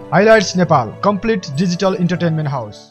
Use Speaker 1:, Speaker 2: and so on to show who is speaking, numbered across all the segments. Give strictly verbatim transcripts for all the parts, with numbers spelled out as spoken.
Speaker 1: Highlights Nepal, complete digital entertainment house.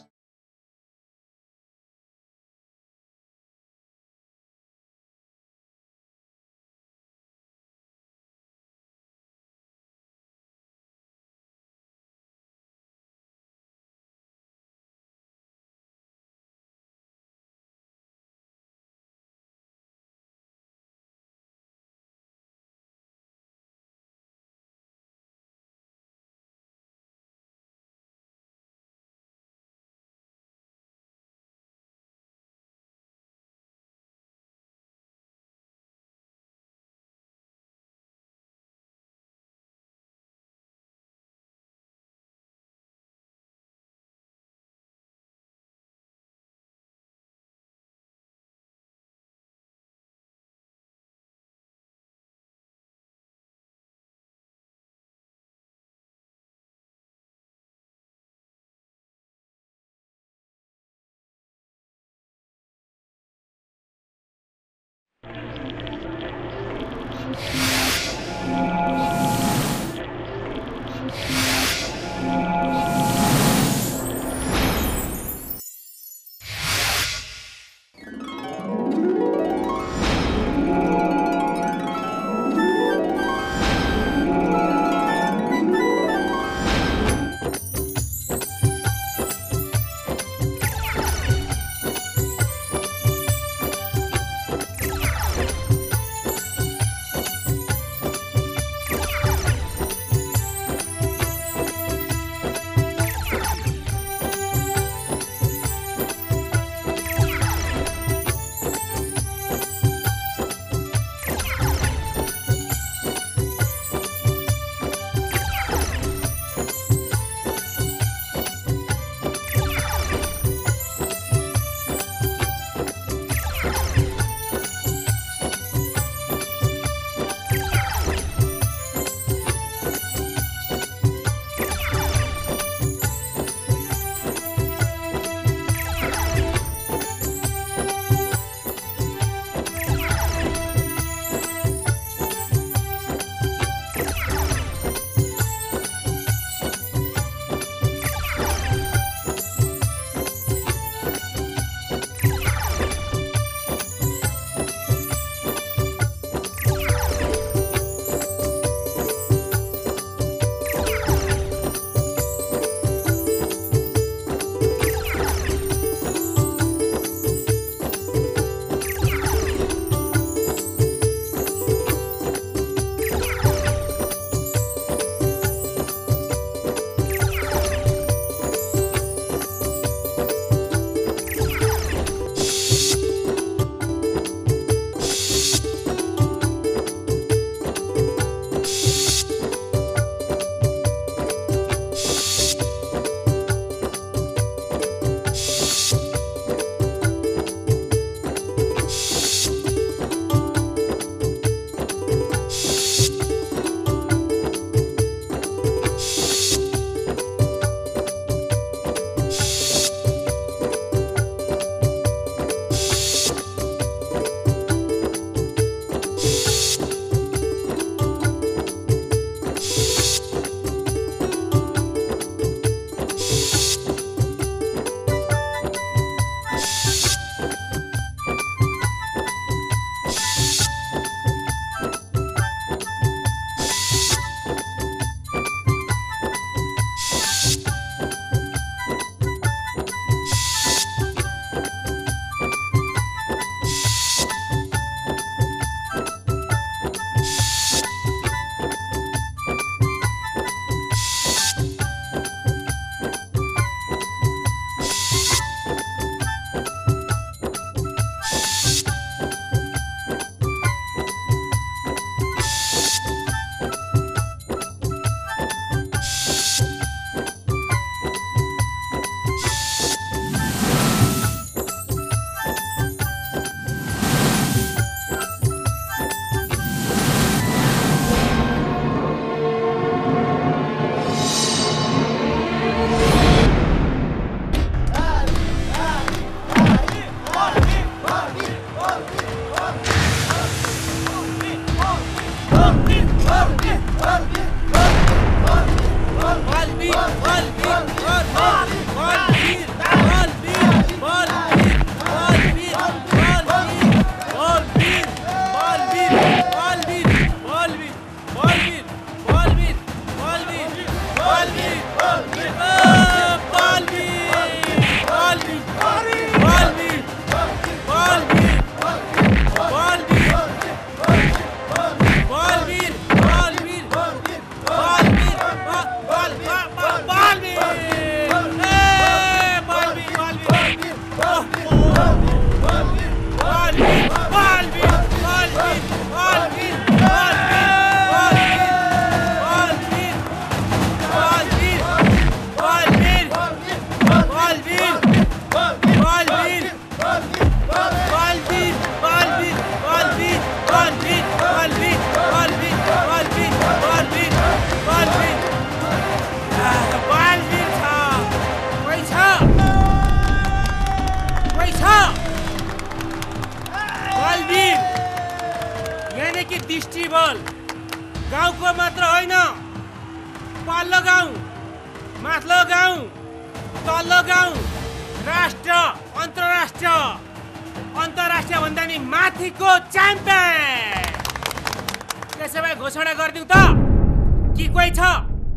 Speaker 2: Festival गाउँको मात्र होइन, पल्लो गाउँ, माथिल्लो गाउँ, तल्लो गाउँ, राष्ट्र, अन्तर्राष्ट्रिय अन्तर्राष्ट्रिय भन्दा नि माथिको च्याम्पियन। त्यसो भए घोषणा गरिदिउँ त कि कोही छ?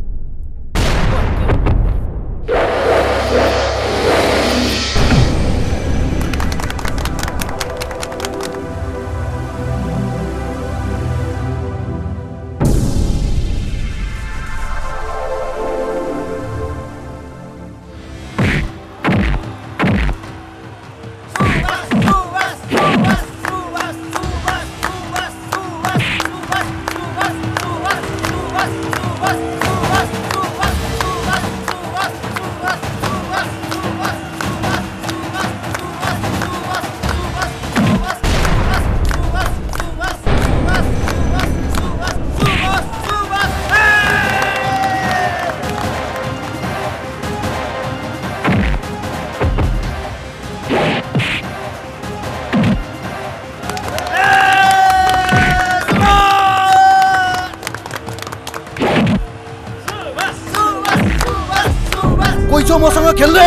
Speaker 3: मसँग खेल्ने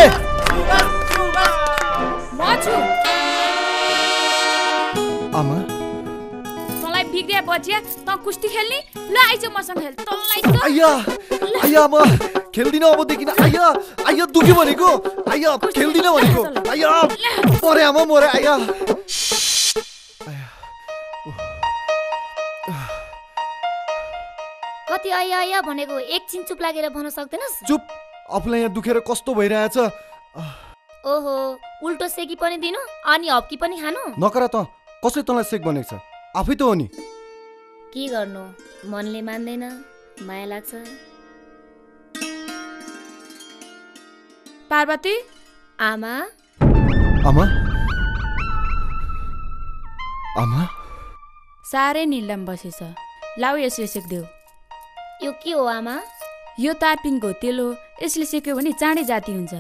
Speaker 3: आमा
Speaker 4: तँलाई बिग्रिया बचिया त कुस्ती खेल्ने ल आइज मसँग खेल तँलाई त
Speaker 3: आया आया म खेल्दिन अबदेखि आया आया दुख्यो भनेको आया खेल्दिन भनेको आया मरे आमा मरे आया
Speaker 5: कति आया आया भनेको एकछिन चुप लागेर भन्न सक्दैनस्?
Speaker 3: चुप आफूलाई यहाँ दुखेर कस्तो भइरहेछ।
Speaker 5: ओहो उल्टो सेकी पनि दिनु अनि हप्की पनि खानु?
Speaker 3: नकरा त कसले तँलाई सेक बनेको छ? आफै त हो नि।
Speaker 5: के गर्नु मनले मान्दैन, माया लाग्छ।
Speaker 4: पार्वती
Speaker 5: आमा
Speaker 3: आमा आमा
Speaker 4: साह्रै निलम बसेछ, लाउ यसले सेक्देऊ।
Speaker 5: यो के हो आमा?
Speaker 4: यो तारपिङको तेल हो, यसले सेक्यो भने चाँडै जाती हुन्छ।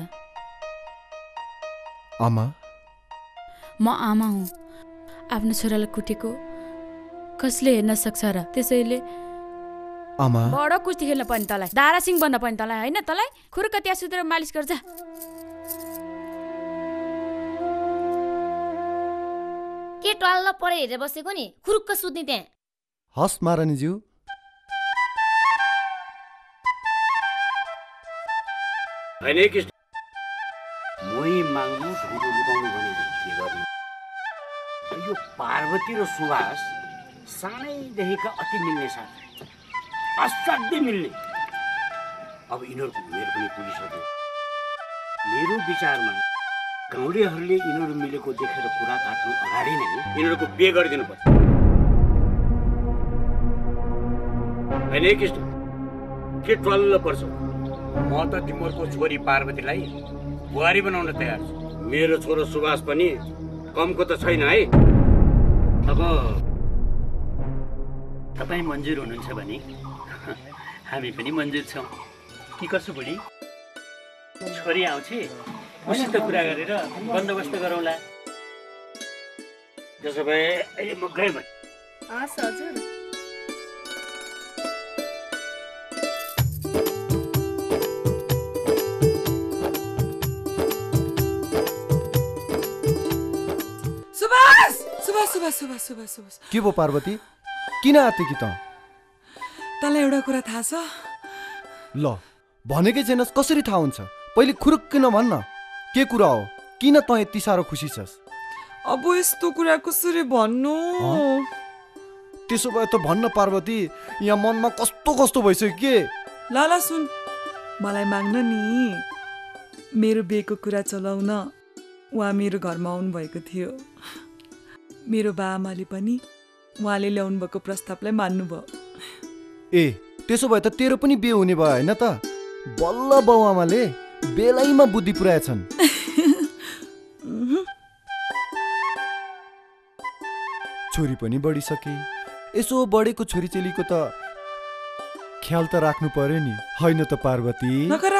Speaker 3: आमा
Speaker 4: म आमा हुँ, आफ्नो छोरालाई कुटेको कसले हेर्न सक्छ र? त्यसैले
Speaker 3: आमा
Speaker 4: बडो कुस्ती खेल्न पर्ने तँलाई, दारासिंह बन्न पर्ने तँलाई, होइन तँलाई? खुर्क त्यहाँ सुतेर मालिस गर्छ।
Speaker 5: के टल्ल परे हेरेर बसेको नि, खुरुक्क सुत्ने त्यहाँ।
Speaker 3: हस् महारानीज्यू।
Speaker 6: होइन कृष्ण मोही माग्नु ढुङ्गो लुकाउनु भने के गर्नु? यो पार्वती र सुभाष सानैदेखिका अति मिल्ने साथ, असाध्यै मिल्ने। अब यिनीहरूको उमेर पनि पुगिसक्यो। मेरो विचारमा गाउँलेहरूले यिनीहरू मिलेको देखेर कुरा काट्नु अगाडि नै यिनीहरूको बिहे गरिदिनु पर्छ। होइन कृष्ण के टल्ल पर्छ? म त तिमीहरूको छोरी पार्वतीलाई बुहारी बनाउन तयार छु। मेरो छोरो सुभाष पनि कमको त छैन है।
Speaker 7: अब तपाईँ मन्जुर हुनुहुन्छ भने हामी पनि मन्जुर छौँ। के कसो बुढी? छोरी आउँछ उसित कुरा गरेर बन्दोबस्त गरौँला।
Speaker 6: त्यसो भए अहिले म गएँ भने।
Speaker 4: हस् हजुर।
Speaker 8: सुभाष सुभाष सुभाष
Speaker 3: के भो पार्वती, किन आते कि त?
Speaker 8: तँलाई एउटा कुरा थाहा छ?
Speaker 3: ल भनेकै छैनस्, कसरी थाहा हुन्छ? पहिले खुरुक्क नभन्न, के कुरा हो? किन त यति साह्रो खुसी छस्?
Speaker 8: अब यस्तो कुरा कसरी भन्नु?
Speaker 3: त्यसो भए त भन्न पार्वती, यहाँ मनमा कस्तो कस्तो भइसक्यो के?
Speaker 8: लाला सुन, मलाई माग्न नि मेरो बिहेको कुरा चलाउन उहाँ मेरो घरमा आउनु भएको थियो। मेरो बाआमाले पनि उहाँले ल्याउनु भएको प्रस्तावलाई मान्नुभयो।
Speaker 3: ए त्यसो भए त तेरो पनि बिहे हुने भयो होइन त? बल्ल बाउआमाले बेलैमा बुद्धि पुर्याएछन्। छोरी पनि बढिसके, यसो बढेको छोरी चेलीको त ख्याल त राख्नु पर्यो नि, होइन त पार्वती?
Speaker 8: नकरा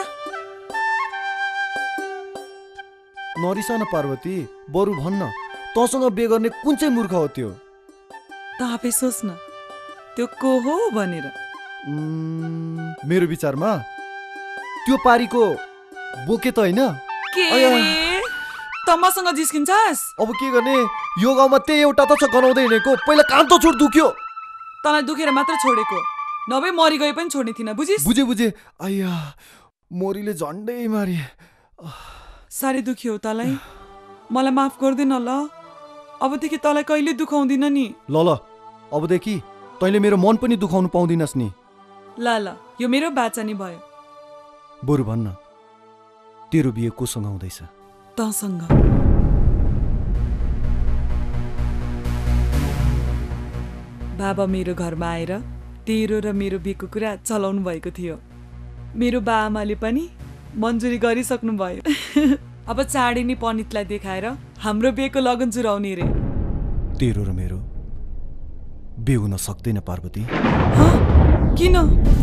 Speaker 3: नरिसा न पार्वती, बरु भन्न तँसँग बिहे गर्ने कुन चाहिँ मूर्ख हो त्यो?
Speaker 8: त आफै सोच न, त्यो को हो भनेर।
Speaker 3: उम्, मेरो विचारमा त्यो पारीको बोके त होइन।
Speaker 8: के
Speaker 3: अया।
Speaker 8: रे त मसँग जिस्किन्छस्?
Speaker 3: अब के गर्ने, यो गाउँमा त्यही एउटा त छ गनाउँदै हिँडेको। पहिला कान त छोड, दुख्यो।
Speaker 8: तँलाई दुखेर मात्र छोडेको, नभए मरि गए पनि छोड्ने थिइनँ, बुझिस्?
Speaker 3: बुझे बुझे। आइया, मोरीले झन्डै मारे।
Speaker 8: साह्रै दुख्यो तँलाई? मलाई माफ गर्दैन ल, अबदेखि तँलाई कहिले दुखाउँदिन नि।
Speaker 3: ल ल, अबदेखि तैँले मेरो मन पनि दुखाउनु पाउँदिनस् नि।
Speaker 8: ल ल, यो मेरो बाचा नि भयो।
Speaker 3: बरु भन्न, तेरो बिहे कोसँग हुँदैछ?
Speaker 8: तँसँग। बाबा मेरो घरमा आएर तेरो र मेरो बिहेको कुरा चलाउनु भएको थियो। मेरो बाआमाले पनि मन्जुरी गरिसक्नु भयो। अब चाँडै नै पण्डितलाई देखाएर हाम्रो बिहेको लगन जुराउने रे।
Speaker 3: तेरो र मेरो बिहे हुन सक्दैन पार्वती।
Speaker 8: हँ? किन?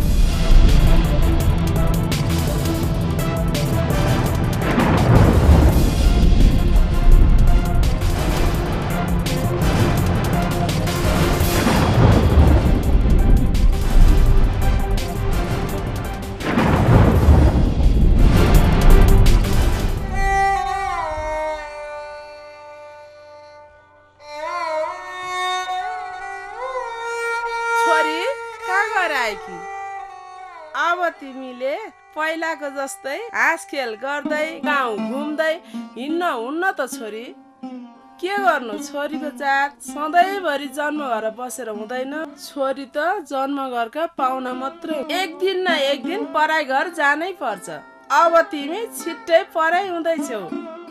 Speaker 9: अब तिमीले पहिलाको जस्तै हाँस खेल गर्दै गाउँ घुम्दै हिँड्न हुन्न त छोरी। के गर्नु, छोरीको जात सधैँभरि जन्म घर बसेर हुँदैन। छोरी त जन्म घरका पाहुना मात्रै, एक दिन न एक दिन पराई घर जानै पर्छ। अब तिमी छिट्टै पराई हुँदैछौ।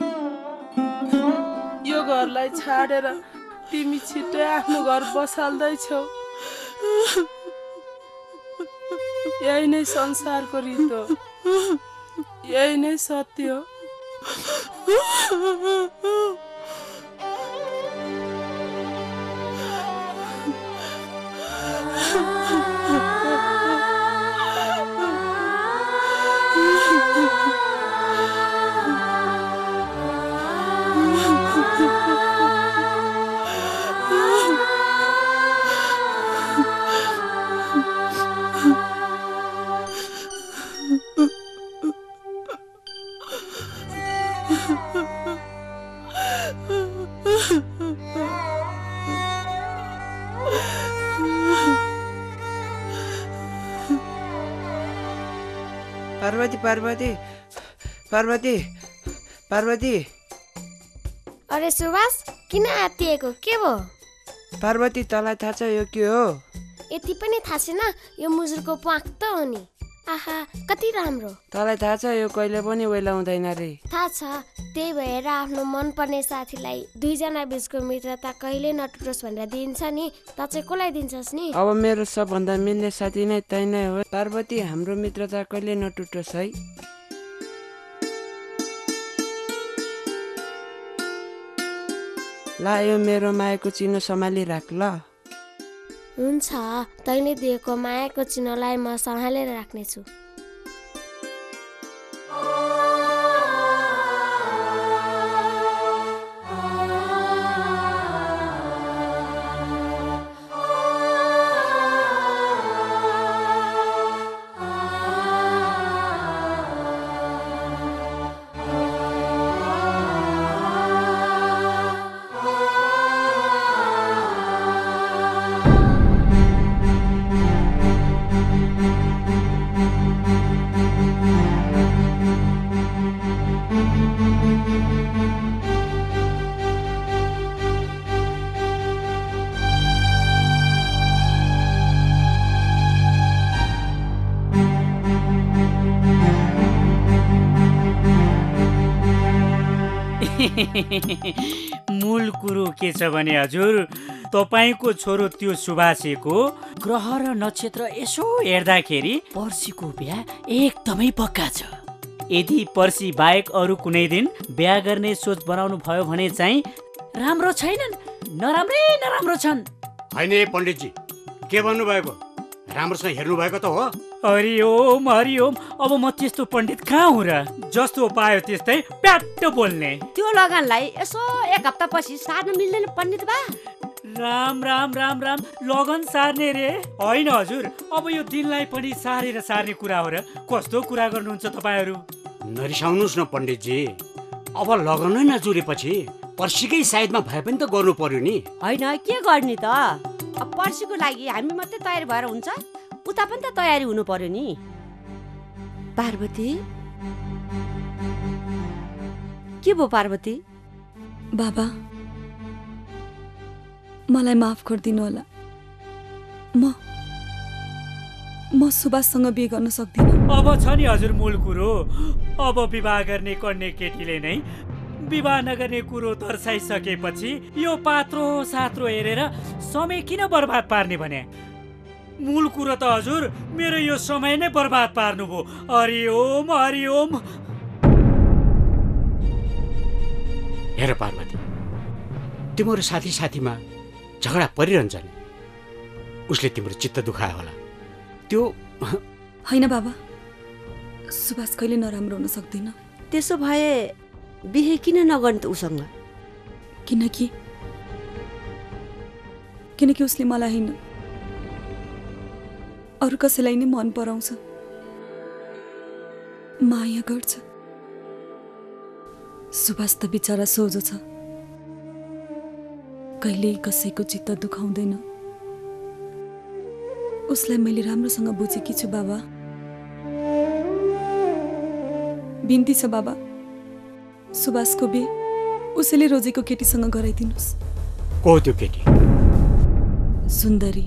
Speaker 9: यो घरलाई छाडेर तिमी छिट्टै आफ्नो घर बसाल्दैछौ। यही नै संसारको रीत हो, यही नै सत्य हो।
Speaker 10: पार्वती पार्वती पार्वती पार्वती।
Speaker 11: अरे सुभाष, किन आत्तिएको, के भयो?
Speaker 10: पार्वती, तँलाई थाहा छ यो के हो?
Speaker 11: यति पनि थाहा छैन? यो मुजुरको प्वाख त हो नि। आहा, कति राम्रो।
Speaker 10: तँलाई थाहा छ यो कहिले पनि वेलाउँदैन रे।
Speaker 11: थाहा छ, त्यही भएर आफ्नो मनपर्ने साथीलाई दुईजना बिचको मित्रता कहिले नटुटोस् भनेर दिन्छ नि। त चाहिँ कसलाई दिन्छस् नि?
Speaker 10: अब मेरो सबभन्दा मिल्ने साथी नै तै नै हो। पार्वती, हाम्रो मित्रता कहिले नटुटोस् है। ला, यो मेरो मायाको चिनो सम्हाली राख ल।
Speaker 11: हुन्छ, तैँले दिएको मायाको चिनोलाई म सम्हालेर राख्नेछु।
Speaker 7: मूल कुरो के छ भने हजुर, तपाईको छोरो त्यो सुभाषको ग्रह र नक्षत्र यसो हेर्दाखेरि पर्सीको बिहा एकदमै पक्का छ। यदि पर्सी बाहेक अरू कुनै दिन बिहा गर्ने सोच बनाउनु भयो भने चाहिँ राम्रो छैनन्, नराम्रै नराम्रो छन्।
Speaker 6: होइन पण्डितजी, के भन्नु भएको? राम्रोसँग हेर्नु भएको त हो?
Speaker 7: हरिओम हरिओम। अब म त्यस्तो पण्डित कहाँ हुँ र? जस्तो पायो त्यस्तै प्याट्ट बोल्ने।
Speaker 12: त्यो लगानलाई यसो एक हप्ता पछि सार्न मिल्दैन पण्डित बा?
Speaker 7: राम राम राम राम लगन सार्ने रे होइन हजुर, अब यो दिनलाई पनि सारेर सार्ने कुरा हो र? कस्तो कुरा गर्नुहुन्छ तपाईँहरू?
Speaker 6: नरिसाउनुहोस् न पण्डितजी, अब लगनै नजुरेपछि पर्सिकै साइडमा भए पनि त गर्नु पर्यो नि।
Speaker 12: होइन के गर्ने त, अब पर्सिको लागि हामी मात्रै तयारी भएर हुन्छ, उता पनि त तयारी हुनु पर्यो नि। पार्वती के भयो पार्वती?
Speaker 8: बाबा मलाई माफ गरिदिनु होला, म म सुभाषसँग बिहे गर्न सक्दिनँ।
Speaker 7: अब छ नि हजुर मूल कुरो, अब विवाह गर्ने कन्ने केटीले नै विवाह नगर्ने कुरो दर्शाइसकेपछि यो पात्रो सात्रो हेरेर समय किन बर्बाद पार्ने भने? मूल कुरो त हजुर मेरो यो समय नै बर्बाद पार्नुभयो। हरिओम हरिओम।
Speaker 6: हेर पार्वती, तिम्रो साथी साथीमा झगडा परिरहन्छन्, उसले तिम्रो चित्त दुखायो होला। त्यो
Speaker 8: होइन बाबा, सुभाष कहिले नराम्रो हुन सक्दैन।
Speaker 12: त्यसो भए बिहे किन नगर्नु त उसँग?
Speaker 8: किनकि किनकि उसले मलाई होइन अरू कसैलाई नै मन पराउँछ, माया गर्छ। सुभाष त बिचरा सोझो छ, कहिल्यै कसैको चित्त दुखाउँदैन। उसलाई मैले राम्रोसँग बुझेकी छु बाबा। बिन्ती छ बाबा, सुभाषको बिहे उसैले रोजेको केटीसँग गराइदिनुहोस्।
Speaker 6: को त्यो केटी?
Speaker 8: सुन्दरी।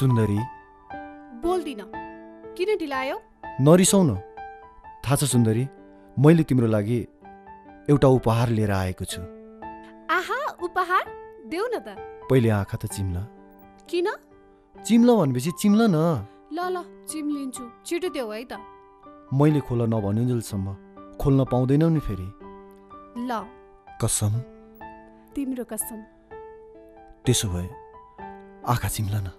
Speaker 3: सुन्दरी
Speaker 13: बोल्दिन। किन ढिलायो?
Speaker 3: नरिसाउ न। थाहा छ सुन्दरी, मैले तिम्रो लागि एउटा उपहार लिएर आएको छु।
Speaker 13: आहा, उपहार? देऊ न त।
Speaker 3: पहिले आँखा त चिम्ला।
Speaker 13: किन?
Speaker 3: चिम्ला भनेपछि चिम्ला न।
Speaker 13: ल ल, चिम्लिन्छु। छिटो देऊ है त।
Speaker 3: मैले खोल्न नभनुन्जेलसम्म खोल्न पाउँदैनौ नि फेरि।
Speaker 13: ल।
Speaker 3: कसम?
Speaker 13: तिम्रो कसम।
Speaker 3: त्यसो भए आँखा चिम्ला न।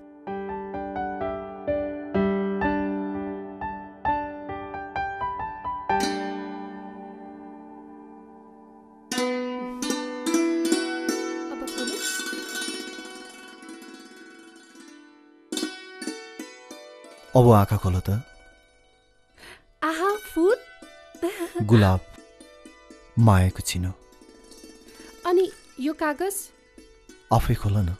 Speaker 3: अब आँखा खोल त।
Speaker 13: आहा, फुल?
Speaker 3: गुलाब, मायाको चिनो।
Speaker 13: अनि यो कागज?
Speaker 3: आफै खोल न।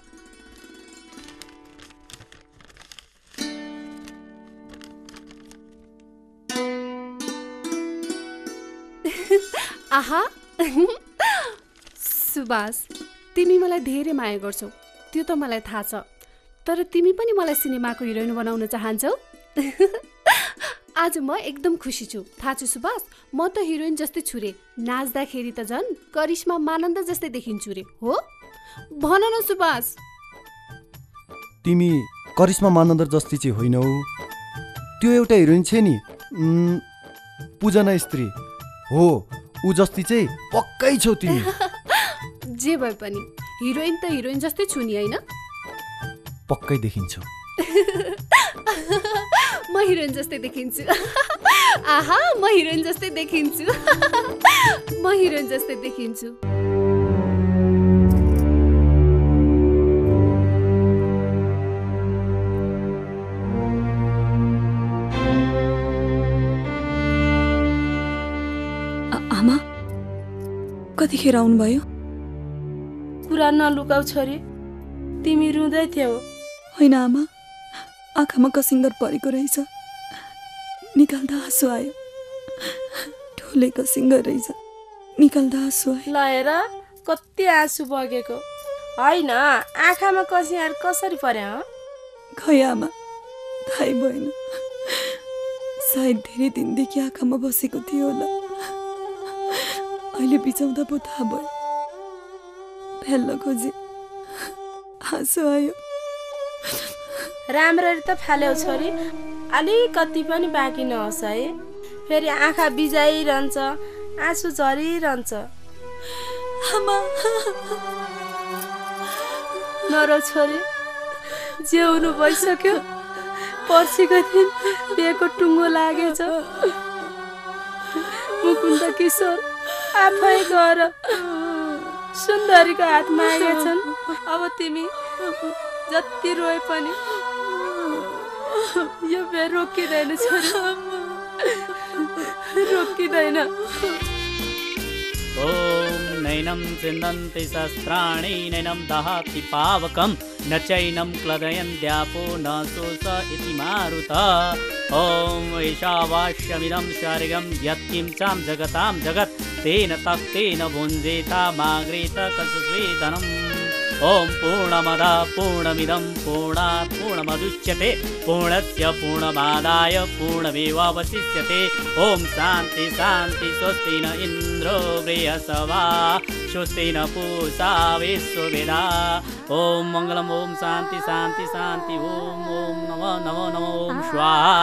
Speaker 13: आहा, सुभाष, तिमी मलाई धेरै माया गर्छौ, त्यो त मलाई थाहा छ। तर तिमी पनि मलाई सिनेमाको हिरोइन बनाउन चाहन्छौ। आज म एकदम खुसी छु। थाहा छु सुभाष, म त हिरोइन जस्तै छु रे। नाच्दाखेरि त झन् करिश्मा मानन्द जस्तै देखिन्छु रे। हो, भन न सुभाष।
Speaker 3: तिमी करिश्मा मानन्द जस्तै चाहिँ होइनौ। त्यो एउटा हिरोइन छ नि, पूजना स्त्री हो, ऊ जस्तै चाहिँ पक्कै छौ तिमी।
Speaker 13: जे भए पनि हिरोइन त हिरोइन जस्तै छु नि, हैन?
Speaker 3: पक्कै देखिन्छौ।
Speaker 13: म हिरोइन जस्तै देखिन्छु। आहा, म हिरोइन जस्तै देखिन्छु। म हिरोइन जस्तै देखिन्छु।
Speaker 8: आमा, कतिखेर आउनुभयो?
Speaker 9: कुरा नलुकाऊ छोरी, तिमी रुँदै थियौ।
Speaker 8: होइन आमा, आँखामा कसिङ्गर परेको रहेछ। निकाल्दा आँसु आयो। ठुले कसिङ्गर रहेछ, निकाल्दा आँसु आयो।
Speaker 9: ल हेर, कति आँसु बगेको। होइन, आँखामा कसिङ्गर कसरी पर्यो?
Speaker 8: खै आमा, थाहै भएन। सायद धेरै दिनदेखि आँखामा बसेको थियो होला। अहिले बिचाउँदा पो थाहा भयो। फेल्न खोजे, आँसु आयो।
Speaker 9: राम्ररी त फाल्यौ छोरी, अलिकति पनि बाँकी नहोस् है। फेरि आँखा बिजाइरहन्छ, आँसु झरिरहन्छ।
Speaker 8: आमा,
Speaker 9: नरो छोरी, जे हुनु भइसक्यो। पर्सिको दिन बिहेको टुङ्गो लागेछ। मुकुन्द किशोर आफै गएर सुन्दरीको हात मागेछन्। अब तिमी जति रोए पनि यो बेर रोकिँदैन छोरी, रोकिँदैन।
Speaker 7: ओम नैनं चिन्दन्ति शस्त्राणि नैनं दहति पावकं न चैनं क्लदयन्त्यापो न सोस इति मारुतः। ओम ईशावास्यमिदं स्वर्गं यत्किंचां जगतां जगत् तेन तक्तेन भुञ्जेतामाग्रेत कसस्वेदनम्। ओम पूर्णमद पूर्णमिदं पूर्णात् पूर्णमुदच्यते पूर्णस्य पूर्णमादाय पूर्णमेवावशिष्यते। ओम शान्ति शान्ति स्वस्ति न इन्द्रो बृहस्पतिः स्वस्ति न पूषा विश्ववेदाः। ओम मंगलम ओम शान्ति शान्ति शान्ति। ओम ओम नमो नमो नमो ओम स्वाहा।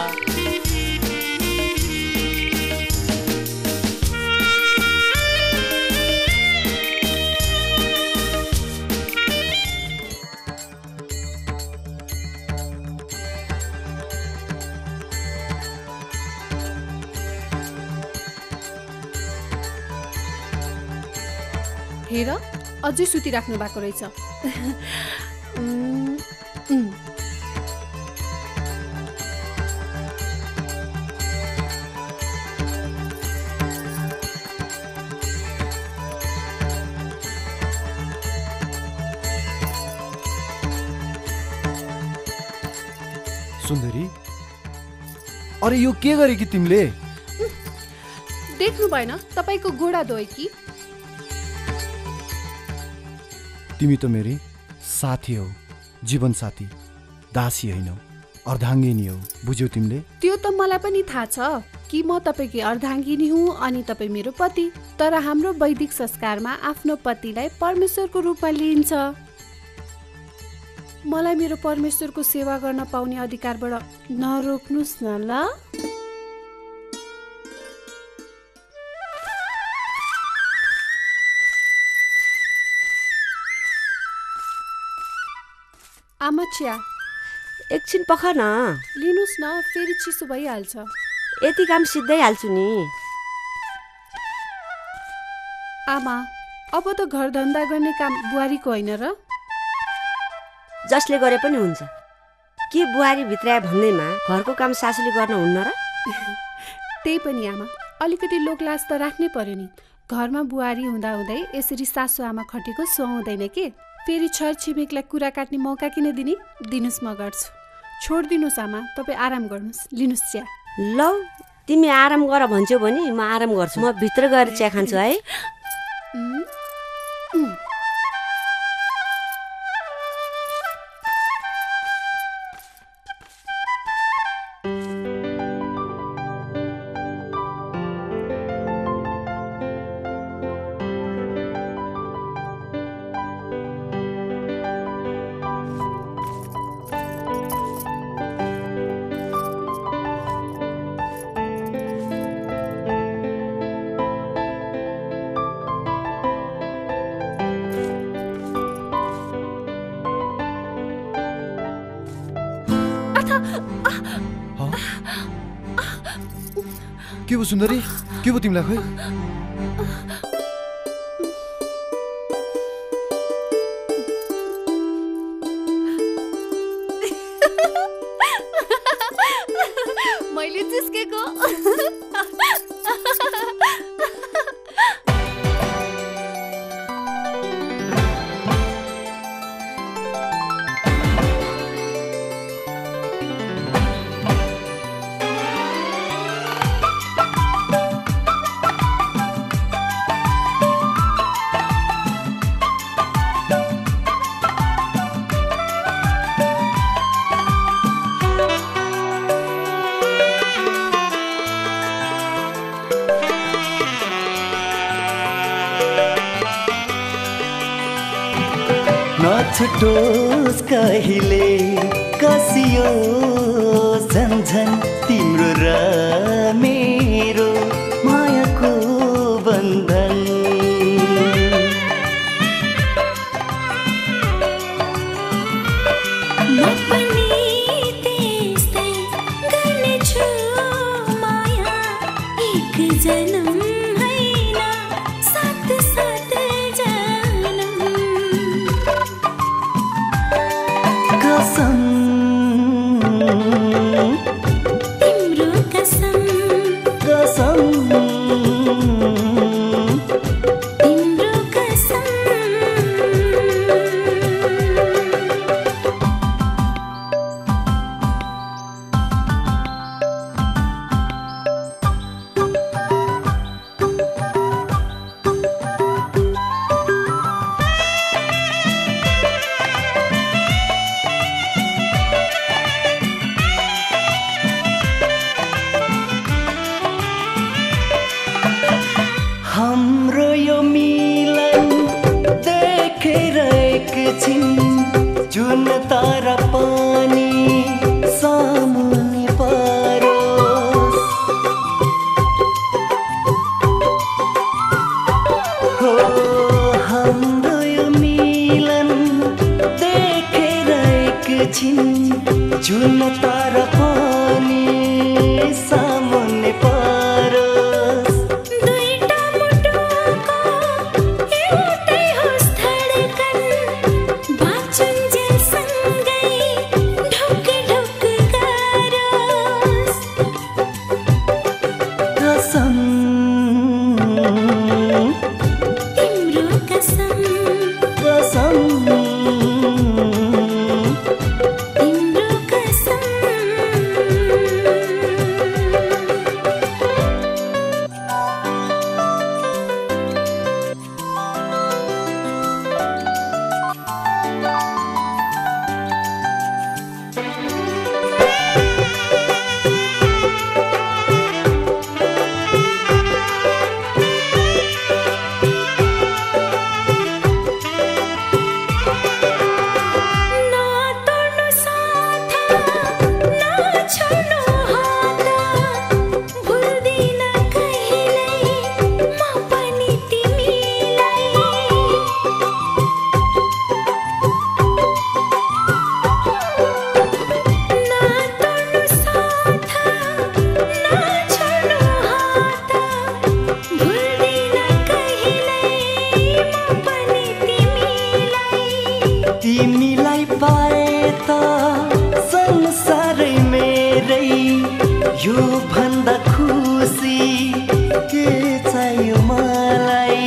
Speaker 13: हेर, अझै सुतिराख्नु भएको रहेछ।
Speaker 3: सुन्दरी, अरे यो के गरे कि तिमीले?
Speaker 13: देख्नु भएन तपाईको गोडा धोए कि?
Speaker 3: तिमी त मेरी साथी हौ, जीवन साथी। दासी होइनौ, अर्धाङ्गिनी हौ। बुझ्यौ तिमीले?
Speaker 13: त्यो त मलाई पनि थाहा छ कि म तपाईँकी अर्धाङ्गिनी हुँ अनि तपाईँ मेरो पति। तर हाम्रो वैदिक संस्कारमा आफ्नो पतिलाई परमेश्वरको रूपमा लिइन्छ। मलाई मेरो परमेश्वरको सेवा गर्न पाउने अधिकारबाट नरोक्नुस् न ल। आमा चिया
Speaker 12: एकछिन पख न।
Speaker 13: लिनुहोस् न, फेरि चिसो भइहाल्छ।
Speaker 12: यति काम सिद्धै हाल्छु नि।
Speaker 13: आमा, अब त घर धन्दा गर्ने काम बुहारीको होइन र?
Speaker 12: जसले गरे पनि हुन्छ। के बुहारी भित्राए भन्दैमा घरको काम सासूले गर्न हुन्न र?
Speaker 13: त्यही पनि आमा, अलिकति लोकलाज त राख्नै पर्यो नि। घरमा बुहारी हुँदाहुँदै यसरी सासू आमा खटेको सुहाउँदैन के? फेरि छर छिमेकलाई कुरा काट्ने मौका किन दिने? दिनुहोस्, म गर्छु। छोडिदिनुहोस् आमा, तपाईँ आराम गर्नुहोस्। लिनुहोस् चिया।
Speaker 12: लौ, तिमी आराम गर भन्छौ भने म आराम गर्छु। म भित्र गएर चिया खान्छु है।
Speaker 3: के भयो सुन्दरी? के भयो तिमीलाई? खोइ
Speaker 13: मैले जिस्केको।
Speaker 14: छुटोस् कहिले कसियो झन्झन तिम्रो र मेरो मायाको बन्धन।
Speaker 15: म पनि त्यस्तै गर्नेछु माया, एक जन्म होइन सात सात जन्म।
Speaker 14: कसम यो भन्दा खुसी के चाहियो मलाई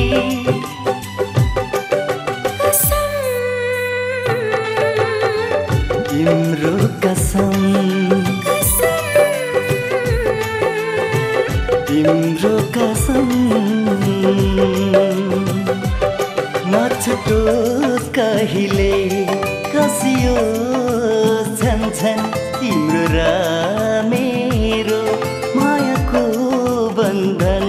Speaker 14: तिम्रो कसम तिम्रो कसम नछुटोस् कहिले कसियो झन् झन् तिम्रो र मेरो मायाको बन्धन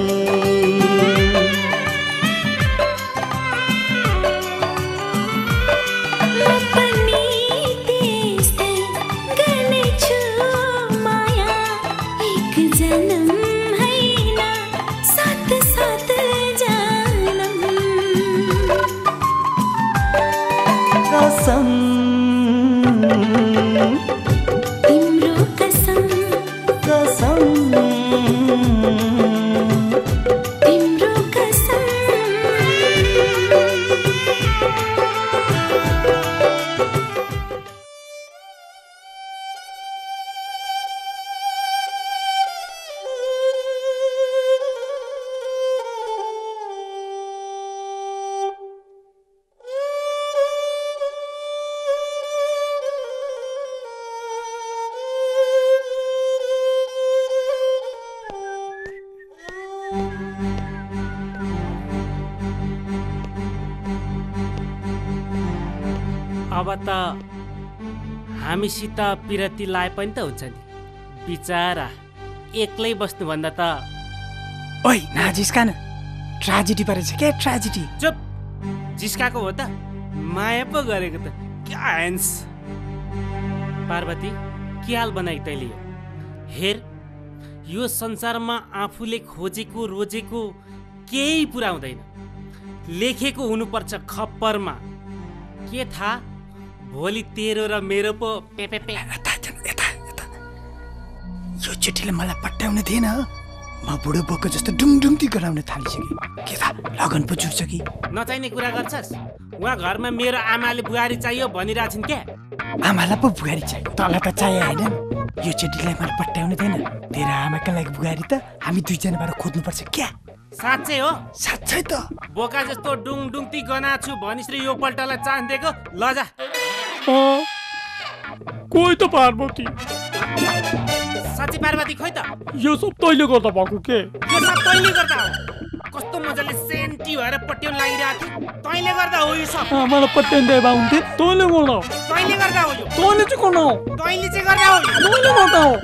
Speaker 14: कसम
Speaker 15: तिम्रो कसम
Speaker 14: कसम
Speaker 15: तिम्रो कसम
Speaker 2: अब त हामीसित पिरती लाए पनि त हुन्छ नि बिचारा एक्लै बस्नुभन्दा त
Speaker 16: ओइ नजिस्का न ट्राजेडी परेछ के ट्राजेडी
Speaker 2: चुप जिस्काको हो त माया पो गरेको त क्या हेन्स पार्वती के हाल बनाइ तैँले यो हेर यो संसारमा आफूले खोजेको रोजेको केही पुरा हुँदैन लेखेको हुनुपर्छ खप्परमा के थाहा भोलि तेरो र मेरो पो पे पे पे
Speaker 16: यो चिठीले मलाई पट्याउन थिएन म बुढो बोको जस्तो डुङडुङती गराउन थालिसकेँ के थाहा लगन पो जुट्छ कि
Speaker 2: नचाहिने कुरा गर्छस् उहाँ घरमा मेरो आमाले बुहारी चाहियो भनिरहेछन् क्या
Speaker 16: आमालाई पो बुहारी चाहियो तँलाई त चाहियो होइन यो चिठीलाई मलाई पट्याउन थिएन तेरो आमाका लागि बुहारी त हामी दुईजनाबाट खोज्नुपर्छ क्या
Speaker 2: साँच्चै हो
Speaker 16: साँच्चै त
Speaker 2: बोका जस्तो डुङ डुङती गना छु भनिस् रे यो पल्टलाई चान्स दिएको लजा
Speaker 17: कोही त पार्वती
Speaker 2: साँच्ची पार्वती खोइ त
Speaker 17: यो सब तैँले गर्दा भएको के
Speaker 2: यो सब तैँले गर्दा हो कस्तो मजाले सेन्टी भएर पट्याउन लागिरहेको थियो तैँले गर्दा हो यो सब
Speaker 17: मलाई पट्याउन दिए बाहुन्थे तैँले गर्दा
Speaker 2: तैँले गर्दा हो यो
Speaker 17: तैँले चाहिँ गर्दा हो
Speaker 2: तैँले चाहिँ गर्दा हो
Speaker 17: तैँले गर्दा हो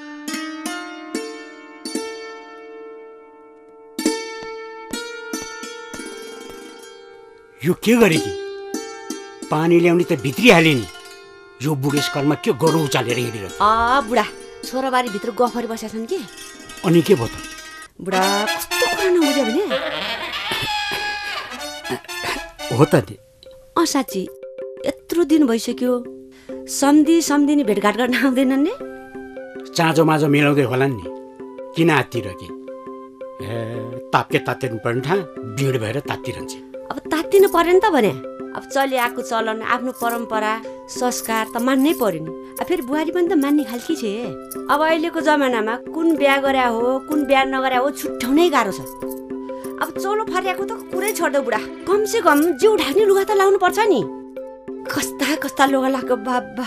Speaker 6: यो के गरे कि पानी ल्याउने त भित्रिहाल्यो नि यो बुढेसकालमा के गरौँ उचालेर हिँडिरह
Speaker 12: आ बुढा छोराबारी भित्र गफरी बसेका छन् के
Speaker 6: अनि के भयो त
Speaker 12: बुढा कस्तो कुरा नबुझ्यो भने
Speaker 6: हो त नि
Speaker 12: अँ साँच्ची यत्रो दिन भइसक्यो सम्धि सम्धिनी भेटघाट गर्न आउँदैनन् नि
Speaker 6: चाँजो माजो मिलाउँदै होलान् नि किन आत्तिर कि ए ताप्के तात्तिनु पर्ने ठाँ भिड भएर तात्तिरहन्छ
Speaker 12: अब तात्तिनु पर्यो नि त भने अब चलिआएको चलन आफ्नो परम्परा संस्कार त मान्नै पर्यो नि अब फेरि बुहारी पनि त मान्ने खालकी छे अब अहिलेको जमानामा कुन बिहा गरे हो कुन बिहा नगरे हो छुट्याउनै गाह्रो छ अब चोलो फर्याएको त कुरै छोड्दो बुढा कमसे कम जिउ ढाक्ने लुगा त लाउनु पर्छ नि कस्ता कस्ता लुगा लाएको बाबा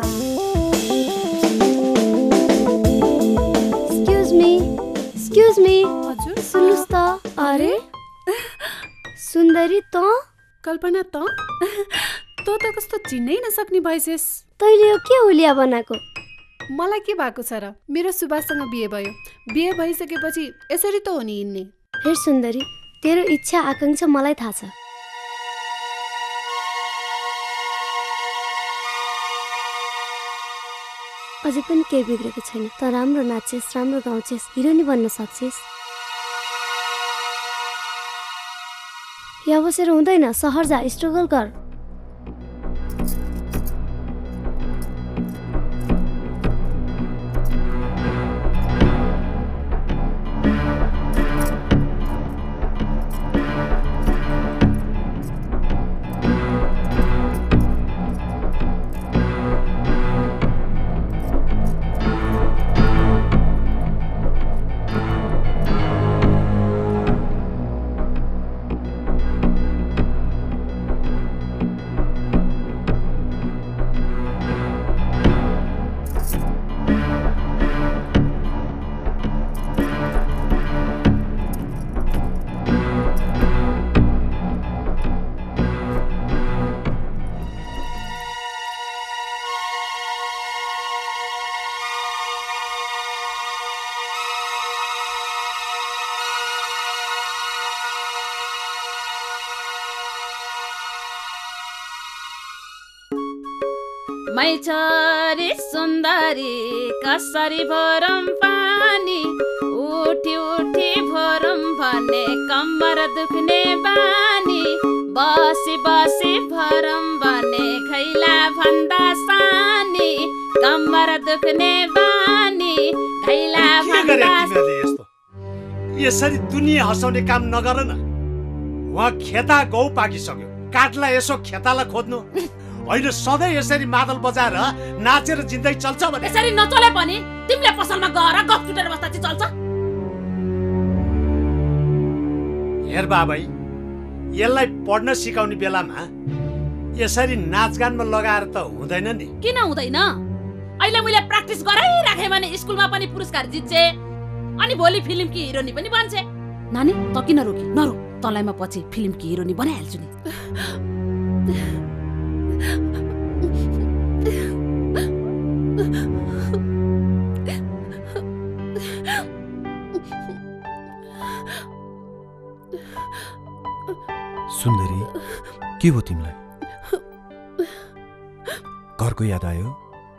Speaker 11: एक्सक्युज मी एक्सक्युज मी हजुर सुन्नुस् त अरे सुन्दरी त
Speaker 13: कल्पना त तँ त कस्तो चिन्नै नसक्ने भइसेस
Speaker 11: तैँले यो के हुलिया बनाएको
Speaker 13: मलाई के भएको छ र मेरो सुभाषसँग बिहे भयो बिहे भइसकेपछि यसरी त हो नि हिँड्ने
Speaker 11: हेर सुन्दरी तेरो इच्छा आकांक्षा मलाई थाहा छ अझै पनि केही बिग्रेको छैन त राम्रो नाच्छेस् राम्रो गाउँछेस् हिरोनी बन्न सक्छेस् यहाँ बसेर हुँदैन सहर जा स्ट्रगल गर
Speaker 18: मै छोरी सुन्दरी कसरी भरम पानी उठी उठी भरम भने कम्मर दुख्ने बानी बसी बसी भरम भने खैला भन्दा सानी कम्मर दुख्ने बानी खैला भन्दा
Speaker 19: यसरी दुनिया हँसाउने काम नगर न। उहाँ खेता गौ पाकिसक्यो, काठलाई यसो खेतालाई खोज्नु होइन। सधैँ यसरी मादल बजाएर नाचेर जिन्दगी चल्छ भने
Speaker 18: यसरी नचले पनि तिमीले पसलमा गएर गफ टुटेर बस्दा चाहिँ चल्छ।
Speaker 19: हेर बाबै, यसलाई पढ्न सिकाउने बेलामा यसरी नाचगानमा लगाएर त हुँदैन नि।
Speaker 18: किन हुँदैन? अहिले मैले प्र्याक्टिस गराइराखेँ भने स्कुलमा पनि पुरस्कार जित्छे, अनि भोलि फिल्मकी हिरोनी पनि बन्छे। नानी त किन रोकी? नरो, तँलाई म पछि फिल्मकी हिरोनी बनाइहाल्छु नि।
Speaker 3: सुन्दरी, के हो तिमीलाई? घरको याद आयो?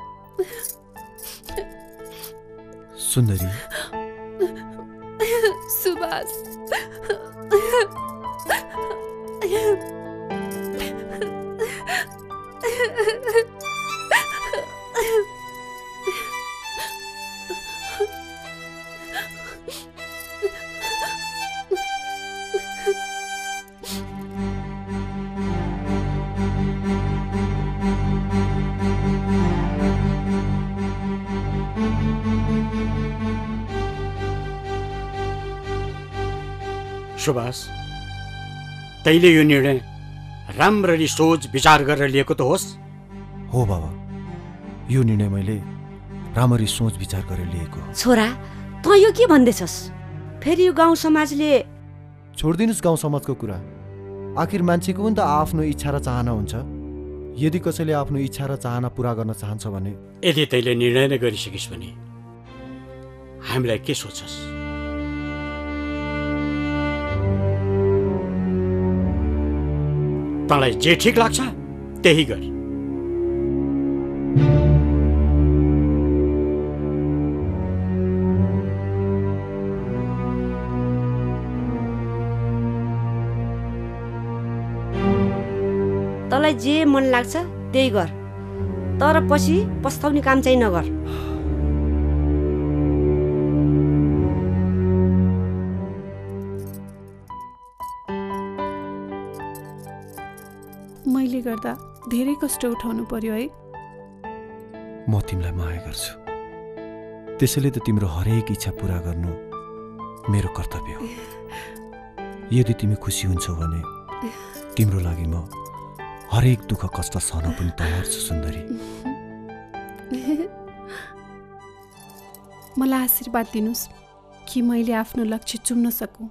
Speaker 3: सुन्दरी,
Speaker 13: सुभाष,
Speaker 6: सुभाष, तैले यो निर्णय राम्ररी सोच विचार गरेर लिएको त होस्?
Speaker 3: हो बाबा, यो निर्णय मैले राम्ररी सोच विचार गरेर लिएको।
Speaker 12: छोरा, तँ यो के भन्दैछस्? फेरि यो गाउँ समाजले
Speaker 3: छोडिदिनुस् गाउँ समाजको कुरा। आखिर मान्छेको पनि त आफ्नो इच्छा र चाहना हुन्छ। यदि कसैले आफ्नो इच्छा र चाहना पुरा गर्न चाहन्छ भने,
Speaker 6: यदि तैले निर्णय नै गरिसकिस् भने हामीलाई के सोच्छस्? तँलाई जे ठिक लाग्छ त्यही गर।
Speaker 12: तँलाई जे मन लाग्छ त्यही गर, तर पछि पस्ताउने काम चाहिँ नगर।
Speaker 13: मैले गर्दा धेरै कष्ट उठाउनु पर्यो है।
Speaker 3: म तिमीलाई माया गर्छु, त्यसैले त तिम्रो हरेक इच्छा पुरा गर्नु मेरो कर्तव्य हो। यदि तिमी खुसी हुन्छौ भने तिम्रो लागि म हरेक दुःख कष्ट सहन पनि तयार छु सुन्दरी।
Speaker 13: मलाई आशीर्वाद दिनुस् कि मैले आफ्नो लक्ष्य चुम्न सकूं।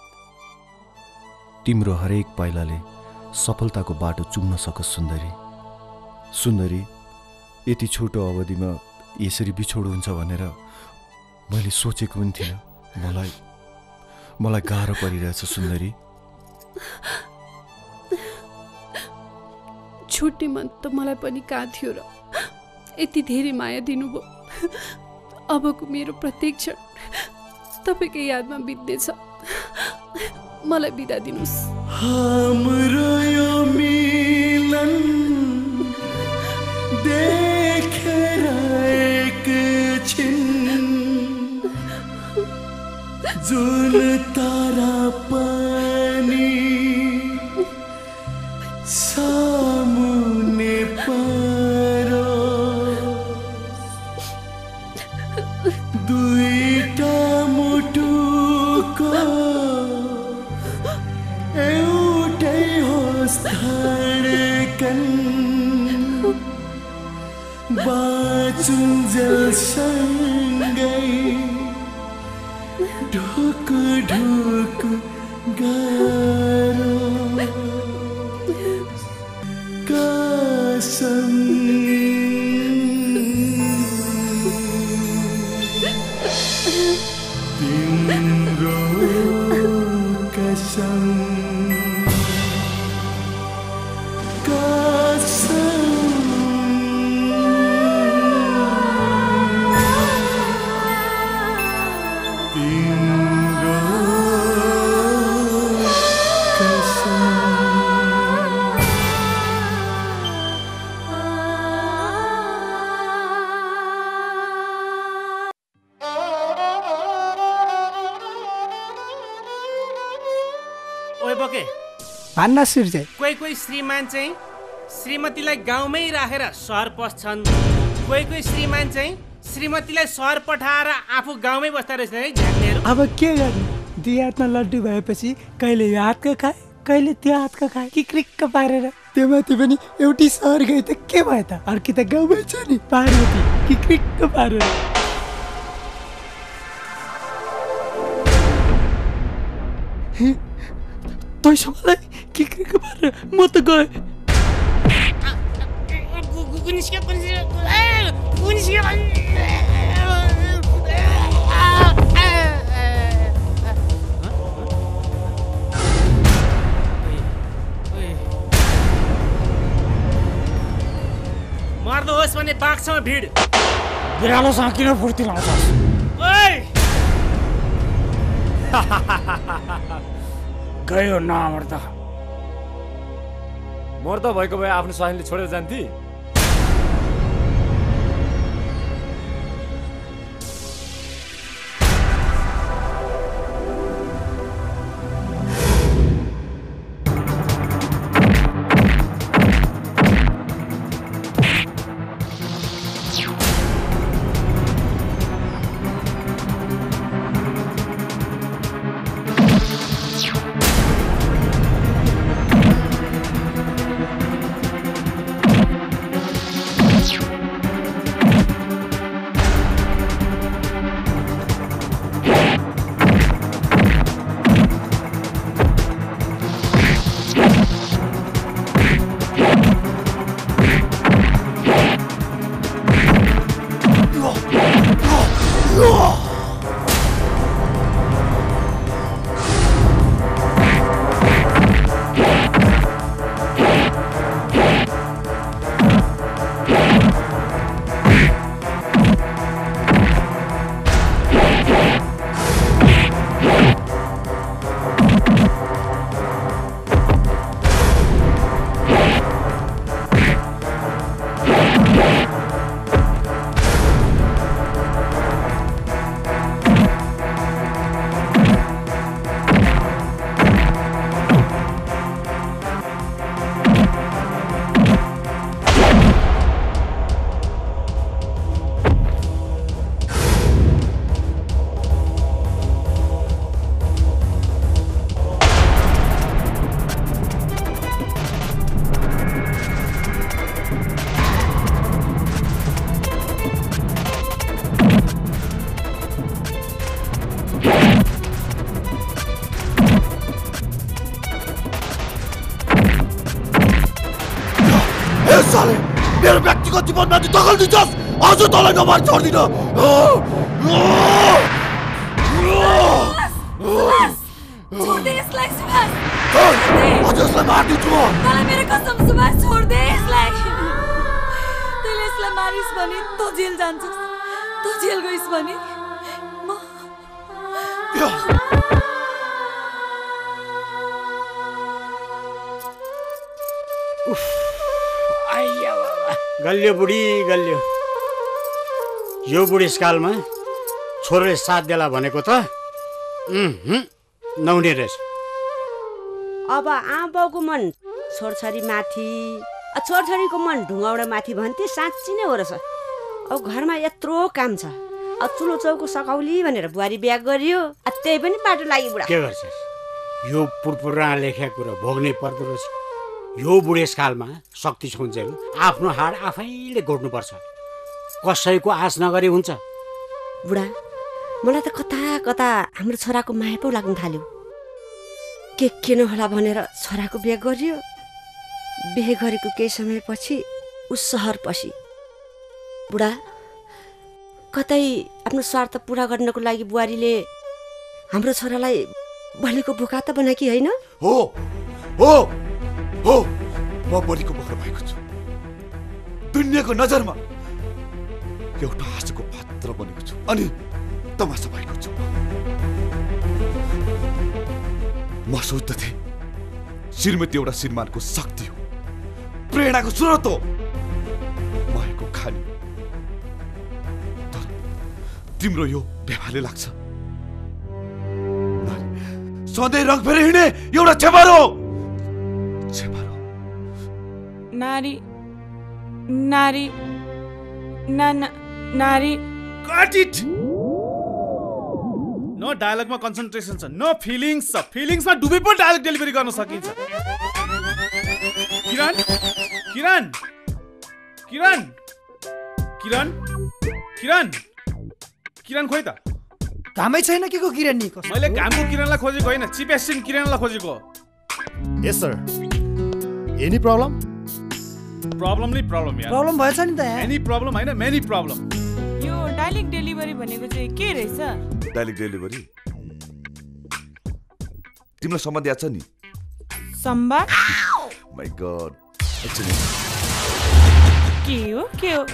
Speaker 3: तिम्रो हरेक पाइलाले सफलताको बाटो चुम्न सकोस् सुन्दरी। सुन्दरी, यति छोटो अवधिमा यसरी बिछोड हुन्छ भनेर मैले सोचेको पनि थिइनँ। मलाई मलाई गाह्रो परिरहेछ सुन्दरी।
Speaker 13: छुट्टी मन त मलाई पनि कहाँ थियो र यति धेरै माया दिनुभयो। अबको मेरो प्रत्येक क्षण तपाईँकै यादमा बित्दैछ। मलाई बिदा दिनुस्।
Speaker 14: हाम्रो यो मिलन देखेर एकछिन जुन तारा पनि सामुने परो दुईटा मुटुको एउटै होस् धडकन बाँचुन्जेलसँगै ढुक ढुक गाह्रो कसम तिम्रो कसम कसम तिम्रो कसम
Speaker 2: ओए बोके
Speaker 16: भन्न सुर्जे
Speaker 2: कोही कोही श्रीमान चाहिँ श्रीमतीलाई गाउँमै राखेर सहर पस्छन् कोही कोही श्रीमान चाहिँ श्रीमतीलाई सहर पठाएर आफू गाउँमै बस्दा रहेछ है झ्याक्नेहरू।
Speaker 16: अब के गर्ने दुई हातमा लड्डु भएपछि कहिले यो हातको खाए कहिले त्यो हातको खाए कि क्रिक्क पारेर त्यो माथि पनि एउटै सहर गए त के भयो त अर्की त गाउँमै छ नि पार्वती कि क्रिक्क पारेर। तैसो मलाई के क्रिक्क पारेर म त गएँ।
Speaker 2: मर्दो होस् भने बाघसँग भिड
Speaker 16: बिरालोसँग किन फुर्ती लाउँछस्? गयो न मर्दा
Speaker 20: मर्दा भएको भए आफ्नो स्वाइनले छोडेर जान्थे।
Speaker 14: मेरो व्यक्तिगत जीवनमाथि दखल दिन्छस् अझ तँलाई नमार छोड्दिन। अझ यसलाई मारिदिन्छु म।
Speaker 15: तँलाई मेरो कसम सुभाष छोड दे यसलाई। तैँले यसलाई मारिस् भने तँ जेल जान्छस् तँ जेल गइस् भने म
Speaker 6: गल्यो बुढी गल्यो। यो बुढेसकालमा छोरोले साथ देला भनेको त नहुने रहेछ।
Speaker 12: अब आमा बाउको मन छोरछोरी माथि छोरछोरीको मन ढुङ्गाउडा माथि भन्थे साँच्ची नै हो रहेछ। अब घरमा यत्रो काम छ अब चुलो चौको सकाउली भनेर बुहारी बिहा गरियो त्यही पनि बाटो लागि बुढा।
Speaker 6: के गर्छस् यो पुरपुरा लेखेको कुरा भोग्नै पर्दो रहेछ। यो बुढेसकालमा शक्ति छुन्जेल आफ्नो हाड आफैले गोड्नुपर्छ कसैको आश नगरी हुन्छ।
Speaker 12: बुढा मलाई त कता कता हाम्रो छोराको माया पो लाग्न थाल्यो। के के नहोला भनेर छोराको बिहे गरियो। बिहे गरेको केही समयपछि उ सहर पसी। बुढा कतै आफ्नो स्वार्थ पुरा गर्नको लागि बुहारीले हाम्रो छोरालाई भनेको बोका त बनाकी होइन?
Speaker 14: हो हो हो म बढीको बखर भएको छु। दुनियाँको नजरमा एउटा हाँसोको पात्र बनेको छु अनि तमासा भएको छु। म सोच्दथे श्रीमती एउटा श्रीमानको शक्ति हो, प्रेरणाको स्रोत हो, मायाको खानी। तर तिम्रो यो व्यवहारले लाग्छ सधैँ रङ फेरि हिँड्ने एउटा छेपारो हो। छेपारो
Speaker 21: नारी नारी ना नारी
Speaker 22: गट इट। नो डायलगमा कन्सन्ट्रेसन छ, नो फिलिङ्स छ। फिलिङ्समा डुबे पनि डायलग डेलिभरी गर्न सकिन्छ। किरण किरण किरण किरण किरण किरण खोइ त
Speaker 16: घामै छैन के को किरण नि?
Speaker 22: मैले घामको किरणलाई खोजेको होइन, चिफ एसिस्टेन्ट किरणलाई खोजेको।
Speaker 3: Yes sir. Any problem?
Speaker 22: Problem नै प्रब्लम यार।
Speaker 16: प्रब्लम भएछ नि त यार।
Speaker 22: एनी प्रब्लम होइन, मेनी प्रब्लम।
Speaker 21: यो डायलग डेलिभरी भनेको चाहिँ के रहेछ?
Speaker 14: डायलग डेलिभरी तिमीलाई सम्बन्ध याद छ नि?
Speaker 21: सम्वाद?
Speaker 14: माय गॉड,
Speaker 21: के हो के हो?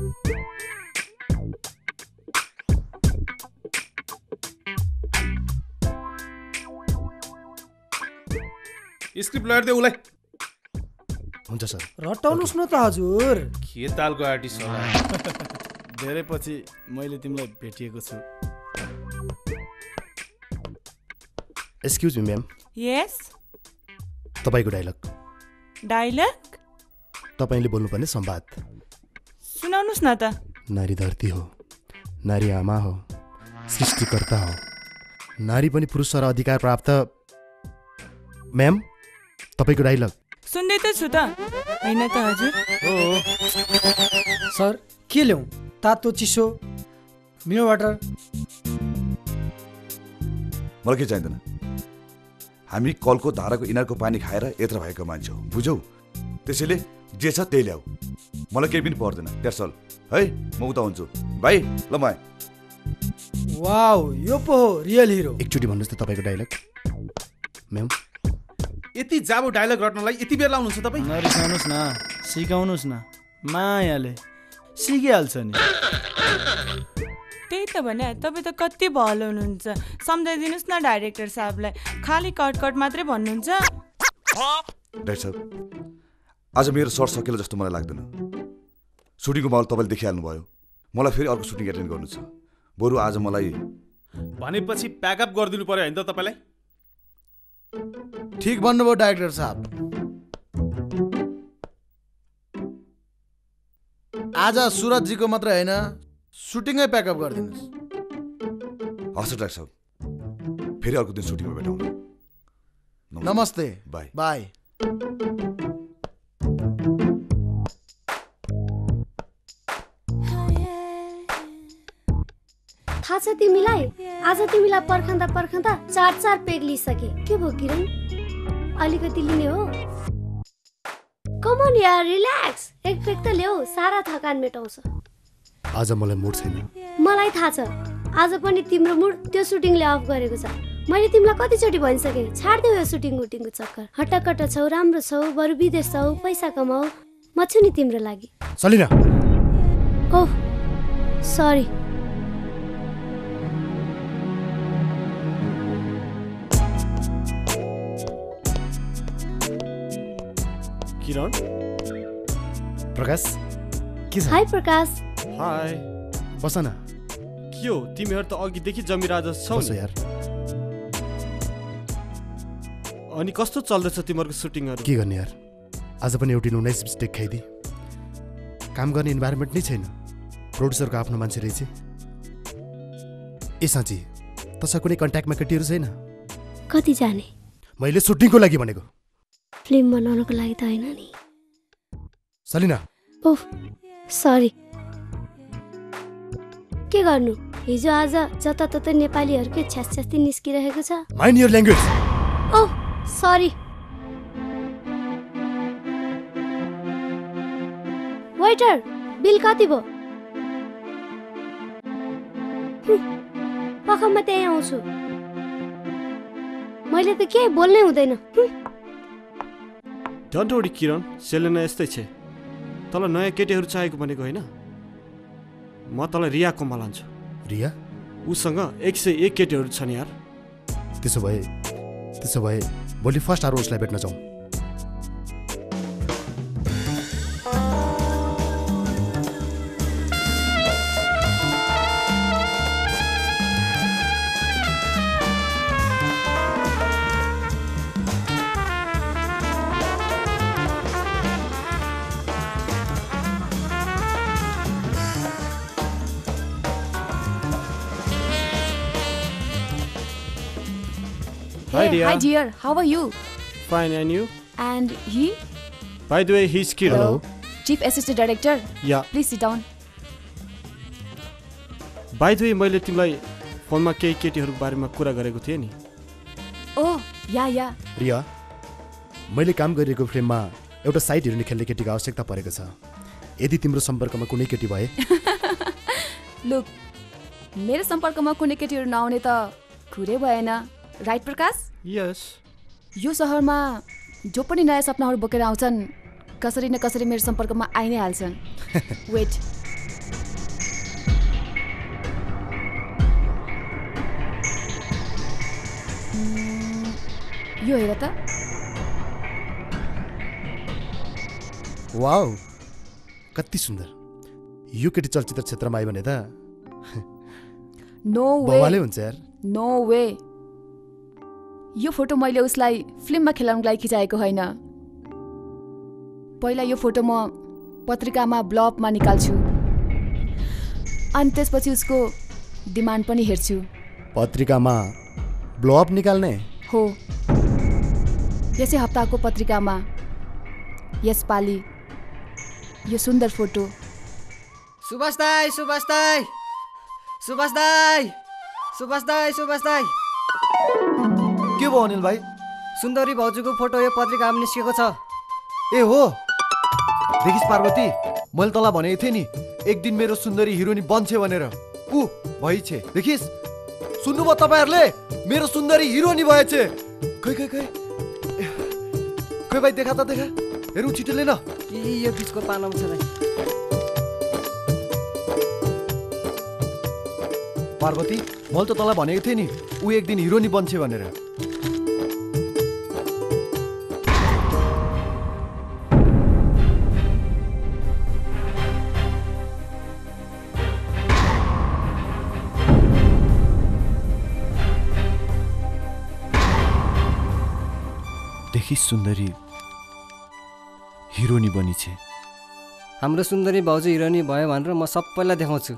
Speaker 22: स्क्रिप्ट लयर दे उलाई।
Speaker 3: हुन्छ सर।
Speaker 16: रटाउनुस् न त हजुर।
Speaker 22: के तालको आर्टिस्ट होला।
Speaker 3: धेरै पछि मैले तिमीलाई भेटिएको छु। Excuse me ma'am.
Speaker 21: यस।
Speaker 3: तपाईँको डायलग।
Speaker 21: डायलग?
Speaker 3: तपाईँले बोल्नुपर्ने संवाद।
Speaker 21: सुनाउनुस् न त।
Speaker 3: नारी धरती हो, नारी आमा हो, सृष्टिकर्ता हो, नारी पनि पुरुष र अधिकार प्राप्त। म्याम तपाईँको डायलग।
Speaker 21: सुन्दै त छु त, होइन त हजुर?
Speaker 16: हो सर। के ल्याउँ? तातो चिसो मिनरल वाटर?
Speaker 14: मलाई के चाहिँदैन। हामी कलको धाराको इनारको पानी खाएर यत्र भएको मान्छे हो, बुझौ? त्यसैले जे छ त्यही ल्याऊ, मलाई केही पनि पर्दैन। द्याट्स अल है। म उता हुन्छु भाइ। ल म
Speaker 16: वाउ, यो पो हो रियल हिरो।
Speaker 3: एकचोटि भन्नुहोस् त तपाईँको डायलग। म्याम
Speaker 22: यति जाबो डायलग रट्नलाई यति बेर लाउनुहुन्छ तपाईँ?
Speaker 3: नरिसाउनुहोस् न, सिकाउनुहोस् न, मायाले सिकिहाल्छ नि।
Speaker 21: त्यही त भने, तपाईँ त कति भलो हुनुहुन्छ। सम्झाइदिनुहोस् न डाइरेक्टर साहबलाई, खालि कट कट मात्रै भन्नुहुन्छ।
Speaker 14: डाइरेक्टर साहब, आज मेरो सर्ट सकिएला जस्तो मलाई लाग्दैन। सुटिङको माहौल तपाईँले देखिहाल्नु भयो, मलाई फेरि अर्को सुटिङ एटेन्ड गर्नु छ। बरु आज मलाई
Speaker 22: भनेपछि प्याकअप गरिदिनु पर्यो होइन त तपाईँलाई?
Speaker 3: ठीक भन्नुभयो डाइरेक्टर साहब। आज सुरजजीको मात्र होइन, सुटिङै प्याकअप गरिदिनुहोस्।
Speaker 14: हस् डाइरेक्टर साहब, फेरि अर्को दिन सुटिङमा भेटौँ।
Speaker 3: नमस्ते।
Speaker 14: Bye
Speaker 3: bye.
Speaker 11: थाहा छ तिमीलाई, आज तिमीलाई पर्खँदा पर्खँदा चार चार पेग लिइसके। के भयो किरण? अलिकति लिने हो? कम अन यार, रिल्याक्स। एक पेग त ल्याऊ, सारा थकान मेटाउँछ।
Speaker 3: आज मलाई मुड छैन।
Speaker 11: मलाई थाहा छ, आज पनि तिम्रो मुड त्यो सुटिङले अफ गरेको छ। मैले तिमीलाई कतिचोटि भनिसकेँ, छाड्देऊ यो सुटिङ उटिङको चक्कर। हट्टाकट्टा छौ, राम्रो छौ, बरु विदेश छौ, पैसा कमाऊ। म छु नि तिम्रो लागि।
Speaker 3: सलिना।
Speaker 11: Oh sorry.
Speaker 20: किरण,
Speaker 3: प्रकाश के छ?
Speaker 11: हाई प्रकाश।
Speaker 20: हाई।
Speaker 3: बस न।
Speaker 20: के हो, तिमीहरू त अघिदेखि जमिराज छौ।
Speaker 3: बस यार।
Speaker 20: अनि कस्तो चल्दैछ तिमीहरूको सुटिङहरू?
Speaker 3: के गर्ने यार, आज पनि एउटी उन्नाइस मिस्टेक खाइदिए। काम गर्ने इन्भाइरोमेन्ट नै छैन। प्रोड्युसरको आफ्नो मान्छे रहेछ। ए साँच्ची तसँग कुनै कन्ट्याक्टमा केटीहरू छैन?
Speaker 11: कति जाने?
Speaker 3: मैले सुटिङको लागि भनेको,
Speaker 11: फिल्म बनाउनको लागि त होइन नि।
Speaker 3: सलिना।
Speaker 11: Oh sorry. के गर्नु, हिजो आज जताततै नेपालीहरूकै छ्यासछ्यास्ती निस्किरहेको छ।
Speaker 3: Mind your language.
Speaker 11: Oh sorry. Waiter, bill कति भयो? पख म त्यहीँ आउँछु। मैले त केही बोल्नै हुँदैन।
Speaker 20: डन्ट वरी किरण, सेलेना यस्तै छ। तँलाई नयाँ केटीहरू चाहिएको भनेको होइन, म तँलाई रिया कोमा लान्छु।
Speaker 3: रिया?
Speaker 20: उसँग एक सय एक केटीहरू छन् यार।
Speaker 3: त्यसो भए
Speaker 1: त्यसो भए भोलि फर्स्ट आएर उसलाई भेट्न जाउँ।
Speaker 20: Hi, dear.
Speaker 5: Hi, dear. How are you?
Speaker 20: Fine, and you?
Speaker 5: And he?
Speaker 20: By the way, he's Kiran.
Speaker 5: Hello. Chief Assistant Director.
Speaker 20: Yeah.
Speaker 5: Please sit down.
Speaker 20: By the way, मैले तिमीलाई फोनमा केही केटीहरूको बारेमा कुरा गरेको थिएँ नि।
Speaker 5: Oh, yeah, yeah.
Speaker 1: रिया, मैले काम गरिरहेको फिल्ममा एउटा साइड हिरोइन खेल्ने केटीको आवश्यकता परेको छ। यदि तिम्रो सम्पर्कमा कुनै केटी भए?
Speaker 5: Look, मेरो सम्पर्कमा कुनै केटीहरू नआउने त खुरै भएन। राइट प्रकाश?
Speaker 20: यस।
Speaker 5: यो सहरमा जो पनि नयाँ सपनाहरू बोकेर आउँछन् कसरी न कसरी मेरो सम्पर्कमा आइ नै हाल्छन्। वेट। यो हेर त।
Speaker 1: वाउ, कति सुन्दर। यो केटी चलचित्र क्षेत्रमा आयो भने त
Speaker 5: नो वे।
Speaker 1: बवालै हुन्छ यार।
Speaker 5: No way. यो फोटो मैले उसलाई फिल्ममा खेलाउनको लागि खिचाएको होइन। पहिला यो फोटो म पत्रिकामा ब्लगमा निकाल्छु अनि त्यसपछि उसको डिमान्ड पनि हेर्छु।
Speaker 1: पत्रिकामा ब्लग निकाल्ने?
Speaker 5: हो, यसै हप्ताको पत्रिकामा यसपालि यो सुन्दर फोटो।
Speaker 23: सुभाष दाई, सुभाष दाई, सुभाष दाई, सुभाष दाई, सुभाष दाई।
Speaker 3: के भयो अनिल भाइ?
Speaker 23: सुन्दरी भाउजूको फोटो यो पत्रिकामा निस्केको छ।
Speaker 3: ए हो, देखिस् पार्वती, मैले तँलाई भनेको थिएँ नि एक दिन मेरो सुन्दरी हिरोइनी बन्छे भनेर। ऊ भइछे, देखिस्? सुन्नुभयो तपाईँहरूले? मेरो सुन्दरी हिरोइनी भएछे। खै खै खै खै भाइ, देखा त देखा, हेरौँ छिटो लिन।
Speaker 23: कि यो बिचको पानामा छ भाइ।
Speaker 3: पार्वती, मैले त तँलाई भनेको थिएँ नि ऊ एक दिन हिरोइनी बन्छे भनेर। देखि सुन्दरी हिरोइनी बनी छे।
Speaker 23: हाम्रो सुन्दरी भाउजू हिरोइनी भयो भनेर म सबैलाई देखाउँछु।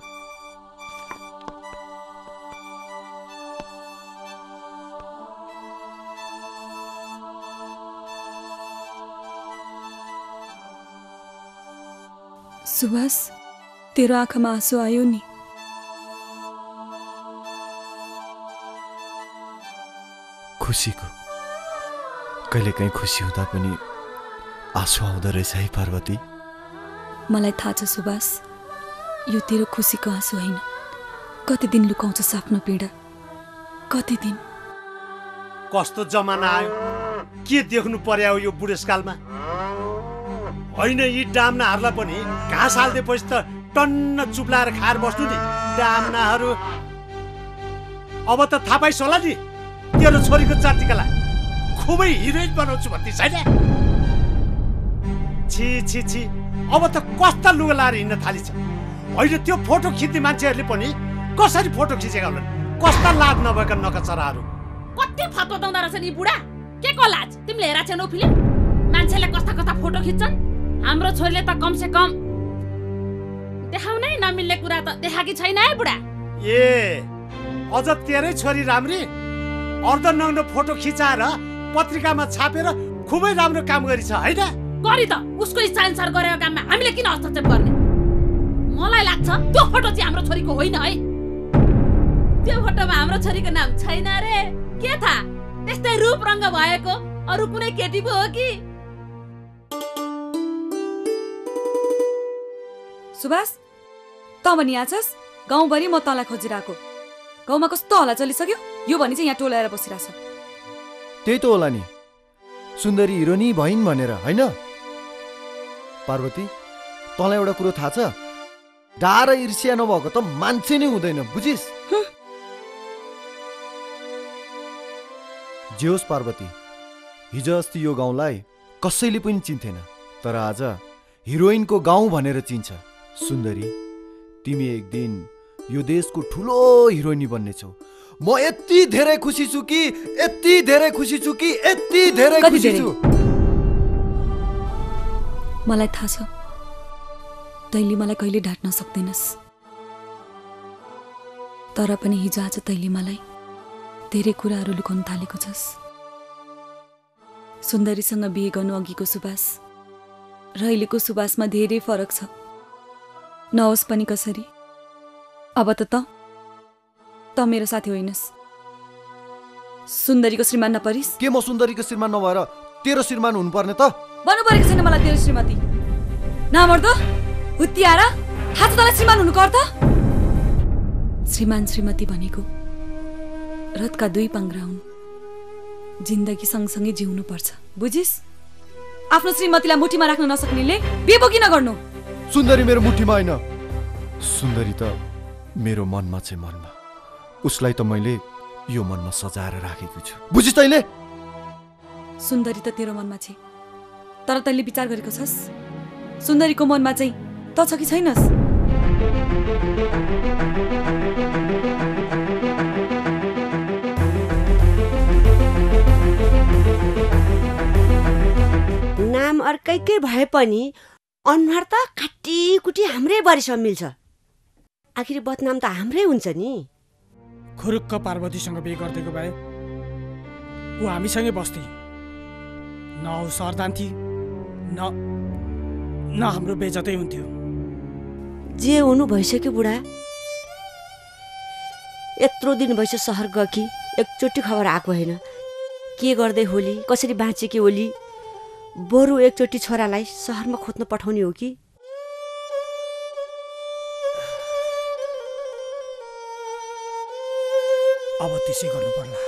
Speaker 8: सुभाष, तेरो आँखामा आँसु आयो नि?
Speaker 3: खुसीको। कहिलेकाहीँ खुसी हुँदा पनि आँसु आउँदो रहेछ है पार्वती।
Speaker 8: मलाई थाहा छ सुभाष, यो तेरो खुसीको आँसु होइन। कति दिन लुकाउँछ आफ्नो पीडा, कति दिन।
Speaker 19: कस्तो जमाना आयो, के देख्नु पर्यो यो बुढेसकालमा। होइन, यी डाम्नाहरूलाई पनि घाँस हालिदिएपछि त टन्न चुप्लाएर खाएर बस्नु नि डाम्नाहरू। अब त थाहा पाइस् होला नि तेरो छोरीको चाटीकालाई खुबै हिरोइन बनाउँछु भन्ने छैन। छि छि छि, अब त कस्ता लुगा लाएर हिँड्न थालिन्छ। होइन, त्यो फोटो खिच्ने मान्छेहरूले पनि कसरी फोटो खिचेका होलान्? कस्ता लाज नभएका नकचराहरू।
Speaker 18: कति फत बताउँदा रहेछ नि बुढा। के को लाज? तिमीले हेरा छैनौ फिल्म? मान्छेले कस्ता कस्ता फोटो खिच्छन्। हाम्रो छोरीले त कम से कम देखाउनै नमिल्ने कुरा त देखाकी छैन है बुढा।
Speaker 19: ए, अझ तेरै छोरी राम्री अर्धनग्न फोटो खिचाएर पत्रिकामा छापेर खुबै राम्रो काम गरिछ हैन?
Speaker 18: गरी त, उसको इच्छा अनुसार गरेको काममा हामीले किन हस्तक्षेप गर्ने? मलाई लाग्छ त्यो फोटो चाहिँ हाम्रो छोरीको होइन है। त्यो फोटोमा हाम्रो छोरीको नाम छैन रे। के थाहा, त्यस्तै रूप रङ्ग भएको अरू कुनै केटी पो हो कि?
Speaker 8: सुभाष, त पनि यहाँ छस्? गाउँभरि म तँलाई खोजिरहेको। गाउँमा कस्तो हल्ला चलिसक्यो, यो भनी चाहिँ यहाँ टोलाएर बसिरहेछ।
Speaker 3: त्यही त होला नि, सुन्दरी हिरोइनी भइन् भनेर, होइन? पार्वती, तँलाई एउटा कुरो थाहा छ? डार ईर्ष्या नभएको त मान्छे नै हुँदैन, बुझिस्? जे होस् पार्वती, हिजो अस्ति यो गाउँलाई कसैले पनि चिन्थेन, तर आज हिरोइनको गाउँ भनेर चिन्छ। सुन्दरी, तिमी एक दिन यो देशको ठुलो हिरोइनी बन्नेछौ। म यति धेरै खुसी छु कि यति धेरै खुसी छु कि यति धेरै खुसी छु।
Speaker 15: मलाई थाहा छ तैँले मलाई कहिले ढाट्न सक्दैनस्, तर पनि हिजो आज तैँले मलाई धेरै कुराहरू लुकाउन थालेको छस्। सुन्दरीसँग बिहे गर्नु अघिको सुबास र अहिलेको सुबासमा धेरै फरक छ। नहोस् पनि कसरी, अब त त त मेरो साथी होइनस्, सुन्दरीको श्रीमान नपरिस्।
Speaker 3: के म सुन्दरीको श्रीमान नभएर तेरो श्रीमान हुनुपर्ने त?
Speaker 15: बन्नु परेको छैन मलाई तेरो श्रीमती। नमर्दो हुत्तिएर थाहा छ तँलाई श्रीमान हुनुको अर्थ? श्रीमान श्रीमती भनेको रथका दुई पाङ्ग्रा हुन्, जिन्दगी सँगसँगै जिउनु पर्छ, बुझिस्? आफ्नो श्रीमतीलाई मुठीमा राख्न नसक्नेले बिहे पो किन गर्नु?
Speaker 3: सुन्दरी मेरो मुठीमा होइन, सुन्दरी त मेरो मनमा चाहिँ मनमा। उसलाई त मैले यो मनमा सजाएर राखेको छु, बुझिस् तैँले?
Speaker 15: सुन्दरी त तेरो मनमा छ, तर तैँले विचार गरेको छस् सुन्दरीको मनमा चाहिँ त छ कि छैनस्?
Speaker 12: नाम अर्कैकै भए पनि अनुहार त काटीकुटी हाम्रै बारीसँग मिल्छ। आखिर बदनाम त हाम्रै हुन्छ नि।
Speaker 16: खुरुक्क पार्वतीसँग बिहे गरिदिएको भए ऊ हामीसँगै बस्थे, न ऊ सहर जान्थी न न हाम्रो बेजतै हुन्थ्यो।
Speaker 12: जे हुनु भइसक्यो बुढा, यत्रो दिन भइसक्यो सहर गएकी, एकचोटि खबर आएको होइन। के गर्दै होली, कसरी बाँचेकी होली, बरु एकचोटि छोरालाई सहरमा खोज्न पठाउने हो कि?
Speaker 16: अब त्यसै गर्नु पर्ला।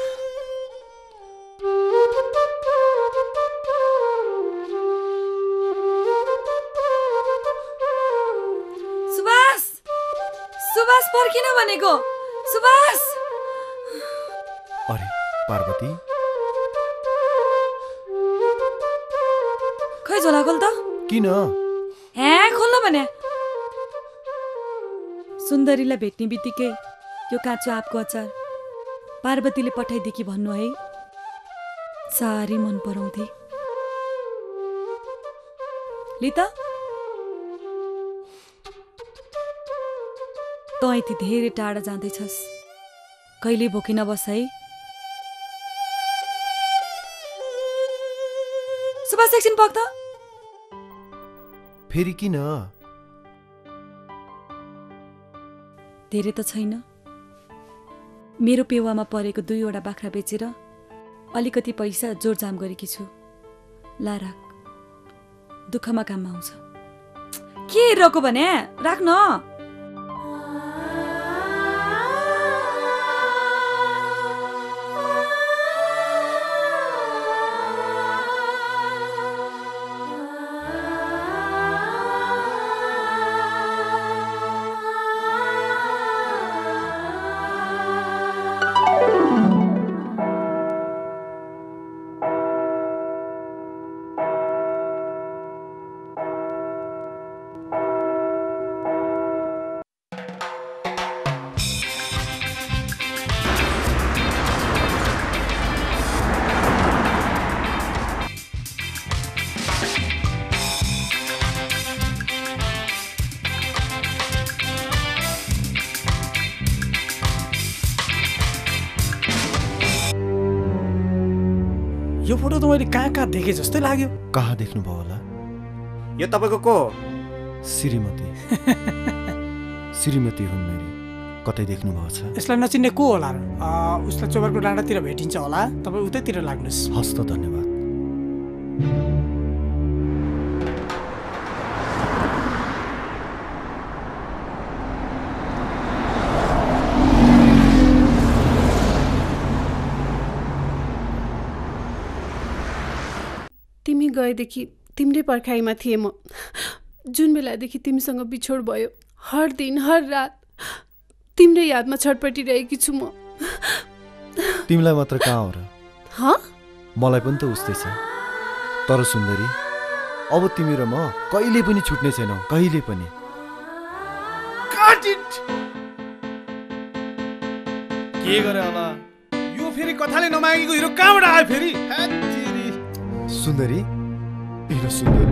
Speaker 15: सुभाष, सुभाष पर्खिन भनेको, सुभाष।
Speaker 3: अरे पार्वती,
Speaker 15: खै झोला खोल त।
Speaker 3: किन?
Speaker 15: हे खोल्न भने। सुन्दरीलाई भेट्ने बित्तिकै यो काँचो आँपको अचार पार्वतीले पठाइदिएकी भन्नु है, साह्रै मन पराउँथे। लिता, तँ यति धेरै टाढा जाँदैछस्, कहिले भोकी नबस है। सुभाष एकछिन पक् त।
Speaker 3: फेरि किन?
Speaker 15: धेरै त छैन, मेरो पेवामा परेको दुईवटा बाख्रा बेचेर अलिकति पैसा जोडजाम गरेकी छु। ला राख, दुःखमा काममा आउँछ। के हेरिरहेको भने राख्न।
Speaker 16: यो फोटो त मैले कहाँ कहाँ देखेँ जस्तै लाग्यो।
Speaker 3: कहाँ देख्नुभयो होला?
Speaker 20: यो तपाईँको को?
Speaker 3: श्रीमती। श्रीमती हुन् मेरी, कतै देख्नुभएको छ?
Speaker 16: यसलाई नचिन्ने को होला र? उसलाई चोबरको डाँडातिर भेटिन्छ होला, तपाईँ उतैतिर लाग्नुहोस्।
Speaker 3: हस् त, धन्यवाद।
Speaker 13: तिमी गएदेखि तिम्रै पर्खाइमा थिएँ म। जुन बेलादेखि तिमीसँग बिछोड भयो, हर दिन हर रात तिम्रै यादमा छटपटिरहेकी छु म।
Speaker 3: तिमीलाई मात्र कहाँ हो र?
Speaker 5: हाँ
Speaker 3: मलाई पनि त उस्तै छ। तर सुन्दरी, अब तिमी र म कहिले पनि छुट्ने छैनौ, कहिले पनि।
Speaker 22: के गरे होला यो फेरि कथाले नमागेको हिरो कहाँबाट आयो फेरि?
Speaker 3: सुन्दरी, हेर सुन्दरी।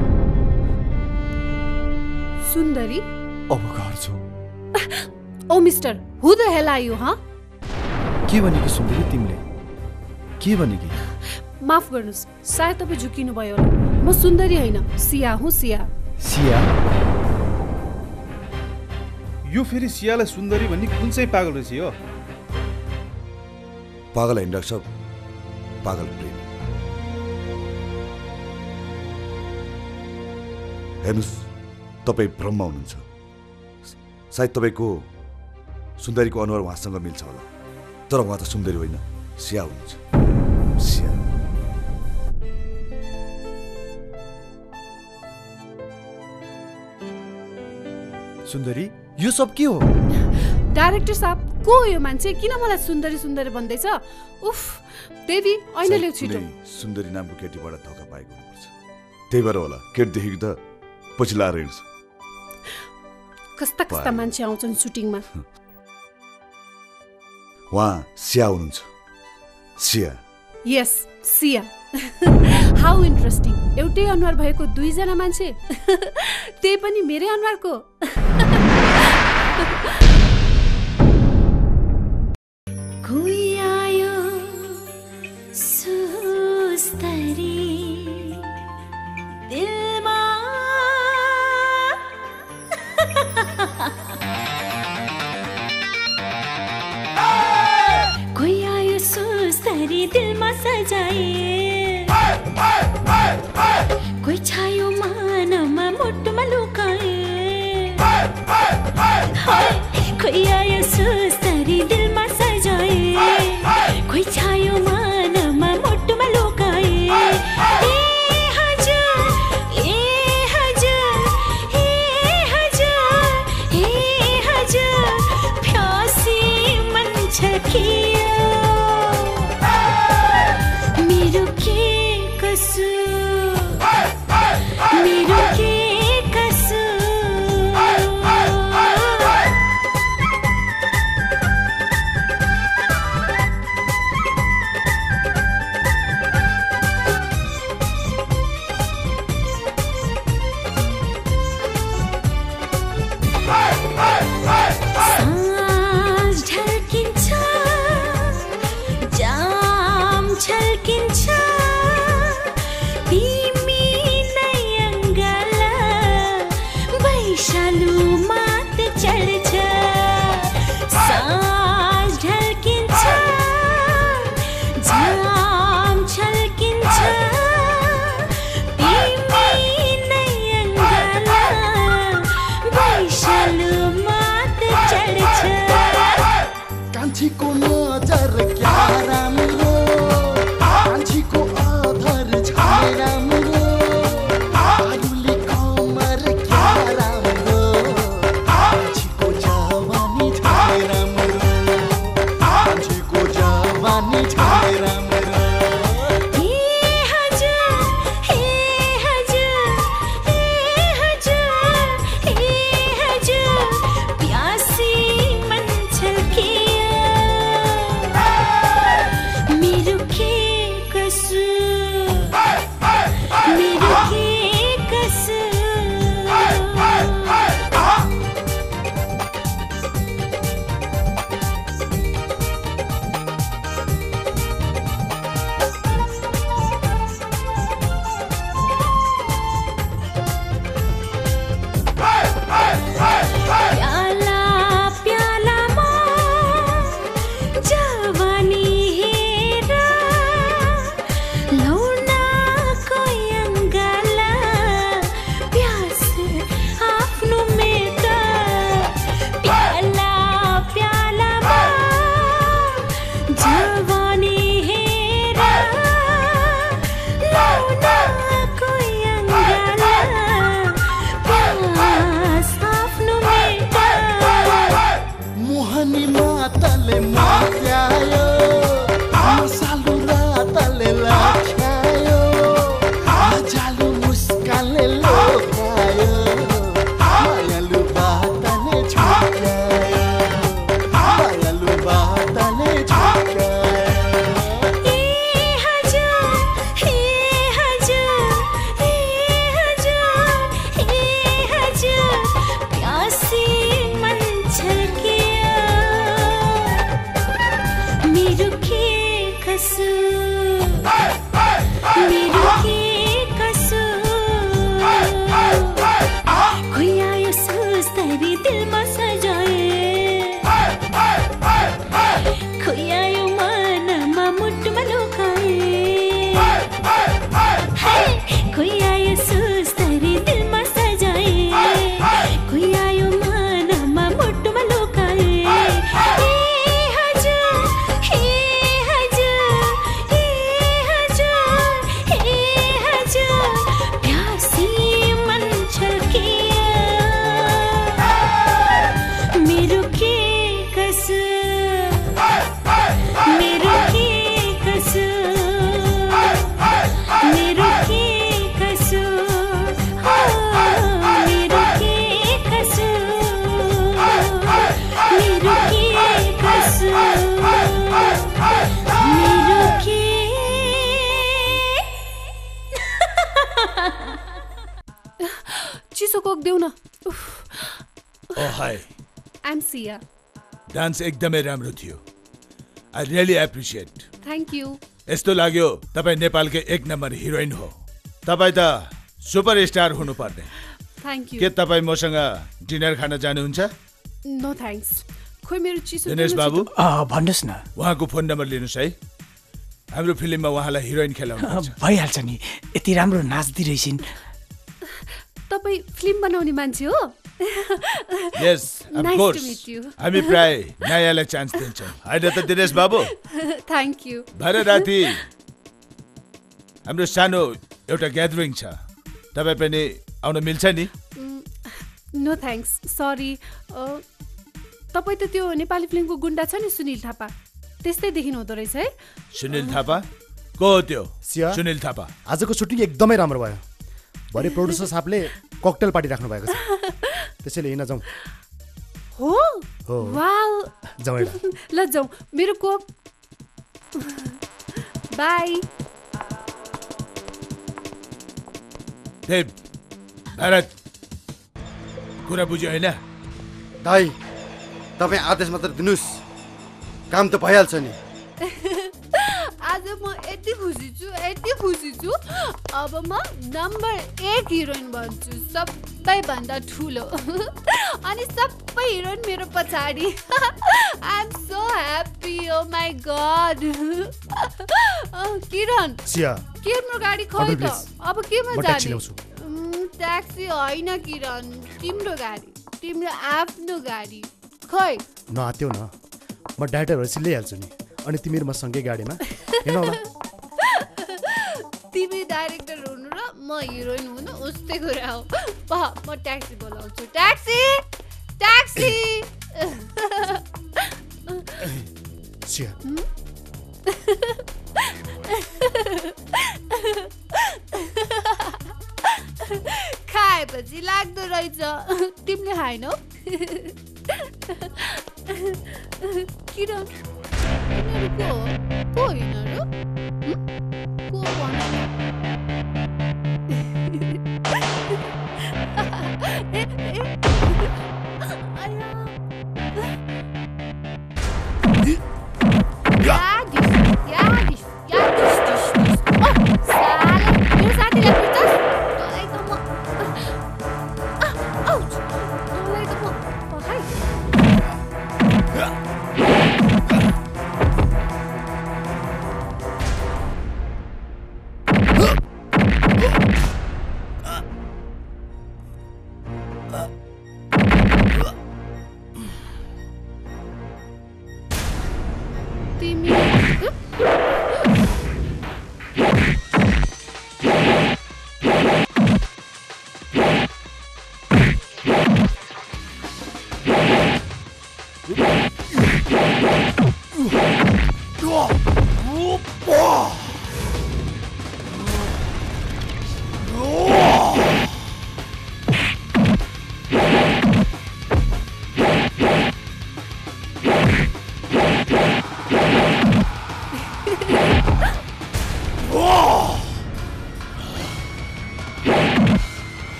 Speaker 13: सुन्दरी?
Speaker 3: अब घर छौ।
Speaker 13: Oh mister, who the hell are you? हाँ
Speaker 3: के भनेकी सुन्दरी तिमीले? के भनेकी?
Speaker 13: माफ गर्नुस्, सायद तपाईँ झुकिनु भयो होला। म सुन्दरी होइन, सिया हुँ। सिया
Speaker 3: सिया?
Speaker 22: यो फेरि सियालाई सुन्दरी भन्ने कुन चाहिँ पागल रहेछ यो?
Speaker 14: पागल होइन डाक्टर साहब, पागल प्रेम। हेर्नुहोस्, तपाईँ भ्रममा हुनुहुन्छ। सायद तपाईँको सुन्दरीको अनुहार उहाँसँग मिल्छ होला, तर उहाँ त सुन्दरी होइन, सिया हुनुहुन्छ। सिया।
Speaker 3: सुन्दरी, यो सब के हो?
Speaker 13: डाइरेक्टर साहब, को हो यो मान्छे? किन मलाई सुन्दरी सुन्दरी भन्दैछ? उफ, देवी ऐना ल्याऊ छिटो।
Speaker 14: सुन्दरी नामको केटीबाट धोका पाएको हुनुपर्छ, त्यही भएर होला केटीदेखि त पछि लाएर हिँड्छ।
Speaker 13: कस्ता कस्ता मान्छे आउँछन् सुटिङमा।
Speaker 14: उहाँ सिया हुनुहुन्छ। Siya.
Speaker 13: Yes, Siya. How interesting. एउटै अनुहार भएको दुईजना मान्छे, त्यही पनि मेरै अनुहारको।
Speaker 4: कोही आयो सुस्तरी दिलमा, कोही आयो सुस्तरी दिलमा सजाए, कोही छायो मानमा मुटुमा लुकाए, कोही आयो सुस्तरी दिलमा सजाए, कोही छायो मानमा मुटुमा लुकाए। ए हजुर, ए हजुर, ए हजुर, ए हजुर, प्यासी मन छकियो, मेरो के कसूर, मेरो के
Speaker 9: कान्छीको नजर क्या राम्रो, कान्छीको आधार छाने राम्रो, आरुली कमर क्या राम्रो, कान्छीको जवानी छाने राम्रो, कान्छीको जवानी छाने राम्रो।
Speaker 4: हे हजुर, हे हजुर, हे हजुर, हे हजुर, प्यासी मन छलकियो, मेरो के कसूर मेरो के कसूर कोही आयो सोच्दै दिलमा सजाए कोही आयो मनमा मुटुमा लुकाए कोही आयो सोच्दै दिलमा सजाए कोही आयो मनमा मुटुमा लुकाए
Speaker 13: चिसो कोक देऊ न।
Speaker 7: Oh hi,
Speaker 13: I am Siya.
Speaker 7: Dance एकदमै राम्रो थियो। I really appreciate.
Speaker 13: Thank you.
Speaker 7: यस्तो लाग्यो तपाईँ नेपालकै एक नम्बर हिरोइन हो। तपाईँ त सुपर स्टार हुनुपर्ने।
Speaker 13: Thank you.
Speaker 7: के तपाईँ मसँग डिनर खान जानुहुन्छ?
Speaker 13: No thanks. खोइ मेरो चिसो
Speaker 7: दिनेश बाबु
Speaker 16: भन्नुहोस् न।
Speaker 7: उहाँको फोन नम्बर लिनुहोस् है। हाम्रो फिल्ममा उहाँलाई हिरोइन खेलाउनुहुन्छ।
Speaker 16: भइहाल्छ नि, यति राम्रो नाच्दै रहेछिन्।
Speaker 13: तपाईँ फिल्म बनाउने मान्छे हो?
Speaker 7: Yes, of
Speaker 13: Nice to
Speaker 7: course.
Speaker 13: meet you.
Speaker 7: हामी प्राय नयाँलाई चान्स दिन्छौँ होइन त दिनेश बाबु?
Speaker 13: Thank you.
Speaker 7: भरे राति हाम्रो सानो एउटा ग्यादरिङ छ, तपाईँ पनि आउन मिल्छ नि?
Speaker 13: No thanks, sorry. तपाईँ त त्यो नेपाली फिल्मको गुन्डा छ नि सुनिल थापा, त्यस्तै देखिनु हुँदो रहेछ है।
Speaker 7: सुनिल थापा को हो त्यो?
Speaker 1: सिया,
Speaker 7: सुनिल थापा।
Speaker 1: आजको सुटिङ एकदमै राम्रो भयो। भरे प्रोड्युसर साहबले ककटेल पार्टी राख्नु भएको छ, त्यसैले हिँड जाउँ।
Speaker 13: हो
Speaker 1: हो
Speaker 13: वाउ,
Speaker 1: जाउँ हेर।
Speaker 13: ल जाउँ। मेरो कोक। बाई।
Speaker 7: देव, भारत, कुरा बुझ्यो होइन?
Speaker 9: दाइ, तपाईँ आदेश मात्र दिनुहोस्, काम त भइहाल्छ नि।
Speaker 13: आज म यति खुसी छु, यति खुसी छु। अब म नम्बर एक हिरोइन बन्छु, सबैभन्दा ठुलो। अनि सबै हिरोइन मेरो पछाडि। I am so happy. Oh my god. Kiran,
Speaker 1: Siya,
Speaker 13: के मेरो गाडी खै
Speaker 1: अर्डर
Speaker 13: त?
Speaker 1: प्लिज।
Speaker 13: अब केमा
Speaker 1: म ट्याक्सी
Speaker 13: जाने?
Speaker 1: ल्याउँछु।
Speaker 13: उम्, ट्याक्सी होइन किरण, तिम्रो गाडी, तिम्रो आफ्नो गाडी। खै
Speaker 1: नआत्यौ न, म डाइरेक्टर भएपछि ल्याइहाल्छु नि। अनि तिमीहरू म सँगै गाडीमा हेर्नु होला।
Speaker 13: तिमी डाइरेक्टर हुनु र म हिरोइन हुनु उस्तै कुरा हो। पह, म ट्याक्सी बोलाउँछु। Taxi, taxi.
Speaker 1: सिया,
Speaker 13: खाएपछि लाग्दो रहेछ। तिमीले खाएनौ? किरण, यिनीहरू को हो? को हो यिनीहरू? हम्? को भन न? ए, ए, आया। यादिस, यादिस, यादिस, दिस, दिस। ओ, साले, मेरो साथीलाई पिट्छस्? तँलाई त म- आ, आउच! तँलाई त म- पखाइ। तिमी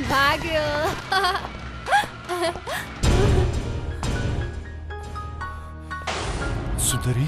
Speaker 5: भाग्यो।
Speaker 3: सुन्दरी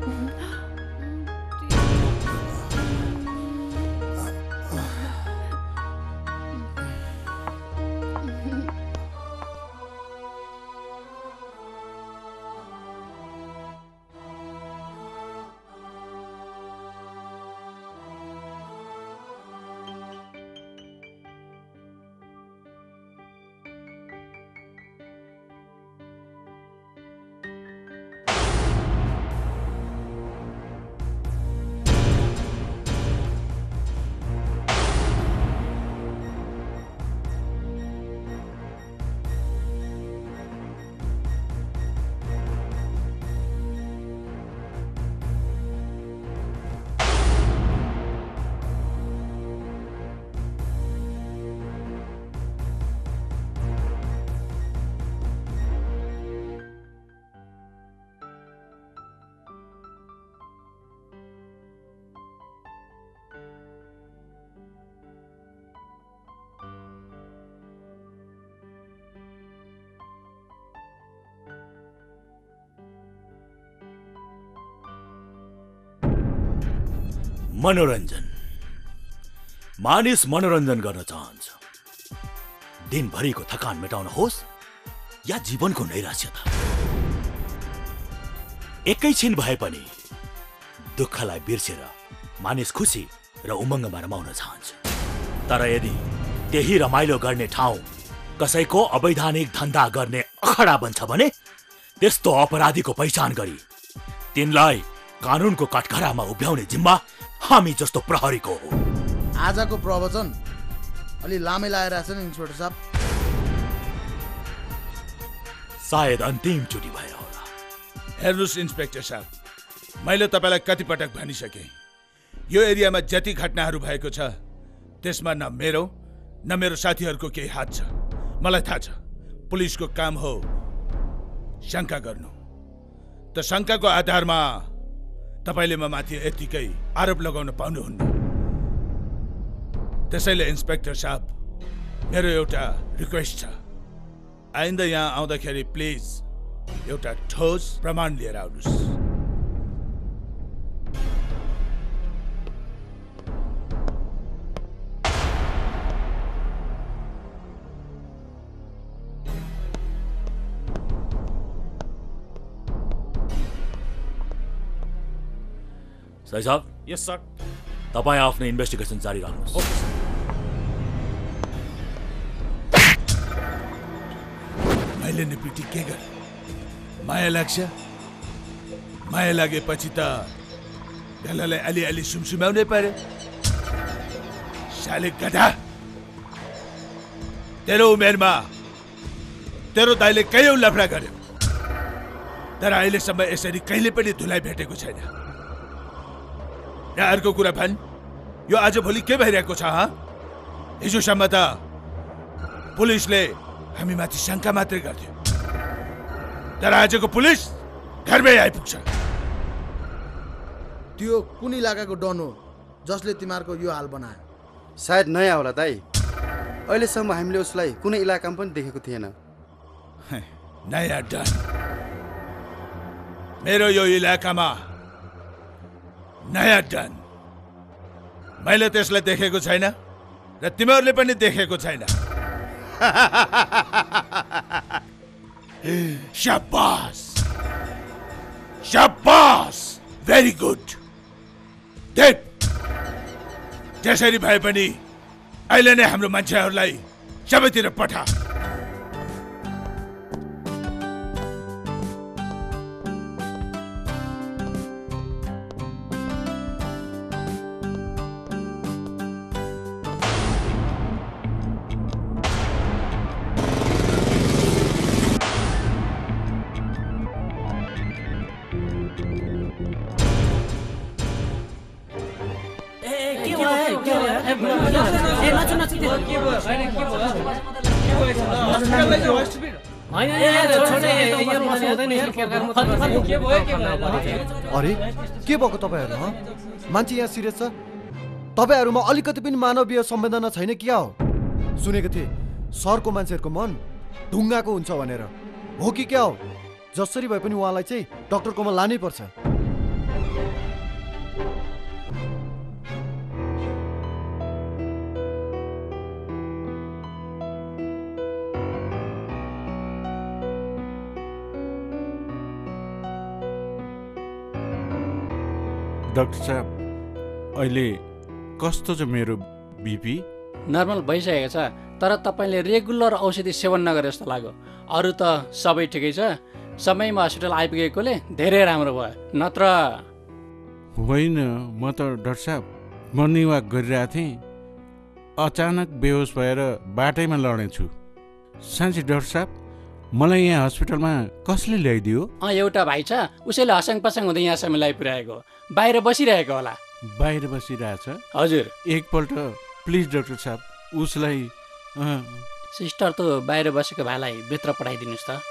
Speaker 2: मनोरञ्जन मानिस मनोरञ्जन गर्न चाहन्छ। दिनभरिको थकान मेटाउन होस् या जीवनको नैराश्यता, एकैछिन भए पनि दुःखलाई बिर्सेर मानिस खुसी र उमङ्गमा रमाउन चाहन्छ। तर यदि त्यही रमाइलो गर्ने ठाउँ कसैको अवैधानिक धन्दा गर्ने अखडा बन्छ भने त्यस्तो अपराधीको पहिचान गरी तिनलाई कानुनको कठघरामा उभ्याउने जिम्मा हामी जस्तो प्रहरीको हो।
Speaker 10: आजको प्रवचन अलि लामै लागिरहेछ नि इन्सपेक्टर साहब।
Speaker 2: सायद अन्तिम चोटि भएर होला।
Speaker 7: हेर्नुहोस् इन्सपेक्टर साहब, मैले तपाईँलाई कतिपटक भनिसकेँ, यो एरियामा जति घटनाहरू भएको छ त्यसमा न मेरो न मेरो साथीहरूको केही हात छ। मलाई थाहा छ पुलिसको काम हो शङ्का गर्नु, त शङ्काको आधारमा तपाईले म माथि यतिकै आरोप लगाउन पाउनुहुन्न। त्यसैले इन्सपेक्टर साहब, मेरो एउटा रिक्वेस्ट छ, आइन्दा यहाँ आउँदाखेरि प्लिज एउटा ठोस प्रमाण लिएर आउनुहोस्।
Speaker 2: साई साहब।
Speaker 22: Yes sir.
Speaker 2: तपाईँ आफ्नो इन्भेस्टिगेसन जारी राख्नुहोस्।
Speaker 22: Okay sir.
Speaker 7: मैले निपिटी के गरेँ? माया लाग्छ? माया लागेपछि त ढल्लालाई अलिअलि सुमसुमाउनै पर्यो। साले गधा, तेरो उमेरमा तेरो दाइले कयौं लफडा गर्यो, तर अहिलेसम्म यसरी कहिले पनि धुलाई भेटेको छैन। र अर्को कुरा भन्, यो आज भोलि के भइरहेको छ? हा, हिजोसम्म त पुलिसले हामी माथि शङ्का मात्रै गर्थ्यो, तर आजको पुलिस घरमै आइपुग्छ।
Speaker 10: त्यो कुन इलाकाको डन हो जसले तिमीहरूको यो हाल बनायो?
Speaker 9: सायद नयाँ होला दाइ। अहिलेसम्म हामीले उसलाई कुनै इलाकामा पनि देखेको थिएन।
Speaker 7: नयाँ डन? मेरो यो इलाकामा नयाँ डन? मैले त्यसलाई देखेको छैन र तिमीहरूले पनि देखेको छैन। शाबास, शाबास, भेरी गुड। देख, त्यसरी भए पनि अहिले नै हाम्रो मान्छेहरूलाई सबैतिर पठा।
Speaker 3: अरे के भएको तपाईँहरू? हँ, मान्छे यहाँ सिरियस छ? तपाईँहरूमा अलिकति पनि मानवीय संवेदना छैन क्या हो? सुनेको थिएँ सहरको मान्छेहरूको मन ढुङ्गाको हुन्छ भनेर हो कि क्या हो? जसरी भए पनि उहाँलाई चाहिँ डाक्टरकोमा लानै पर्छ।
Speaker 6: डाक्टर साहब, अहिले कस्तो छ मेरो बिपी?
Speaker 17: नर्मल भइसकेको छ, तर तपाईँले रेगुलर औषधि सेवन नगरे जस्तो लाग्यो। अरू त सबै ठिकै छ, समयमा हस्पिटल आइपुगेकोले धेरै राम्रो भयो, नत्र
Speaker 6: होइन। म त डाक्टर साहब मर्निङ वाक गरिरहेको थिएँ, अचानक बेहोस भएर बाटैमा लडेछु। साँच्ची डाक्टर साहब, मलाई यहाँ हस्पिटलमा कसले ल्याइदियो?
Speaker 17: अँ, एउटा भाइ छ, उसैले हसाङ पसाङ हुँदै यहाँसम्म ल्याइपुर्याएको। बाहिर बसिरहेको होला।
Speaker 6: बाहिर बसिरहेछ?
Speaker 17: हजुर।
Speaker 6: एकपल्ट प्लिज डाक्टर साहब उसलाई।
Speaker 17: सिस्टर त बाहिर बसेको भाइलाई भित्र पठाइदिनुहोस् त।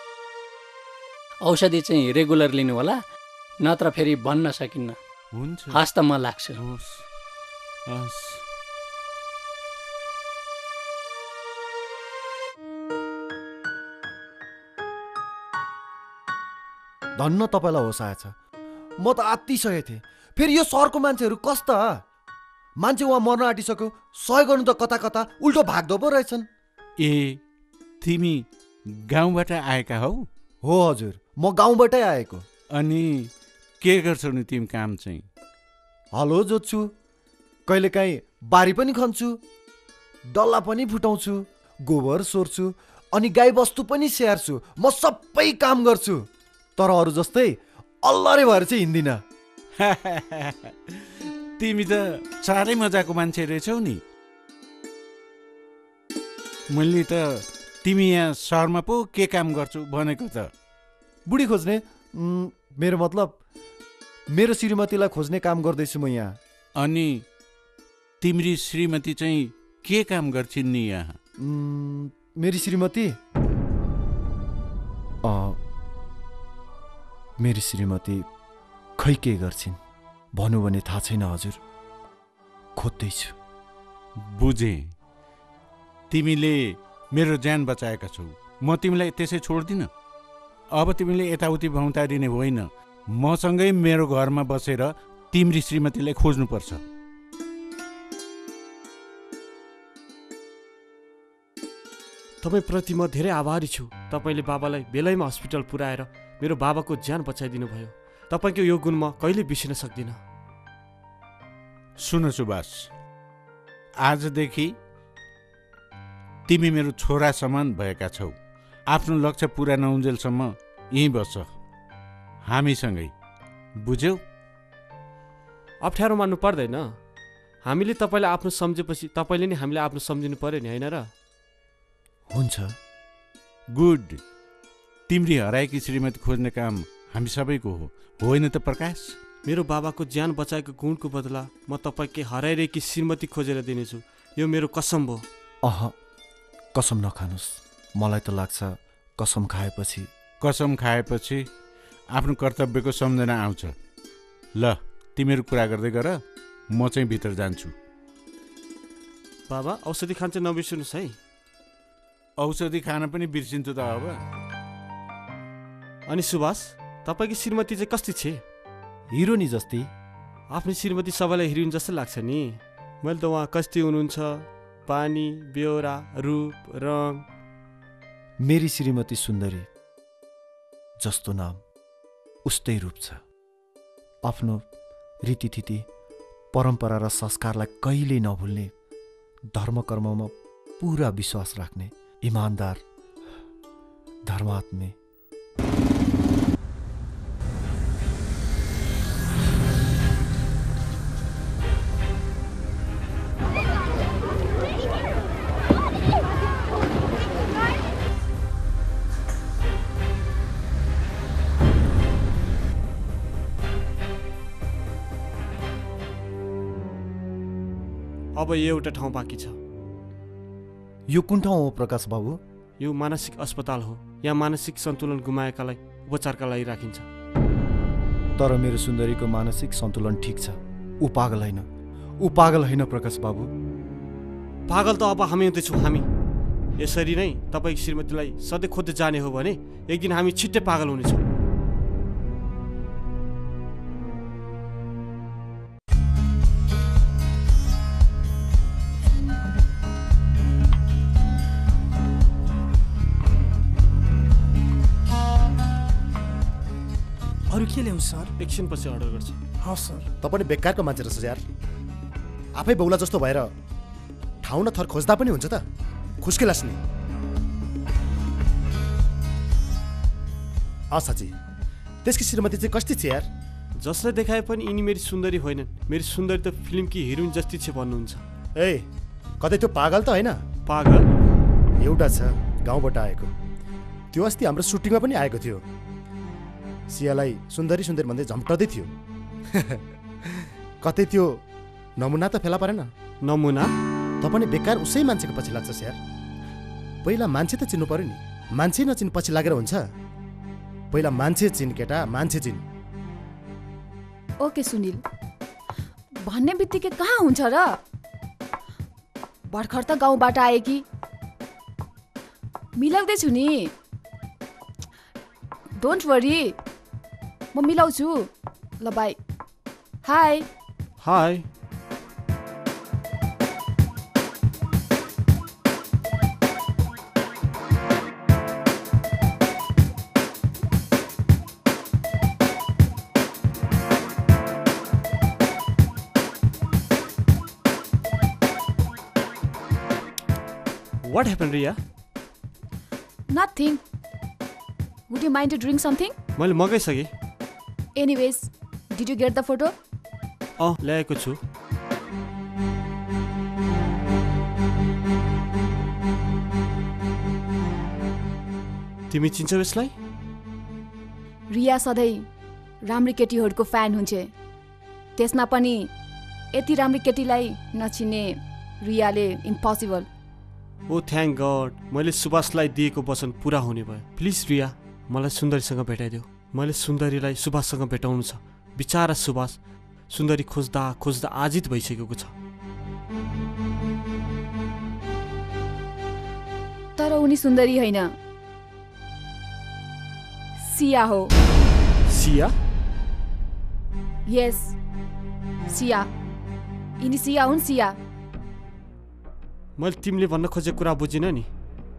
Speaker 17: औषधि चाहिँ रेगुलर लिनु होला, नत्र फेरि भन्न सकिन्न।
Speaker 6: हुन्छ,
Speaker 17: हस् त, म लाग्छु।
Speaker 6: हस् हस्।
Speaker 3: धन्न तपाईँलाई होस आएछ। म त आत्तिसकेको थिएँ। फेरि यो सहरको मान्छेहरू कस्ता? मान्छे उहाँ मर्न आँटिसक्यो, सही गर्नु त कता कता उल्टो भाग्दो पो रहेछन्।
Speaker 6: ए, तिमी गाउँबाट आएका हौ?
Speaker 3: हो हजुर, म गाउँबाटै आएको।
Speaker 6: अनि के गर्छौ नि तिमी काम चाहिँ?
Speaker 3: हलो जोत्छु, कहिलेकाहीँ बारी पनि खन्छु, डल्ला पनि फुटाउँछु, गोबर सोर्छु, अनि गाई बस्तु पनि स्याहार्छु। म सबै काम गर्छु, तर अरू जस्तै अल्लरे भएर चाहिँ हिँड्दिनँ।
Speaker 6: तिमी त साह्रै मजाको मान्छे रहेछौ नि। मैले त तिमी यहाँ सहरमा पो के काम गर्छु भनेको त।
Speaker 3: बुढी खोज्ने? मेरो मतलब मेरो श्रीमतीलाई खोज्ने काम गर्दैछु म यहाँ।
Speaker 6: अनि तिम्री श्रीमती चाहिँ के काम गर्छिन् नि यहाँ?
Speaker 3: मेरी श्रीमती मेरी श्रीमती खै के गर्छिन् भन्नु भने थाहा छैन हजुर, खोज्दैछु।
Speaker 6: बुझे, तिमीले मेरो ज्यान बचाएका छौ, म तिमीलाई त्यसै छोड्दिनँ। अब तिमीले यताउति भौँतारिने होइन, मसँगै मेरो घरमा बसेर तिम्री श्रीमतीलाई खोज्नुपर्छ।
Speaker 20: तपाईँप्रति म धेरै आभारी छु। तपाईँले बाबालाई बेलैमा हस्पिटल पुर्याएर मेरो बाबाको ज्यान बचाइदिनु भयो। तपाईँको यो गुण म कहिले बिर्सिन सक्दिनँ।
Speaker 6: सुन सुभाष, आजदेखि तिमी मेरो छोरा समान भएका छौ। आफ्नो लक्ष्य पुरा नहुन्जेलसम्म यहीँ बस हामीसँगै, बुझ्यौ?
Speaker 20: अप्ठ्यारो मान्नु पर्दैन। हामीले तपाईँलाई आफ्नो सम्झेपछि तपाईँले नि हामीले आफ्नो सम्झिनु पर्यो नि, होइन र?
Speaker 3: हुन्छ।
Speaker 6: गुड। तिम्री हराएकी श्रीमती खोज्ने काम हामी सबैको हो, होइन त प्रकाश?
Speaker 20: मेरो बाबाको ज्यान बचाएको गुणको बदला म तपाईँकै हराइरहेकी श्रीमती खोजेर दिनेछु, यो मेरो कसम हो।
Speaker 3: अह, कसम नखानुस्। मलाई त लाग्छ कसम खाएपछि
Speaker 6: कसम खाएपछि आफ्नो कर्तव्यको सम्झना आउँछ। ल, तिमीहरू कुरा गर्दै गर, म चाहिँ भित्र जान्छु।
Speaker 20: बाबा, औषधि खान चाहिँ नबिर्सिनुहोस् है।
Speaker 6: औषधि खान पनि बिर्सिन्छु त अब।
Speaker 20: अनि सुभाष, तपाईँकी श्रीमती चाहिँ कस्ती छे?
Speaker 3: हिरोनी जस्ती।
Speaker 20: आफ्नो श्रीमती सबैलाई हिरोइन जस्तै लाग्छ नि। मैले त उहाँ कस्ती हुनुहुन्छ, पानी, बेहोरा, रूप, रङ।
Speaker 3: मेरी श्रीमती सुन्दरी जस्तो नाम उस्तै रूप छ। आफ्नो रीतिथिति, परम्परा र संस्कारलाई कहिल्यै नभुल्ने, धर्मकर्ममा पुरा विश्वास राख्ने, इमान्दार, धर्मात्मे।
Speaker 20: अब यो एउटा ठाउँ बाँकी छ।
Speaker 3: यो कुन ठाउँ हो प्रकाश बाबु?
Speaker 20: यो मानसिक अस्पताल हो। यहाँ मानसिक सन्तुलन गुमाएकालाई उपचारका लागि राखिन्छ।
Speaker 3: तर मेरो सुन्दरीको मानसिक सन्तुलन ठिक छ। ऊ पागल होइन, ऊ पागल होइन प्रकाश बाबु।
Speaker 20: पागल त अब हामी हुँदैछौँ हामी। यसरी नै तपाईँको श्रीमतीलाई सधैँ खोज्दै जाने हो भने एक दिन हामी छिट्टै पागल हुनेछौँ।
Speaker 16: अरू के ल्याउँ सर?
Speaker 20: एकछिनपछि अर्डर गर्छु।
Speaker 16: हस् सर।
Speaker 1: तपाईँ बेकारको मान्छे रहेछ यार। आफै बौला जस्तो भएर ठाउँ न थर खोज्दा पनि हुन्छ त, खुस्के लास्ने। अँ साँच्ची त्यसकी श्रीमती चाहिँ कस्ती छ यार?
Speaker 20: जसलाई देखाए पनि यिनी मेरी सुन्दरी होइनन्, मेरी सुन्दरी त फिल्मकी हिरोइन जस्तै छ भन्नुहुन्छ।
Speaker 1: ए कतै त्यो पागल त होइन?
Speaker 20: पागल
Speaker 1: एउटा छ गाउँबाट आएको, त्यो अस्ति हाम्रो सुटिङमा पनि आएको थियो। सियालाई सुन्दरी सुन्दरी भन्दै झम्टाउँदै थियो। कतै त्यो नमुना त फेला परेन?
Speaker 20: नमुना?
Speaker 1: तपाईँ बेकार उसै मान्छेको पछि लाग्छ यार। पहिला मान्छे त चिन्नु पर्यो नि, मान्छे नचिन् पछि लागेर हुन्छ। पहिला मान्छे चिन केटा, मान्छे चिन।
Speaker 5: ओके सुनिल, भन्ने बित्तिकै कहाँ हुन्छ र? भर्खर त गाउँबाट आए कि मिलाउँदैछु नि। डोन्ट वरी, म मिलाउँछु। ल bye. Hi.
Speaker 20: Hi. What happened, Ria?
Speaker 5: Nothing. Would you mind to drink something?
Speaker 20: मैले मगाइसकेँ।
Speaker 5: Anyways, did you get the photo?
Speaker 20: अँ ल्याएको छु। तिमी चिन्छौ यसलाई?
Speaker 5: रिया सधैँ राम्री केटीहरूको फ्यान हुन्छ, त्यसमा पनि यति राम्री केटीलाई नचिन्ने रियाले इम्पोसिबल।
Speaker 20: ओ थ्याङ्क गड, मैले सुभाषलाई दिएको वचन पुरा हुने भयो। प्लिज रिया, मलाई सुन्दरीसँग भेटाइदेऊ। मैले सुन्दरीलाई सुभाषसँग भेटाउनु छ। बिचारा सुभाष सुन्दरी खोज्दा खोज्दा आजित भइसकेको छ।
Speaker 5: तर उनी सुन्दरी होइन, सिया हो।
Speaker 20: सिया?
Speaker 5: यस, सिया। यिनी सिया हुन्, सिया।
Speaker 20: मैले तिमीले भन्न खोजेको कुरा बुझिन नि।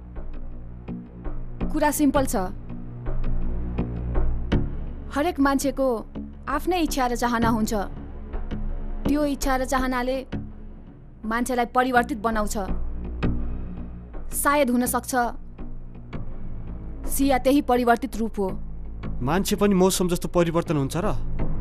Speaker 5: कुरा सिम्पल छ। हरेक मान्छेको आफ्नै इच्छा र चाहना हुन्छ। त्यो इच्छा र चाहनाले मान्छेलाई परिवर्तित बनाउँछ। सायद हुन सक्छ सिया त्यही परिवर्तित रूप हो।
Speaker 20: मान्छे पनि मौसम जस्तो परिवर्तन हुन्छ र?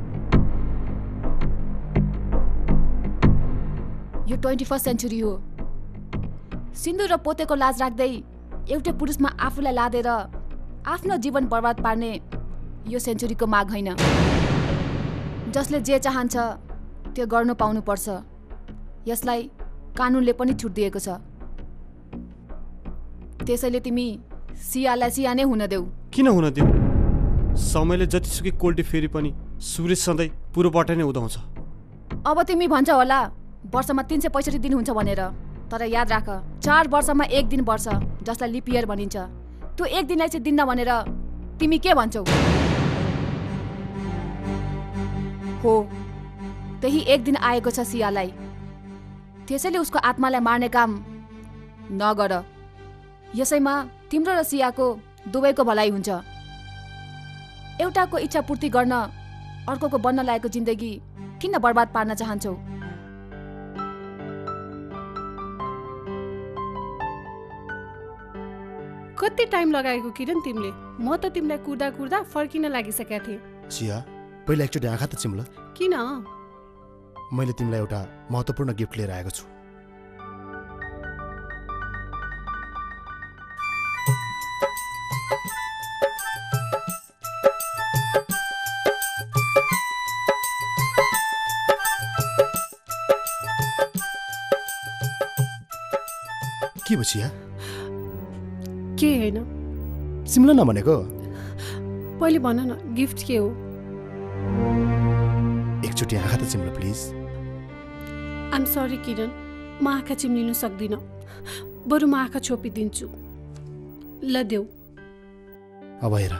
Speaker 5: यो ट्वेन्टी फर्स्ट सेन्चुरी हो। सिन्दुर र पोतेको लाज राख्दै एउटै पुरुषमा आफूलाई लादेर आफ्नो जीवन बर्बाद पार्ने यो सेन्चुरीको माग होइन। जसले जे चाहन्छ त्यो गर्नु पाउनुपर्छ। यसलाई कानुनले पनि छुट दिएको छ। त्यसैले तिमी सियालाई सिया नै हुन देऊ।
Speaker 20: किन हुन देऊ? समयले जतिसुकै कोल्टी फेरि पनि सूर्य सधैँ पूर्वबाट नै उदाउँछ।
Speaker 5: अब तिमी भन्छ होला वर्षमा तीन सय पैँसठी दिन हुन्छ भनेर, तर याद राख चार वर्षमा एक दिन वर्ष, जसलाई लिप इयर भनिन्छ। त्यो एक दिनलाई चाहिँ दिन्न भनेर तिमी के भन्छौ? हो, त्यही एक दिन आएको छ सियालाई। त्यसैले उसको आत्मालाई मार्ने काम नगर। यसैमा तिम्रो र सियाको दुवैको भलाइ हुन्छ। एउटाको इच्छा पूर्ति गर्न अर्कोको बन्न लागेको जिन्दगी किन बर्बाद पार्न चाहन्छौ?
Speaker 13: कति टाइम लगाएको किरण तिमीले? म त तिमीलाई कुर्दा कुर्दा फर्किन लागिसकेका थिएँ।
Speaker 1: सिया, पहिला एकचोटि आँखा त चिम्ल।
Speaker 13: किन?
Speaker 1: मैले तिमीलाई एउटा महत्त्वपूर्ण गिफ्ट लिएर आएको छु। के भयो सिया?
Speaker 13: के होइन?
Speaker 1: सिम्ला नभनेको?
Speaker 13: पहिले भन न, गिफ्ट के हो?
Speaker 1: एकचोटि आँखा त चिम्लो प्लिज।
Speaker 13: आइम सरी किरण, म आँखा चिम्लिनु सक्दिनँ, बरु म आँखा छोपिदिन्छु। ल देऊ।
Speaker 1: अब हेर,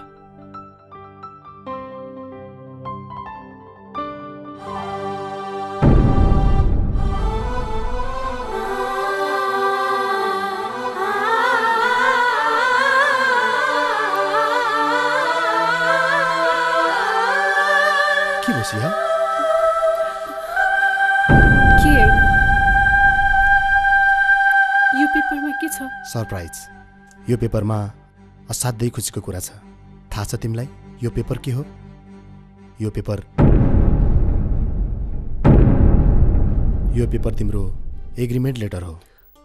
Speaker 1: के भयो सिया?
Speaker 13: के होइन, यो पेपरमा के छ?
Speaker 1: सरप्राइज। यो पेपरमा असाध्यै खुसीको कुरा छ। थाहा छ तिमीलाई यो पेपर के हो? यो पेपर यो पेपर तिम्रो एग्रिमेन्ट लेटर हो।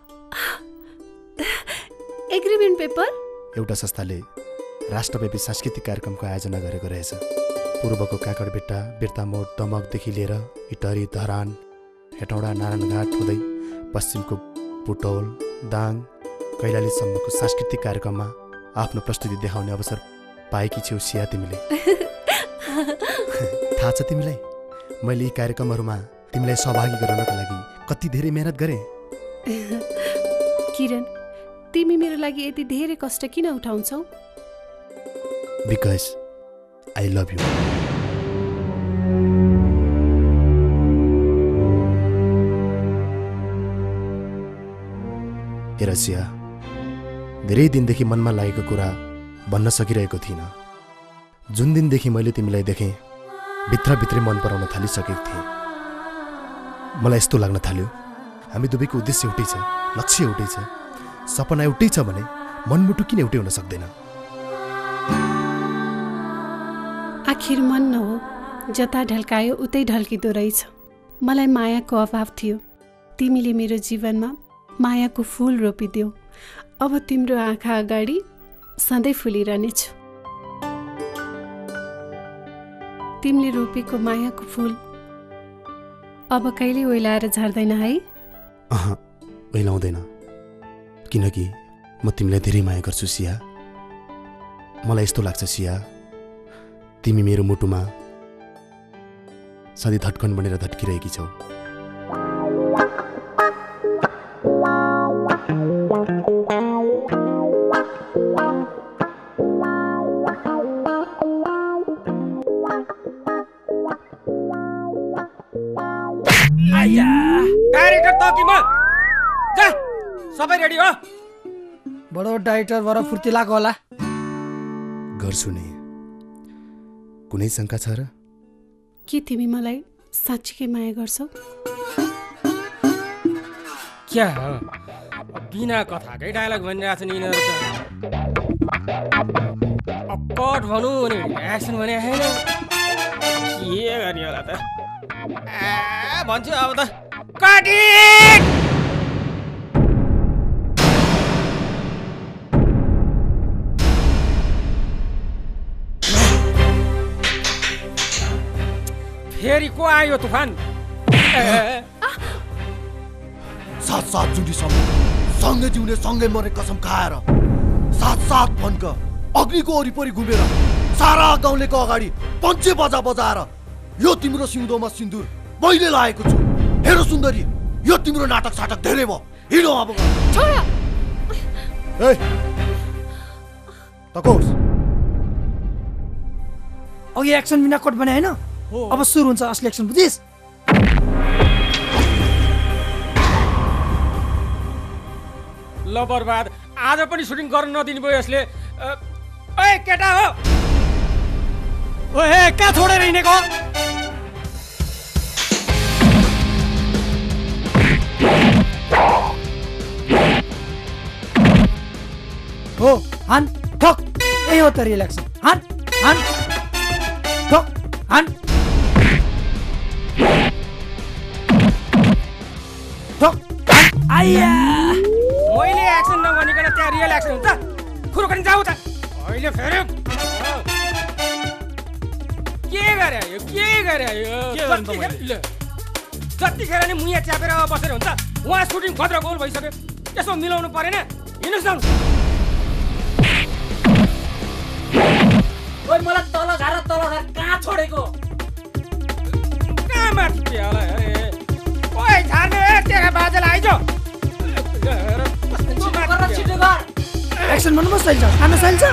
Speaker 13: Agreement paper?
Speaker 1: एउटा संस्थाले राष्ट्रव्यापी सांस्कृतिक कार्यक्रमको आयोजना गरेको रहेछ। पूर्वको काकडबेट्टा, बिर्तामोड, दमकदेखि लिएर इटहरी, धरान, हेटौँडा, नारायणघाट हुँदै पश्चिमको पुटौल, दाङ, कैलालीसम्मको सांस्कृतिक कार्यक्रममा आफ्नो प्रस्तुति देखाउने अवसर पाएकी छेउ सिया तिमीले। थाहा छ तिमीलाई मैले यी कार्यक्रमहरूमा तिमीलाई सहभागी गराउनको लागि कति धेरै मेहनत गरेँ?
Speaker 13: किरण, तिमी मेरो लागि यति धेरै कष्ट किन उठाउँछौ?
Speaker 1: Because I love you. हेर सिया, धेरै दिनदेखि मनमा लागेको कुरा भन्न सकिरहेको थिइनँ। जुन दिनदेखि मैले तिमीलाई देखेँ, भित्रभित्रै मन पराउन थालिसकेको थिएँ। मलाई यस्तो लाग्न थाल्यो, हामी दुवैको उद्देश्य एउटै छ, लक्ष्य एउटै छ, सपना एउटै छ भने मनमुटु किन एउटै हुन सक्दैन?
Speaker 13: आखिर मन न हो, जता ढल्कायो उतै ढल्किँदो रहेछ। मलाई मायाको अभाव थियो, तिमीले मेरो जीवनमा मायाको फूल रोपिदेऊ। अब तिम्रो आँखा अगाडि सधैँ फुलिरहनेछ। तिमीले रोपेको मायाको फूल अब कहिले ओइलाएर झर्दैन है?
Speaker 1: अह, ओइलाउँदैन, किनकि म तिमीलाई धेरै माया गर्छु सिया। मलाई यस्तो लाग्छ सिया, तिमी मेरो मुटुमा सधैँ धड्कन बनेर धड्किरहेकी छौ।
Speaker 11: डाइरेक्टर त कि म जा, सबै रेडी हो?
Speaker 10: बडो डाइरेक्टर बर फुर्तिलाको होला।
Speaker 1: गर्छु नि, कुनै शङ्का छ र?
Speaker 13: के तिमी मलाई साँच्चीकै माया गर्छौ?
Speaker 11: क्या हो, बिना कथाकै डायलग भनिरहेको छ नि यिनीहरू त। कट भनौँ भने एक्सन भने होइन, के गर्ने होला त? ए भन्छु अब त कटिङ। फेरि को आयो तुफान?
Speaker 9: सात सात जुडीसम्म सँगै जिउने सँगै मरे कसम खाएर सात सात फन्क अग्निको वरिपरि घुमेर सारा गाउँलेको अगाडि पञ्चे बजा बजाएर यो तिम्रो सिउँदोमा सिन्दुर मैले लागेको छु। हेर सुन्दरी, यो तिम्रो नाटक साटक धेरै भयो, हिँडो अब। ए तकोस,
Speaker 10: अघि एक्सन बिना कट भने होइन, अब सुरु हुन्छ असली एक्सन, बुझिस्?
Speaker 11: ल बर्बाद, आज पनि सुटिङ गर्न नदिनु भयो यसले। ओए केटा हो, ओए कहाँ छोडेर हिँडेको?
Speaker 10: हो हान ठक, यही हो त रिएक्सन। हान हान ठक हान ठक आइया।
Speaker 11: मैले एक्सन नभनिकन त्यहाँ रियल एक्सन हुन्छ? खुरो पनि जाऊ त अहिले। फेरि के गरे यो, के गरे यो? जतिखेर नि मुया च्यापेर बसेर हुन्छ, उहाँ सुटिङ खतरा गोल भइसक्यो। यसो मिलाउनु परेन? हिँड्नुहोस् न।
Speaker 18: ओइ मलाई तल झार तल झार कहाँ छोडेको?
Speaker 11: कहाँ माथि होला? ओइ झार्ने तेरा बाजे आइजो
Speaker 10: एक्सन भन्नु बस सैलजा खान सैलजा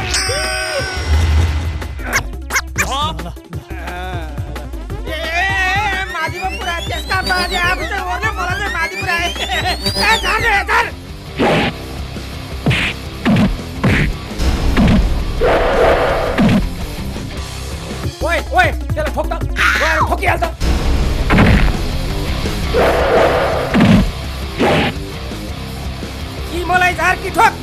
Speaker 11: ए मादिमा पुरा त्यसका बाजे आफू चाहिँ ओर्ने मलाई चाहिँ मादि पुरा ए झार झार ओए ओए त्यसलाई ठोक त गएर ठोकिहाल त कि मलाई झार कि ठोक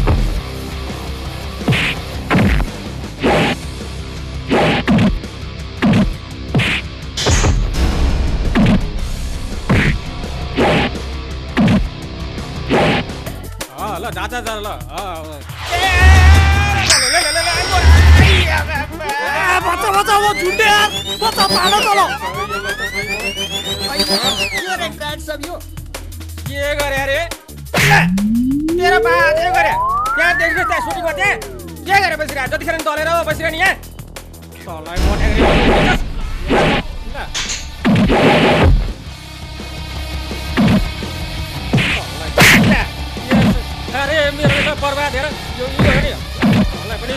Speaker 11: ल जाता जा ल
Speaker 10: बच्चा बच्चा वो झुंडे यार बच्चा पालो चलो
Speaker 11: के रे फ्रेन्ड सब यो के गरे अरे तेरो बा के गरे त्यहाँ देख्नु त्यहाँ सुटिङ गरे के गरे बसिरा जतिखेर नि दलेर बसिरा नि यहाँ तलाई मोटे अरे मेरो त बर्बाद हेर यो यो हेर मलाई पनि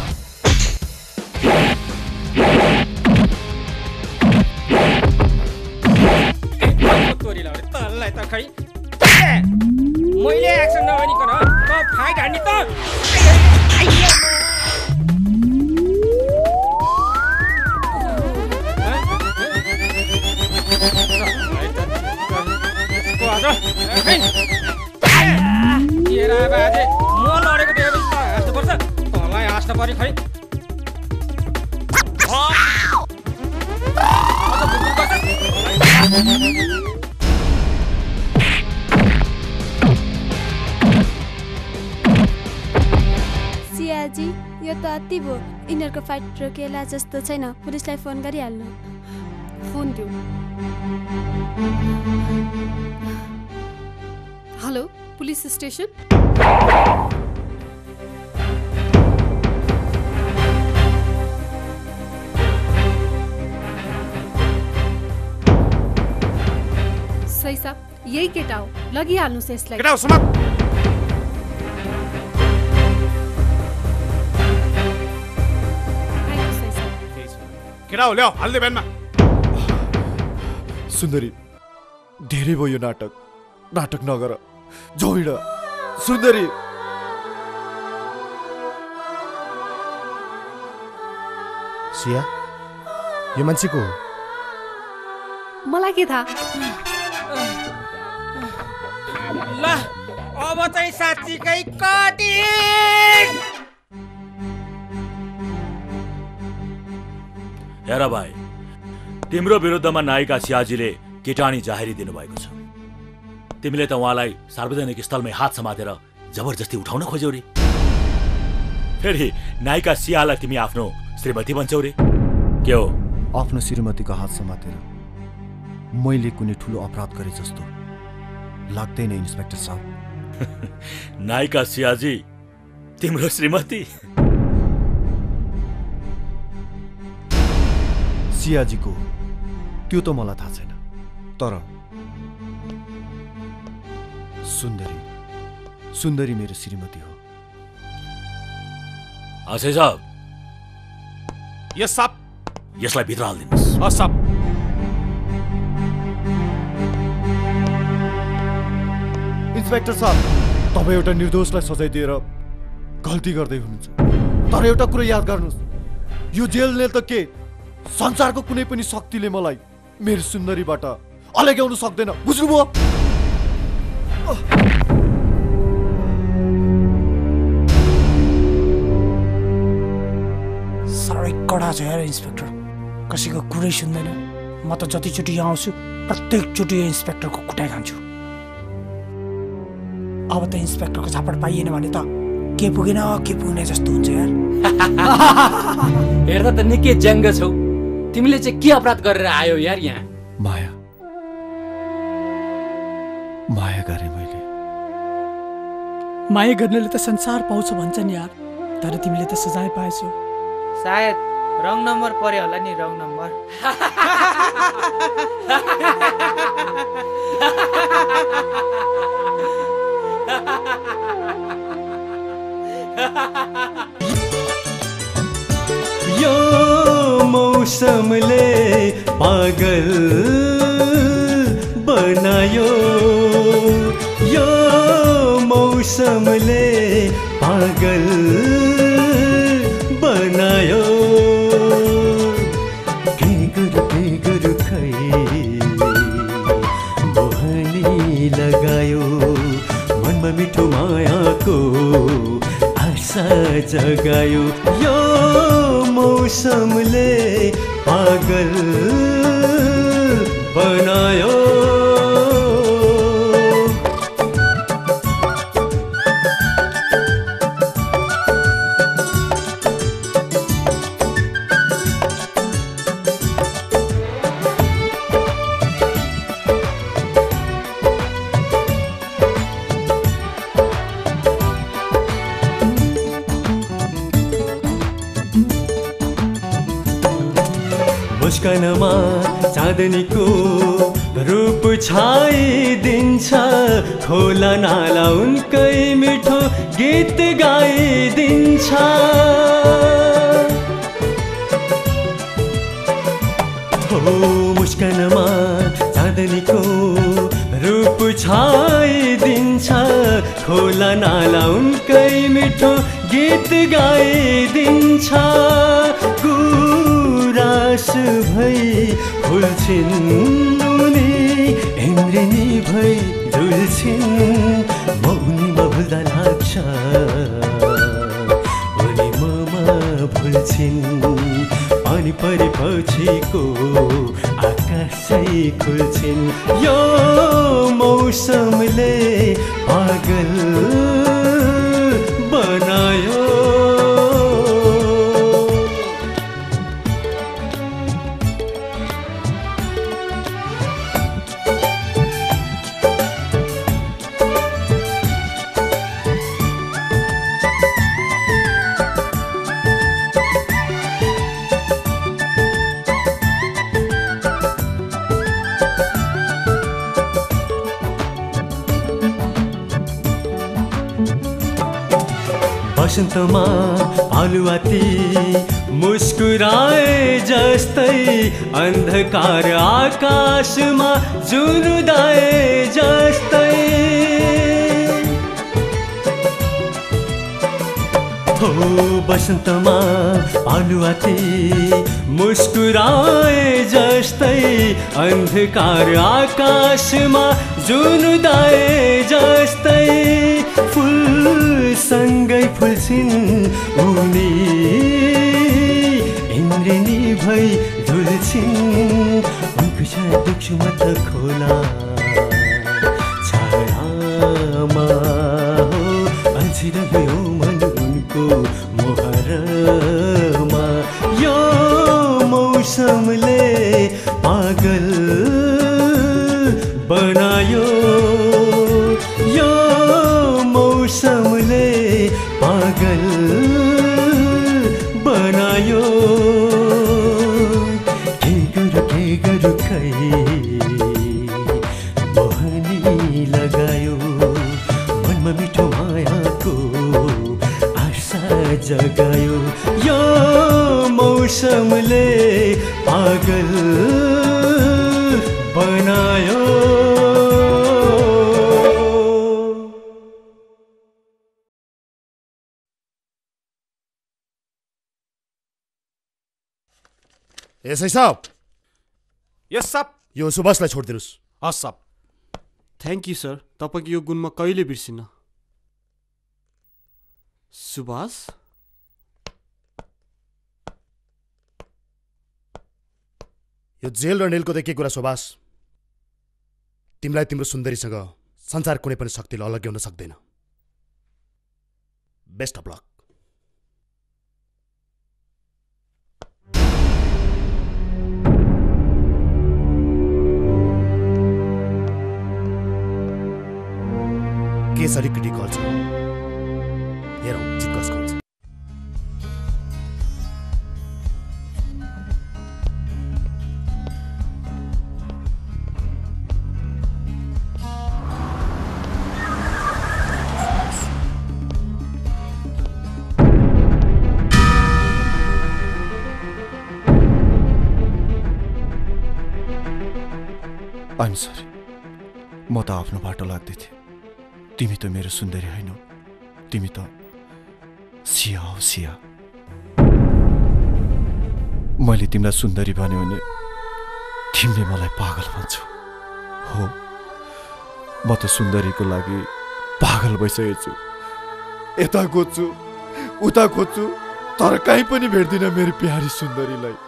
Speaker 11: तोरी लाउने तलाई त खै मैले एक्सन नभनिकन त फाइट हान्ने त तेरा बाजे म लडेको देखेपछि त हाँस्नुपर्छ तँलाई हाँस्न पऱ्यो खै
Speaker 19: सियाजी यो त अति भयो यिनीहरूको फाइट रोकिएला जस्तो छैन पुलिसलाई फोन गरिहाल्नु
Speaker 5: फोन दिऊ हेलो पुलिस स्टेसन सही साहब यही केटा हो लगिहाल्नुहोस् यसलाई
Speaker 22: केटा हो समात केटा हो ल्याऊ हाल्दे ब्यानमा
Speaker 9: सुन्दरी धेरै भयो यो नाटक नाटक नगर जोइड सुन्दरी
Speaker 1: सिया यो मान्छे को हो
Speaker 5: मलाई के थाहा
Speaker 11: ल अब चाहिँ साँच्चीकै कटिङ
Speaker 2: हेर भाइ तिम्रो विरुद्धमा नायिका सियाजीले केटानी जाहेरी दिनुभएको छ तिमीले त उहाँलाई सार्वजनिक स्थलमै हात समातेर जबरजस्ती उठाउन खोज्यौ रे फेरि नायिका सियालाई तिमी आफ्नो श्रीमती भन्छौ रे के हो
Speaker 3: आफ्नो श्रीमतीको हात समातेर मैले कुनै ठुलो अपराध गरे जस्तो लाग्दैन इन्स्पेक्टर साहब
Speaker 2: नायिका सियाजी तिम्रो श्रीमती
Speaker 3: सियाजीको त्यो त मलाई थाहा छैन तर सुन्दरी सुन्दरी मेरो श्रीमती हो
Speaker 2: आशय साहब
Speaker 22: यस साहब
Speaker 2: यसलाई भित्र हाल्दिनुहोस्
Speaker 22: हस् साहब
Speaker 9: इन्स्पेक्टर साहब तपाईँ एउटा निर्दोषलाई सजाय दिएर गल्ती गर्दै हुनुहुन्छ तर एउटा कुरा याद गर्नुहोस् यो जेलले त के संसारको कुनै पनि शक्तिले मलाई मेरो सुन्दरीबाट अलग्याउन सक्दैन बुझ्नुभयो
Speaker 10: साह्रै कडा छ यार इन्स्पेक्टर कसैको कुरै सुन्दैन म त जतिचोटि यहाँ आउँछु प्रत्येकचोटि यो इन्स्पेक्टरको कुटाइ खान्छु अब त इन्स्पेक्टरको झापड पाइएन भने त के पुगेन के पुगेन जस्तो हुन्छ यार
Speaker 17: हेर्दा त निकै ज्याङ्ग छौ तिमीले चाहिँ के अपराध गरेर आयो यार यहाँ
Speaker 3: माया माया गरे मैले
Speaker 10: माया गर्नेले त संसार पाउँछ भन्छन् यार तर तिमीले त सजाय पाएछौ
Speaker 21: सायद रङ नम्बर पर्यो होला नि रङ नम्बर
Speaker 8: मौसमले पागल बनायो यो मौसमले पागल बनायो के गुरु के गुरु खै बोहनी लगायो मनमा मिठो मायाको आशा जगायो यो मौसमले पागल बनायो मुस्कानमा चाँदनीको रूप छाइदिन्छ खोला नाला उनकै मिठो गीत गाइदिन्छ हो मुस्कानमा चाँदनीको रूप छाइदिन्छ खोला नाला उनकै मिठो गीत गाइदिन्छ गुरास भई फुल्छिन् उनी इन्द्रिणी भई झुल्छिन् मौनीमा भुल्दा लाग्छ उनी ममा भुल्छिन् पानी परेपछिको आकाशै खुल्छिन् यो मौसमले पागल बनायो वसन्तमा आलुवाती मुस्कुराए जस्तै अन्धकार आकाशमा जुन उदाए जस्तै हो वसन्तमा आलुवाती मुस्कुराए जस्तै अन्धकार आकाशमा जुन उदाए जस्तै फुलसँगै फुल्छिन् उनी इन्द्रिणी भई झुल्छिन् उनको छाया देख्छु म त खोला छायामा हो अल्झिरह्यो मन उनको मोहरमा यो मौसमले पागल बनायो यो मौसमले पागल बनायो के गरु के गरु खै मोहनी लगायो मनमा मिठो मायाको आशा जगायो यो मौसमले पागल बनायो
Speaker 1: एसआई साहब
Speaker 22: यस साहब
Speaker 1: यो सुभाषलाई छोडिदिनुहोस्
Speaker 22: हस् साहब
Speaker 20: थ्याङ्क यू सर तपाईँको यो गुण म कहिले बिर्सिन्न सुभाष
Speaker 1: यो जेल र नेलको त के कुरा सुभाष तिमीलाई तिम्रो सुन्दरीसँग संसार कुनै पनि शक्तिले अलग्याउन सक्दैन बेस्ट अफ लक केस अलिकति गल्छ हेरौँ जित कसको हुन्छ
Speaker 3: आइम सरी, म त आफ्नो बाटो लाग्दै थिएँ। तिमी त मेरो सुन्दरी होइन, तिमी त सिया हो सिया। मैले तिमीलाई सुन्दरी भन्यो भने तिमीले मलाई पागल भन्छौ। हो, म त सुन्दरीको लागि पागल भइसकेको छु। यता खोज्छु उता खोज्छु, तर कहीँ पनि भेट्दिनँ मेरो प्यारी सुन्दरीलाई।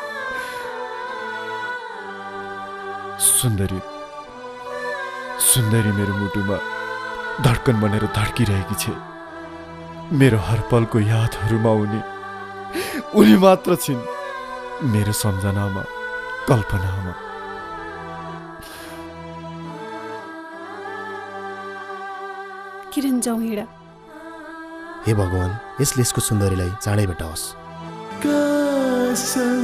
Speaker 3: सुन्दरी सुन्दरी मेरो मुटुमा धड्कन बनेर धड्किरहेकी छे। मेरो हर पलको यादहरूमा उनी उनी मात्र छिन्, मेरो सम्झनामा, कल्पनामा।
Speaker 13: किरण जाउँ हिँड।
Speaker 1: हे भगवान, यसले यसको सुन्दरीलाई चाँडै भेटाओस्।
Speaker 8: कसम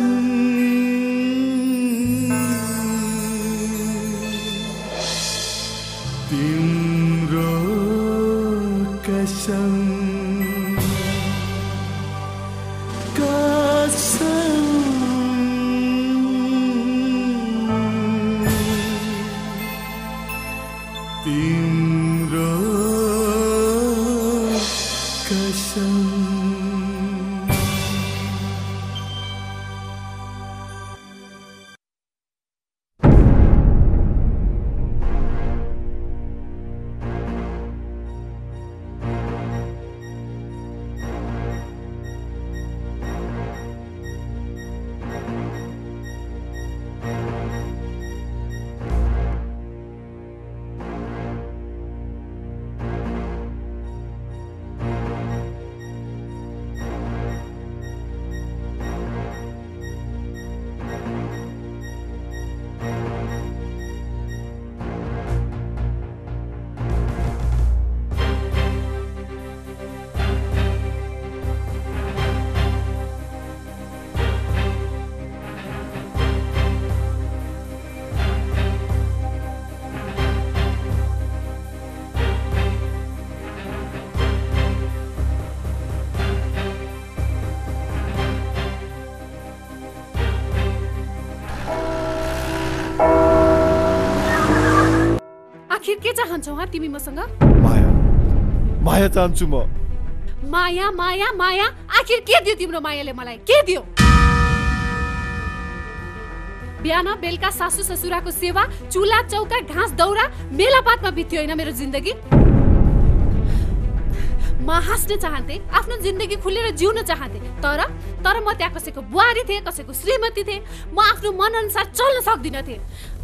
Speaker 8: तिम्रो कसम कसम तिम्रो कसम।
Speaker 13: आखिर के चाहन्छौ हा तिमी मसँग?
Speaker 3: माया, माया चाहन्छु म।
Speaker 13: माया माया माया, आखिर के दियो तिम्रो मायाले मलाई? के दियो? बिहान बेलुका सासू ससुराको सेवा, चुला चौका, घाँस दौरा, मेलापातमा बित्यो होइन मेरो जिन्दगी? म हाँस्न चाहन्थे, आफ्नो जिन्दगी खुलेर जिउन चाहन्थे, तर तर म त्यहाँ कसैको बुहारी थिएँ, कसैको श्रीमती थिएँ। म आफ्नो मनअनुसार चल्न सक्दिनँ थिएँ।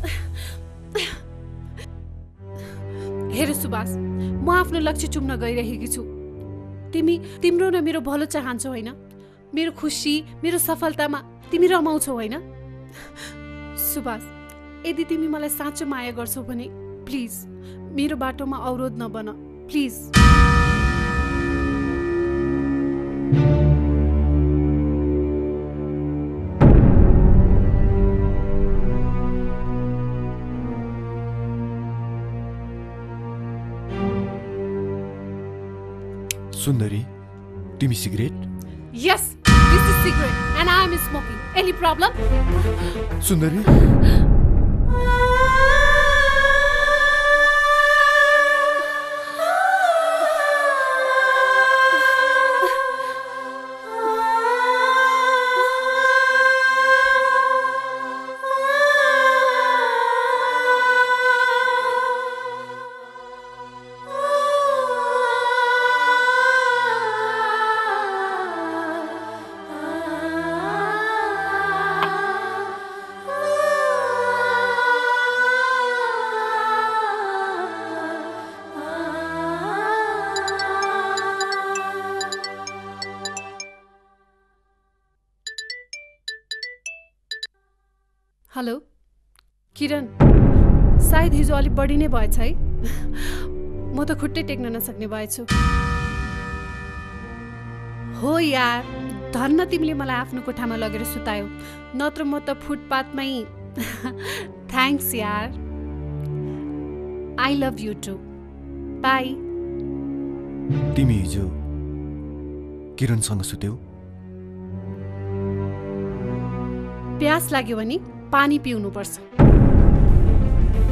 Speaker 13: हेर सुभाष, म आफ्नो लक्ष्य चुम्न गइरहेकी छु। तिमी तिम्रो र मेरो भलो चाहन्छौ होइन? मेरो खुसी, मेरो सफलतामा तिमी रमाउँछौ होइन? सुभाष, यदि तिमी मलाई साँचो माया गर्छौ भने प्लिज मेरो बाटोमा अवरोध नबन, प्लिज।
Speaker 3: सुन्दरी, तिमी cigarette?
Speaker 13: Yes, this is cigarette and I am smoking. Any problem?
Speaker 3: Sundari,
Speaker 13: hello Kiran, सायद हिजो अलिक बढी नै भएछ है। म त खुट्टै टेक्न नसक्ने भएछु। हो यार, धन्न तिमीले मलाई आफ्नो कोठामा लगेर सुतायौ, नत्र म त फुटपाथमै। थ्याङ्क्स यार। I love you too. Bye.
Speaker 3: तिमी हिजो किरणसँग सुत्यौ?
Speaker 13: प्यास लाग्यो भने पानी पिउनु पर्छ।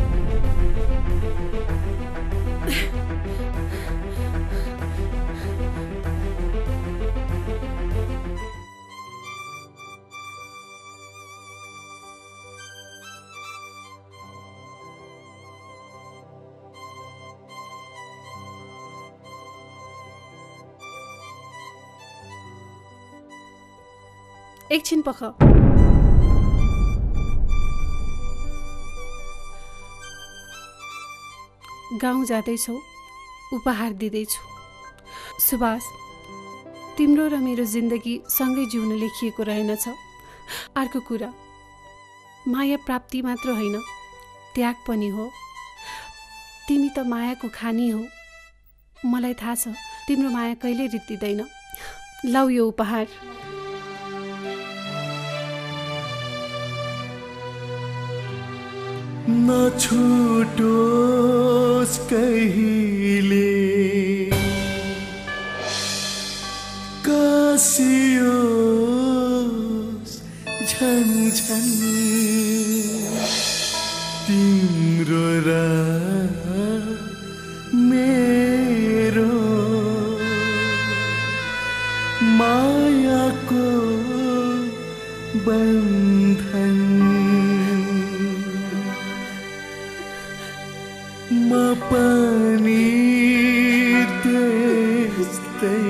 Speaker 13: एकछिन पख। गाउँ जाँदैछौ, उपहार दिँदैछु। सुभाष, तिम्रो र मेरो जिन्दगी सँगै जिउन लेखिएको रहेनछ। अर्को कुरा, माया प्राप्ति मात्र होइन, त्याग पनि हो। तिमी त मायाको खानी हो। मलाई थाहा छ तिम्रो माया कहिले रित्तिँदैन। लौ यो उपहार।
Speaker 8: नछुटोस् कहिले कसियोस् झन्झन तिम्रो र मेरो मायाको बन्धन म पनि त्यस्तै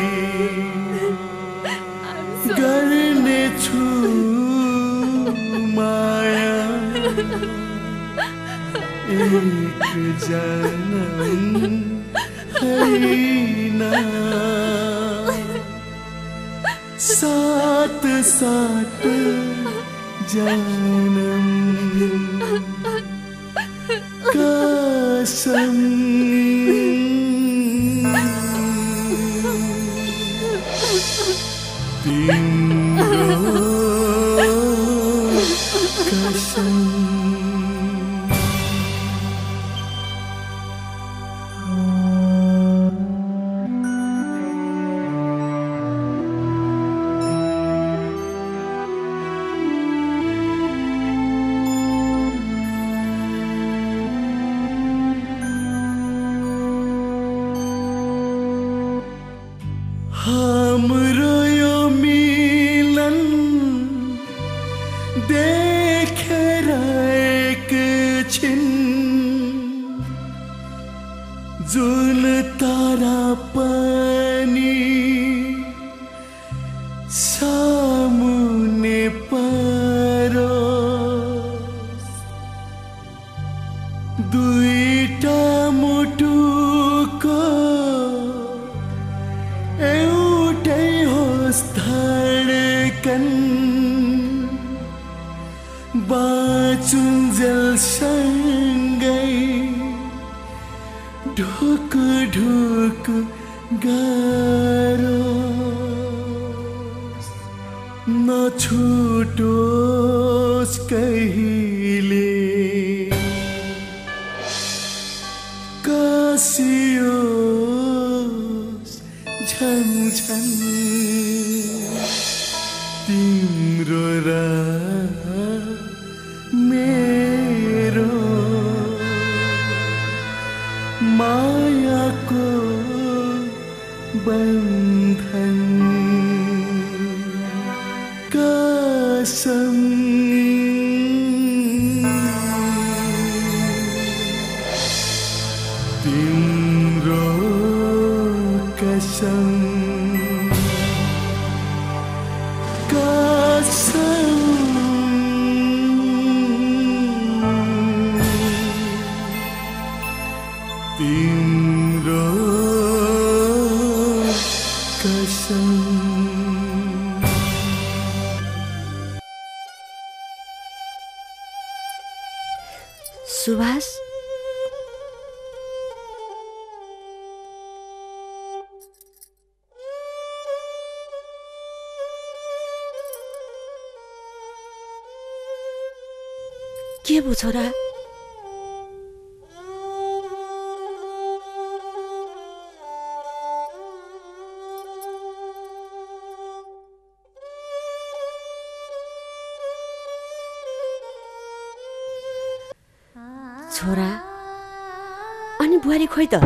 Speaker 8: गर्नेछु माया एक जन्म होइन सात सात जन्म कसम तिम्रो कसम। हाम्रो यो मिलन देखेर एकछिन जुन तारा पनि सामुने परोस् दुईटा मुटुको एउटै होस् धडकन बाँचुन्जेलसँगै ढुक ढुक गरोस् नछुटोस् कहिले कसियोस् झन्झन तिम्रो र मेरो मायाको बन्धन कसम तिम्रो कसम कसम तिम्रो कसम।
Speaker 12: सुभाष, के भयो छोरा? छोरा अनि बुहारी खोइ त?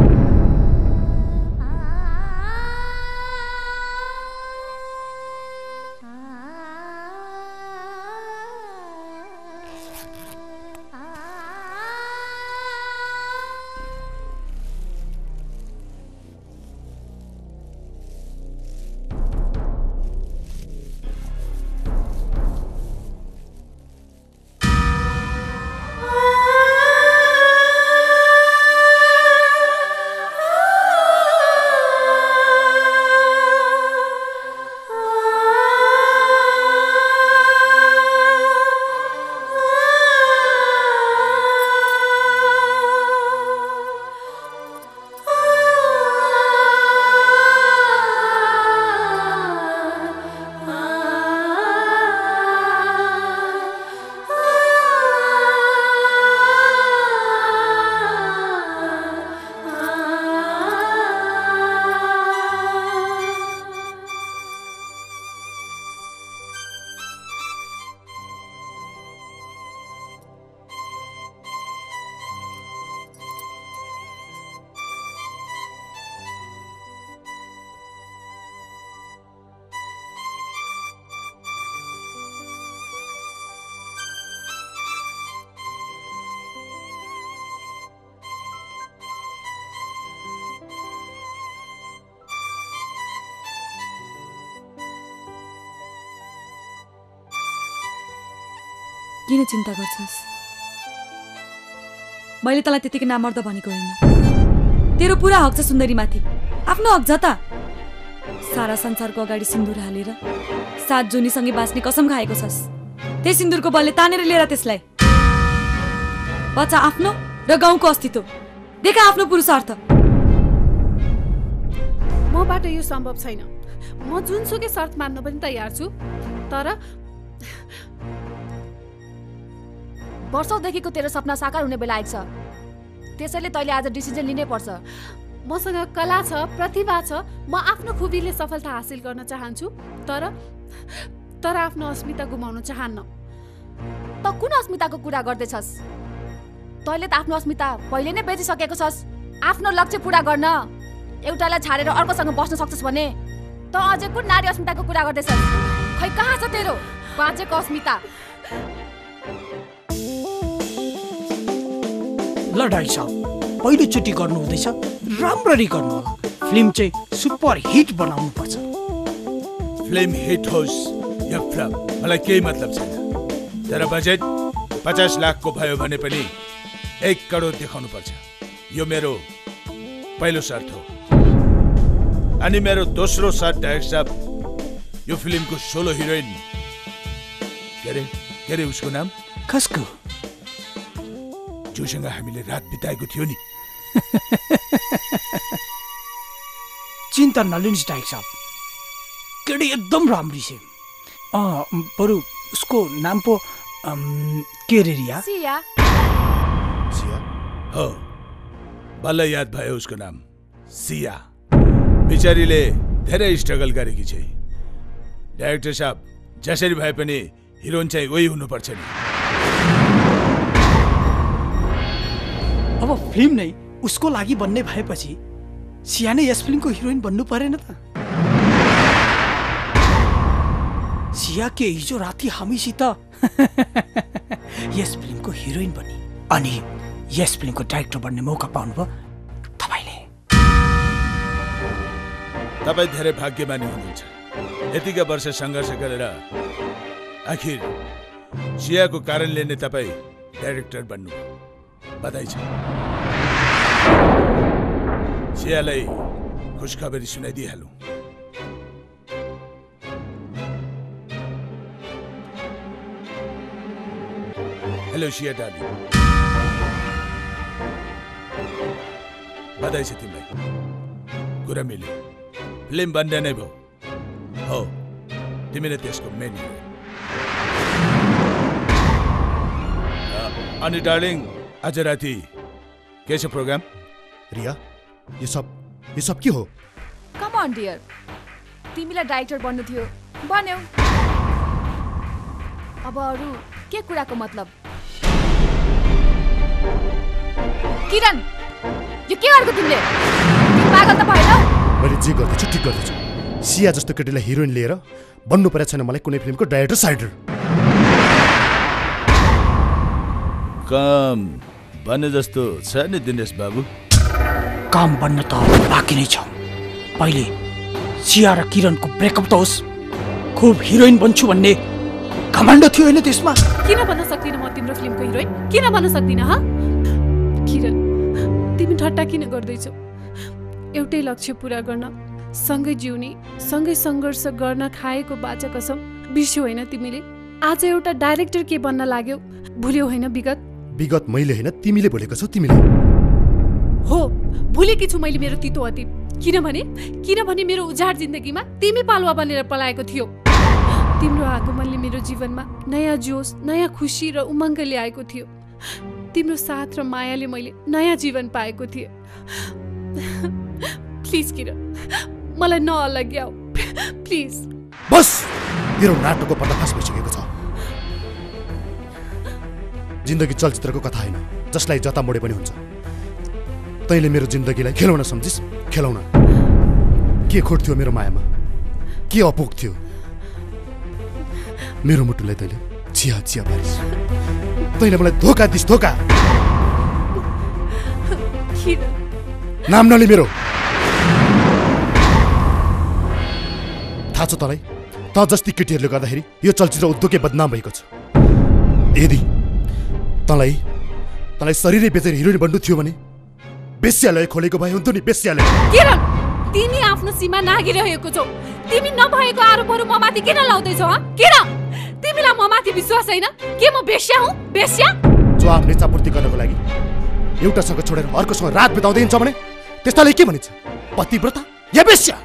Speaker 14: किन चिन्ता गर्छस्? मैले तँलाई त्यतिकै नामर्द भनेको होइन। तेरो पुरा हक छ सुन्दरीमाथि। आफ्नो हक जता। सारा संसारको अगाडि सिन्दुर हालेर सात जुनीसँगै बाँच्ने कसम खाएको छस्। त्यही सिन्दुरको बलले तानेर लिएर त्यसलाई बच्चा आफ्नो र गाउँको अस्तित्व देखा आफ्नो पुरुषार्थ।
Speaker 13: मबाट यो सम्भव छैन। म जुनसुकै शर्त मान्न पनि तयार छु, तर
Speaker 5: वर्षौंदेखिको तेरो सपना साकार हुने बेला आएको छ। त्यसैले तैँले आज डिसिजन लिनै पर्छ।
Speaker 13: मसँग कला छ, प्रतिभा छ। म आफ्नो खुबीले सफलता हासिल गर्न चाहन्छु, तर तर आफ्नो अस्मिता गुमाउन चाहन्न।
Speaker 5: त कुन अस्मिताको कुरा गर्दैछस्? तैँले त आफ्नो अस्मिता पहिले नै बेचिसकेको छस्। आफ्नो लक्ष्य पूरा गर्न एउटालाई छाडेर अर्कोसँग बस्न सक्छस् भने त अझै कुन नारी अस्मिताको कुरा गर्दैछस्? खै कहाँ छ तेरो बाँचेको अस्मिता?
Speaker 10: ल दाइ साहब, पहिलोचोटि गर्नु हुँदैछ, राम्ररी गर्नु होला। फिल्म चाहिँ सुपर हिट बनाउनु पर्छ।
Speaker 7: फिल्म हिट होस् या फ्लप मलाई केही मतलब छैन। तर बजेट पचास लाखको भयो भने पनि एक करोड देखाउनु पर्छ। यो मेरो पहिलो शर्त हो। अनि मेरो दोस्रो शर्त डाइरेक्टर साहब, यो फिल्मको सोलो हिरोइन के अरे के अरे उसको नाम
Speaker 10: कसको?
Speaker 7: जोसँग हामीले रात बिताएको थियो नि।
Speaker 10: चिन्ता नलिनुहोस् डाइरेक्टर साहब, केटी एकदम राम्री छ। अँ बरु उसको नाम पो के रे रिया?
Speaker 5: सिया।
Speaker 7: सिया हो, बल्ल याद भयो उसको नाम सिया। बिचारीले धेरै स्ट्रगल गरेकी छ। डाइरेक्टर साहब, जसरी भए पनि हिरोइन चाहिँ उही हुनुपर्छ नि।
Speaker 10: अब फिल्म नै उसको लागि बन्ने भएपछि सिया नै यस फिल्मको हिरोइन बन्नु परेन त? सिया के हिजो राति हामीसित यस फिल्मको हिरोइन बनी अनि यस फिल्मको डाइरेक्टर बन्ने मौका पाउनुभयो तपाईले।
Speaker 7: तपाईँ धेरै भाग्यमानी हुनुहुन्छ। यतिका वर्ष सङ्घर्ष गरेर आखिर सियाको कारणले नै तपाईँ डाइरेक्टर बन्नु। बधाई छ। सियालाई खुशखबरी सुनाइदिइहालौँ। हेलो सिया डार्लिङ, बधाई छ तिमीलाई। कुरा मिल्यो, फिल्म बन्ने नै भयो। हो, तिमी नै त्यसको मेन हिरोइन। अनि डार्लिङ, आज राति के छ प्रोग्राम?
Speaker 1: रिया, यो सब यो सब के हो?
Speaker 5: कम अन डियर, तिमीलाई डाइरेक्टर बन्नु थियो, बन्यौ। अब अरू के कुराको मतलब? किरण, यो के गर्छौ तिमीले? तिमी पागल त भएन?
Speaker 1: मैले जे गर्दैछु ठिक गर्दैछु। सिया जस्तो केटीलाई हिरोइन लिएर बन्नु परेको छैन मलाई कुनै फिल्मको डाइरेक्टर साइडर।
Speaker 7: काम बन्ने जस्तो छ नि दिनेश बाबु।
Speaker 10: काम बन्न त बाँकी नै छ। पहिले सिया र किरणको ब्रेकअप त होस्, खुब हिरोइन बन्छु भन्ने घमण्ड थियो होइन त्यसमा?
Speaker 13: किन बन्न सक्दिनँ म तिम्रो फिल्मको हिरोइन? किन बन्न सक्दिनँ? ह किरण, तिमी ठट्टा किन गर्दैछौ? एउटै लक्ष्य पूरा गर्न सँगै जिउने, सँगै सङ्घर्ष गर्न खाएको बाचा कसम बिर्स्यौ होइन तिमीले? आज एउटा डाइरेक्टर के बन्न लाग्यौ, भुल्यौ होइन विगत?
Speaker 1: विगत मैले होइन तिमीले भुलेको छौ। तिमीले
Speaker 13: हो, भुलेकी छु मैले मेरो तितो अतीत। किनभने किनभने मेरो उजाड जिन्दगीमा तिमी पालुवा बनेर पलाएको थियो। तिम्रो आगमनले मेरो जीवनमा नयाँ जोस, नयाँ खुसी र उमङ्ग ल्याएको थियो। तिम्रो साथ र मायाले मैले नयाँ जीवन पाएको थिएँ। प्लिज किरण, मलाई नअलग्याऊ प्लिज।
Speaker 1: बस, तेरो नाटकको पर्दाफास भइसकेको छ। जिन्दगी चलचित्रको कथा होइन जसलाई जता मोडे पनि हुन्छ। तैँले मेरो जिन्दगीलाई खेलाउन सम्झिस्, खेलाउन। के खोट थियो मेरो मायामा? के अपुग थियो? मेरो मुटुलाई तैँले चिया चिया पारिस्। तैँले मलाई धोका दिस्, धोका। नाम नलि मेरो। थाहा छ तँलाई, त जस्ती केटीहरूले गर्दाखेरि यो चलचित्र उद्योगै बदनाम भएको छ। यदि तँलाई तँलाई शरीरै बेचेर हिरोइन बन्नु थियो भने बेस्यालय खोलेको भए हुन्थ्यो नि। बेस्यालय
Speaker 18: किरण, तिमी आफ्नो सीमा नागिरहेको छौ। तिमी नभएको आरोपहरू म माथि किन लाउँदैछौ? किरण, तिमीलाई म माथि विश्वास छैन? के म बेस्या हुँ? बेस्या?
Speaker 1: जवाफ नेचापूर्ति गर्नको लागि एउटासँग छोडेर अर्कोसँग रात बिताउँदै हिँड्छ भने त्यस्ताले के भनिन्छ? पतिव्रता या बेस्या?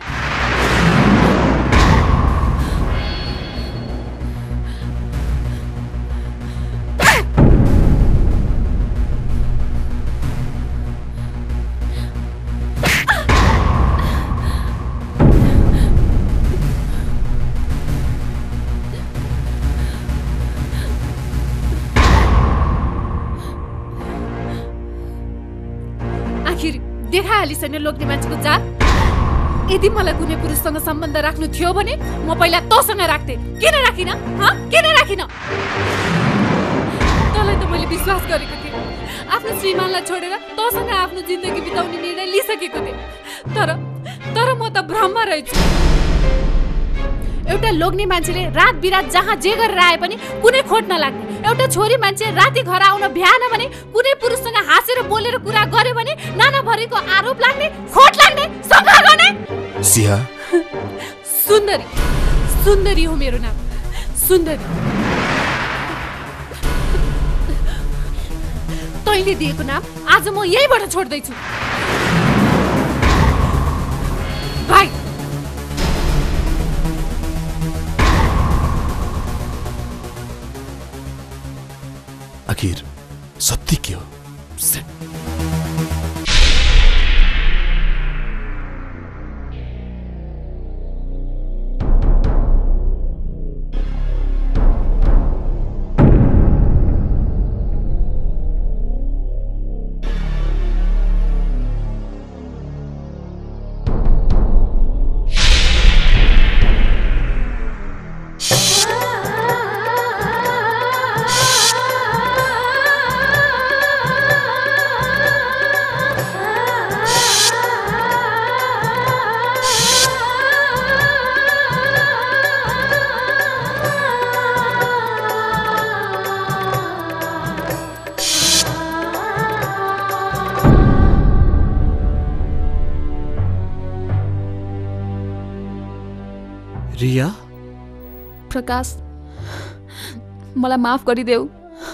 Speaker 18: देखाइहालिस् नि लोग्ने मान्छेको जात। यदि मलाई कुनै पुरुषसँग सम्बन्ध राख्नु थियो भने म पहिला तँसँग राख्थे। किन राखिन? हाँ, किन राखिन? तँलाई त मैले विश्वास गरेको थिएँ। आफ्नो श्रीमानलाई छोडेर तँसँग आफ्नो जिन्दगी बिताउने निर्णय लिइसकेको थिएँ। तर तर म त भ्रममा रहेछु। एउटा लोग्ने मान्छेले रात बिरात जहाँ जे गरेर आए पनि कुनै खोट नलाग्ने। एउटा छोरी मान्छे राति घर आउन भ्याएन भने कुनै पुरुषसँग हाँसेर बोलेर कुरा गर्यो भने नाना भरिको आरोप लाग्ने, खोट लाग्ने, शङ्का गर्ने।
Speaker 1: सिया,
Speaker 18: सुन्दरी सुन्दरी हो मेरो नाम, सुन्दरी। तैँले दिएको नाम आज म यहीबाट छोड्दैछु। भाइ,
Speaker 1: आखिर सत्य के हो?
Speaker 20: रिया,
Speaker 5: प्रकाश, मलाई माफ गरिदेऊ।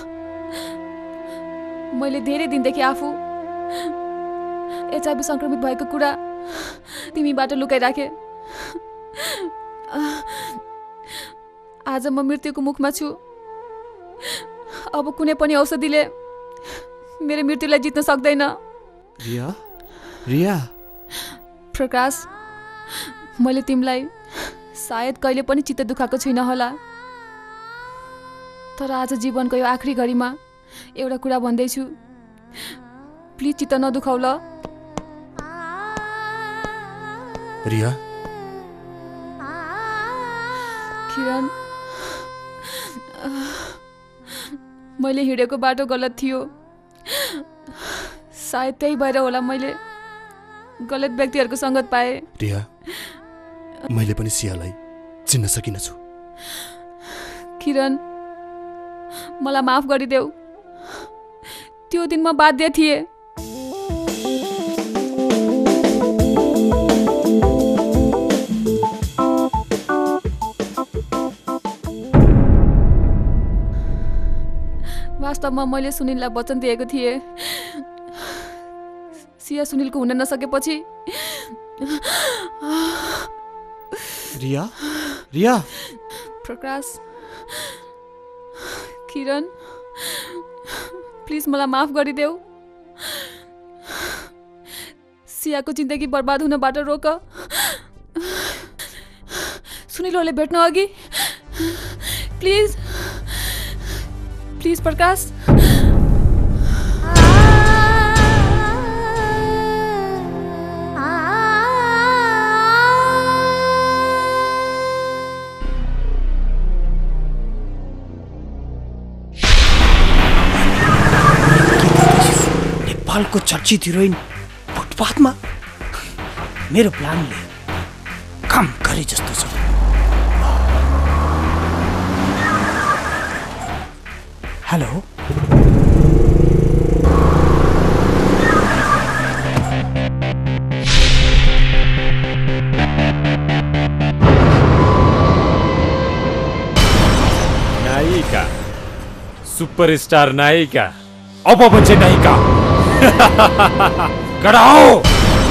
Speaker 5: मैले धेरै दिनदेखि आफू एचआइभी संक्रमित भएको कुरा तिमीबाट लुकाइराखेँ। आज म मृत्युको मुखमा छु। अब कुनै पनि औषधिले मेरो मृत्युलाई जित्न सक्दैन।
Speaker 20: रिया, रिया।
Speaker 5: प्रकाश, मैले तिमीलाई सायद कहिले पनि चित्त दुखाएको छुइनँ होला, तर आज जीवनको यो आखिरी घडीमा एउटा कुरा भन्दैछु, प्लिज चित्त नदुखाउ ल।
Speaker 1: रिया,
Speaker 5: किरण, मैले हिँडेको बाटो गलत थियो। सायद त्यही भएर होला मैले गलत व्यक्तिहरूको सङ्गत पाएँ।
Speaker 1: रिया, मैले पनि सियालाई चिन्न सकिन छु।
Speaker 5: किरण, मलाई माफ गरिदेऊ। त्यो दिन म बाध्य थिएँ। वास्तवमा मैले सुनिललाई वचन दिएको थिएँ। सिया सुनिलको हुन नसकेपछि
Speaker 20: रिया, रिया।
Speaker 5: प्रकाश, किरण, प्लिज मलाई माफ गरिदेऊ। सियाको जिन्दगी बर्बाद हुनबाट रोक। सुनिलहरूले भेट्न अघि प्लिज प्लिज प्रकाश।
Speaker 10: नेपालको चर्चित हिरोइन फुटपाथमा मेरो प्लानले काम गरे जस्तो छ। हेलो
Speaker 4: नायिका सुपरस्टार नायिका अपपचे नायिका गडाओ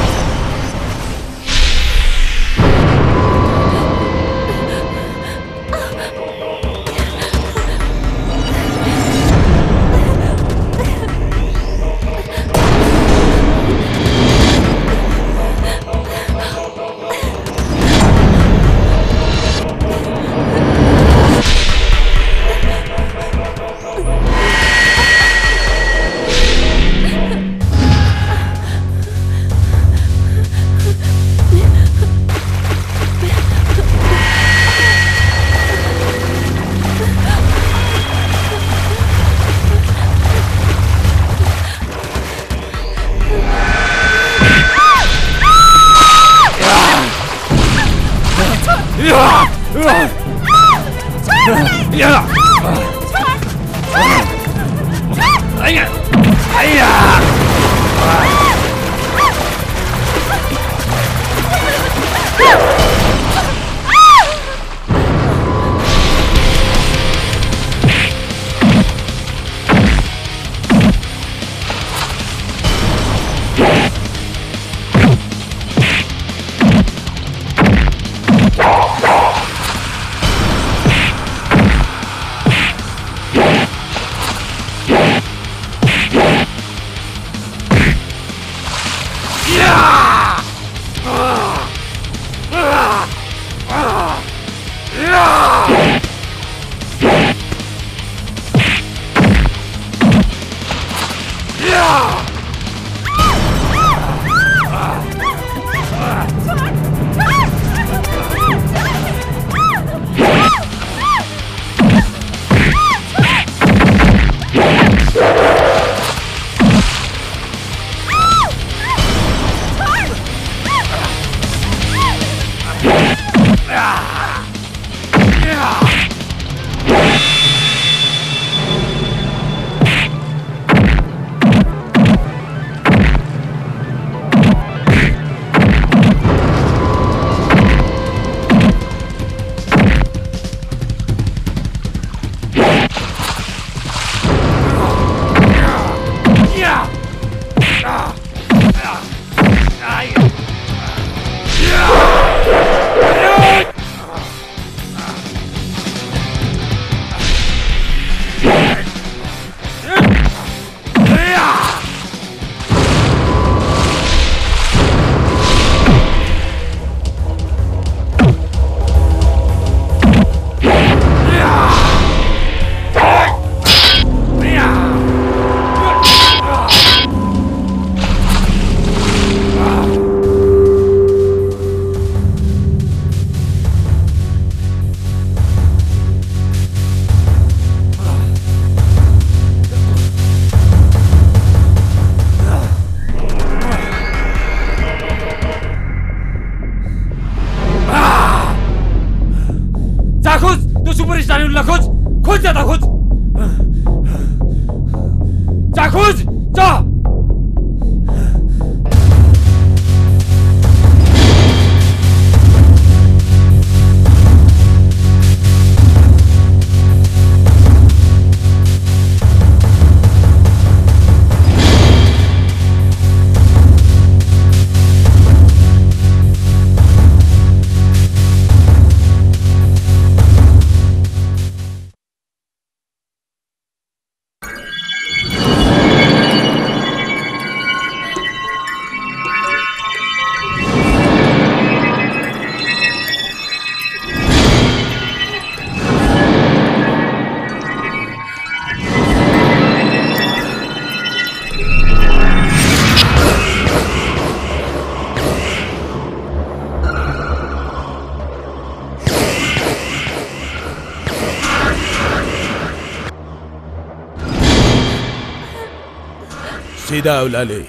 Speaker 7: सिधा औलाले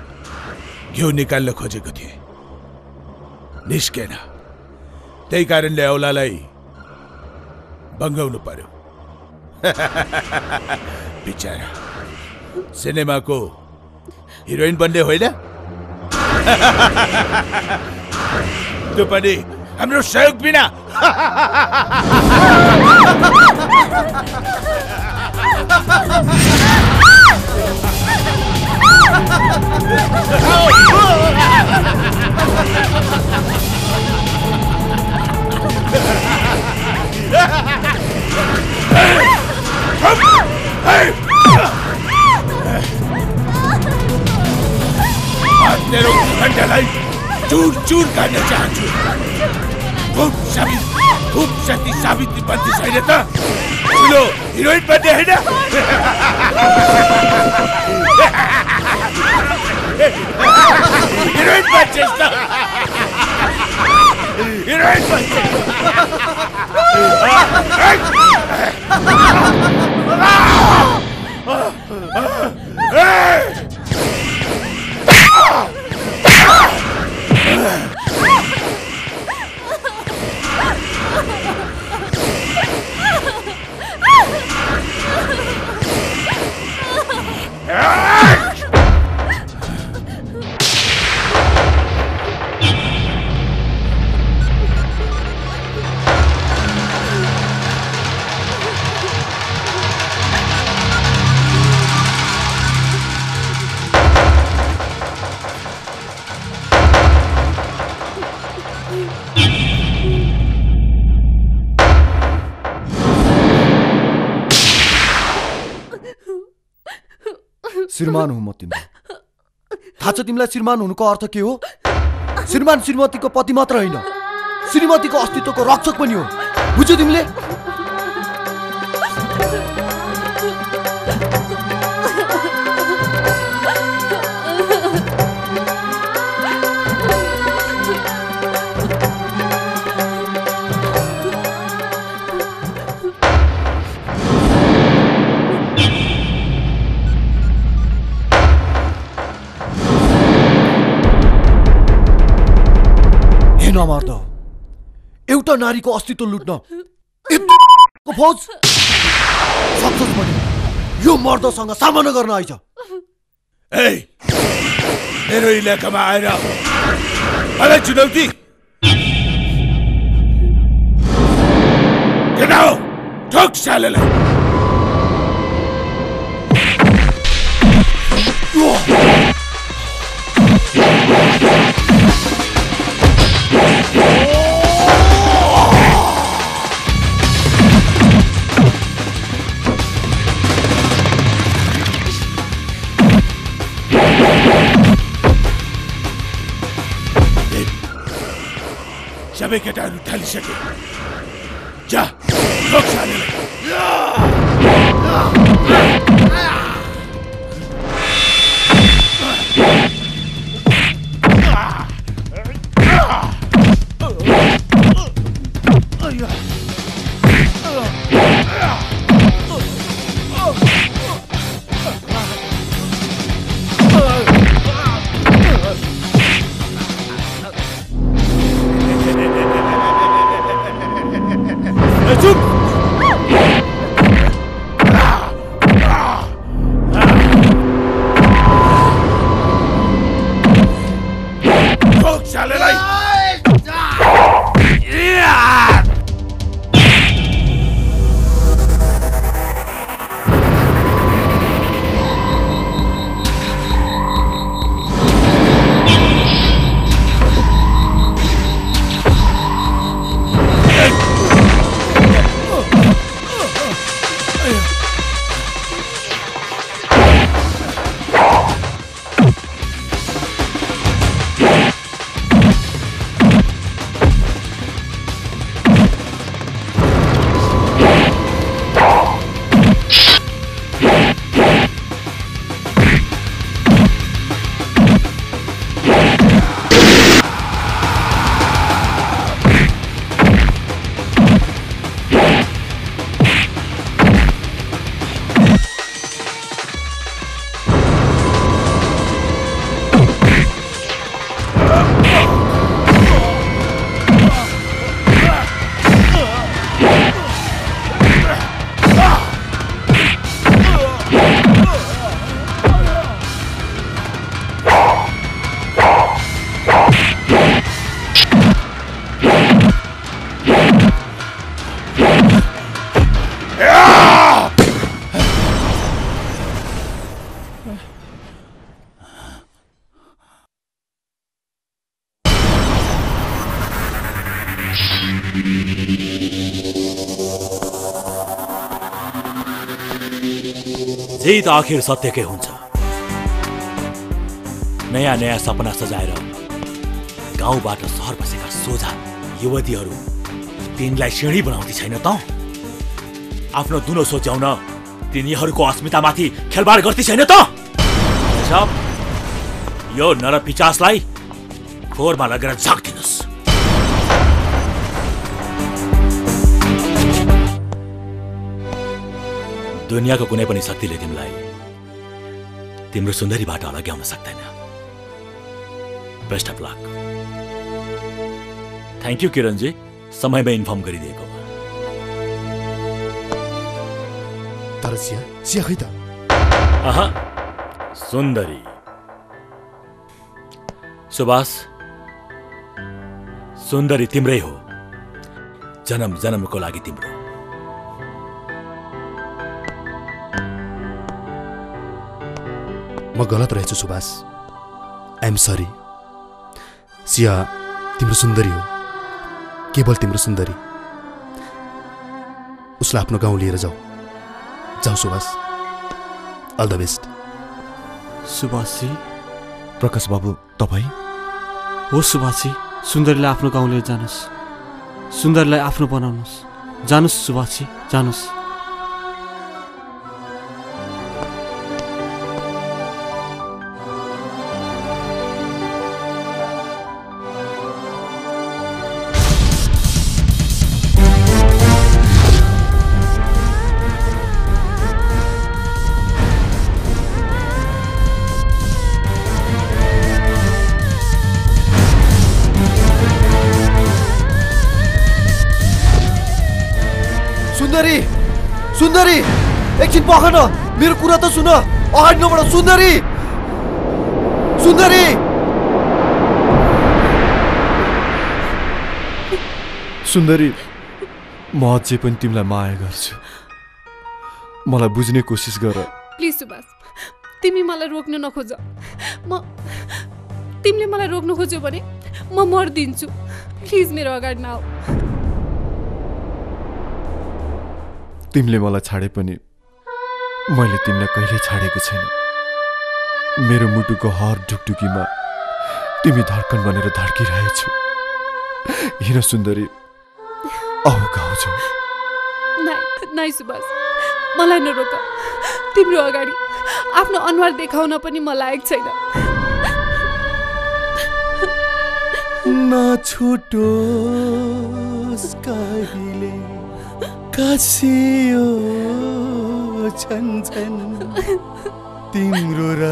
Speaker 7: घिउ निकाल्न खोजेको थिए, निस्केन। त्यही कारणले औलालाई बङ्गाउनु पर्यो। बिचारा सिनेमाको हिरोइन बन्ने होइन त्यो पनि हाम्रो सहयोग बिना तेरो खण्डलाई चुर चुर गर्न चाहन्छु खुब साबित खुब शक्ति साबित बन्दी छैन त ठुलो हिरोइन बन्ने होइन हिरोइन बन्छस् त हिरोइन बन्छस्
Speaker 3: श्रीमान हुँ म तिम्रो थाहा छ तिमीलाई श्रीमान हुनुको अर्थ के हो श्रीमान श्रीमतीको पति मात्र होइन श्रीमतीको अस्तित्वको रक्षक पनि हो बुझ्यौ तिमीले नमार्द एउटा नारीको अस्तित्व लुट्न यत्रो फौज सक्छस् भने यो मर्दसँग सामना गर्न आइछ
Speaker 7: ए मेरो इलाकामा आएर मलाई चुनौती केटाओ ठोक सालेलाई सबै केटाहरू थालिसके जा ठोक सालेलाई
Speaker 2: यही त आखिर सत्यकै हुन्छ। नयाँ नयाँ सपना सजाएर गाउँबाट सहर बसेका सोझा युवतीहरू तिनलाई सिँढी बनाउँदै छैन त? आफ्नो दुनो सोच्याउन तिनीहरूको अस्मितामाथि खेलबाड गर्दै छैन त? यो नर पिचासलाई खोरमा लगेर झाक्दिनुस्। दुनियाँको कुनै पनि शक्तिले तिमीलाई तिम्रो सुन्दरीबाट अलग्याउन सक्दैन। Best of luck. Thank you किरणजी, समयमा इन्फर्म गरिदिएको।
Speaker 1: तर सिया सिया खै त?
Speaker 2: आहा, सुन्दरी। सुभाष, सुन्दरी तिम्रै हो, जन्म जन्मको लागि तिम्रो।
Speaker 1: म गलत रहेछु सुभाष, आई एम सरी। सिया तिम्रो सुन्दरी हो, केवल तिम्रो सुन्दरी। उसलाई आफ्नो गाउँ लिएर जाऊ। जाऊ सुभाष, अल द बेस्ट।
Speaker 20: सुभाषजी।
Speaker 9: प्रकाश बाबु, तपाईँ?
Speaker 20: हो सुभाषजी, सुन्दरीलाई आफ्नो गाउँ लिएर जानुहोस्, सुन्दरीलाई आफ्नो बनाउनुहोस्। जानुहोस् सुभाषजी, जानुहोस्।
Speaker 9: सुन्दरी, सुन्दरी, एकछिन पख न, मेरो कुरा त सुन। अगाडि नबढ सुन्दरी, सुन्दरी।
Speaker 6: सुन्दरी, म अझै पनि तिमीलाई माया गर्छु, मलाई बुझ्ने कोसिस गर।
Speaker 13: प्लिज सुभाष, तिमी मलाई रोक्न नखोज। म तिमीले मलाई रोक्न खोज्यौ भने म मर्दिन्छु। प्लिज मेरो अगाडि नआऊ।
Speaker 6: तिमीले मलाई छाडे पनि मैले तिमीलाई कहिल्यै छाडेको छैन। मेरो मुटुको हर ढुकढुकीमा तिमी धड्कन बनेर धड्किरहेछौ। हिँड सुन्दरी, आऊ गाउँ जाऊ।
Speaker 13: नाइ नाइ सुभाष, मलाई नरोक। तिम्रो अगाडि आफ्नो अनुहार देखाउन पनि म लायक छैन।
Speaker 9: नछुटोस् कहिले कसियो छन् छन् तिम्रो र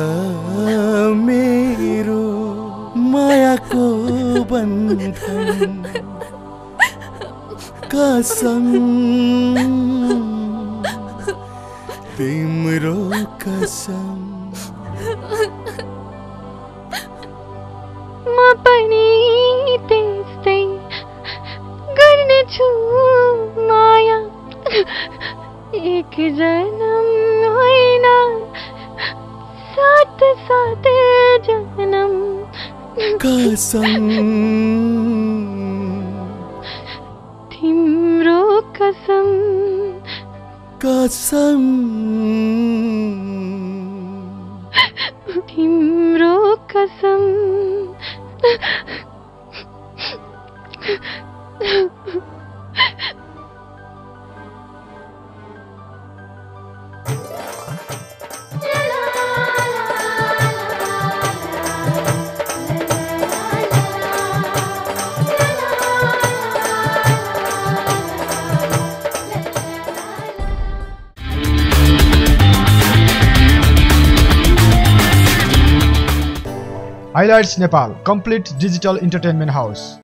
Speaker 9: मेरो मायाको बन्धन। कसम तिम्रो कसम।
Speaker 15: म पनि त्यस्तै गर्नेछु माया, एक जन्म होइन सात सात जन्म।
Speaker 9: कसम
Speaker 15: तिम्रो कसम,
Speaker 9: कसम
Speaker 15: तिम्रो कसम।
Speaker 23: Highlights Nepal, complete digital entertainment house.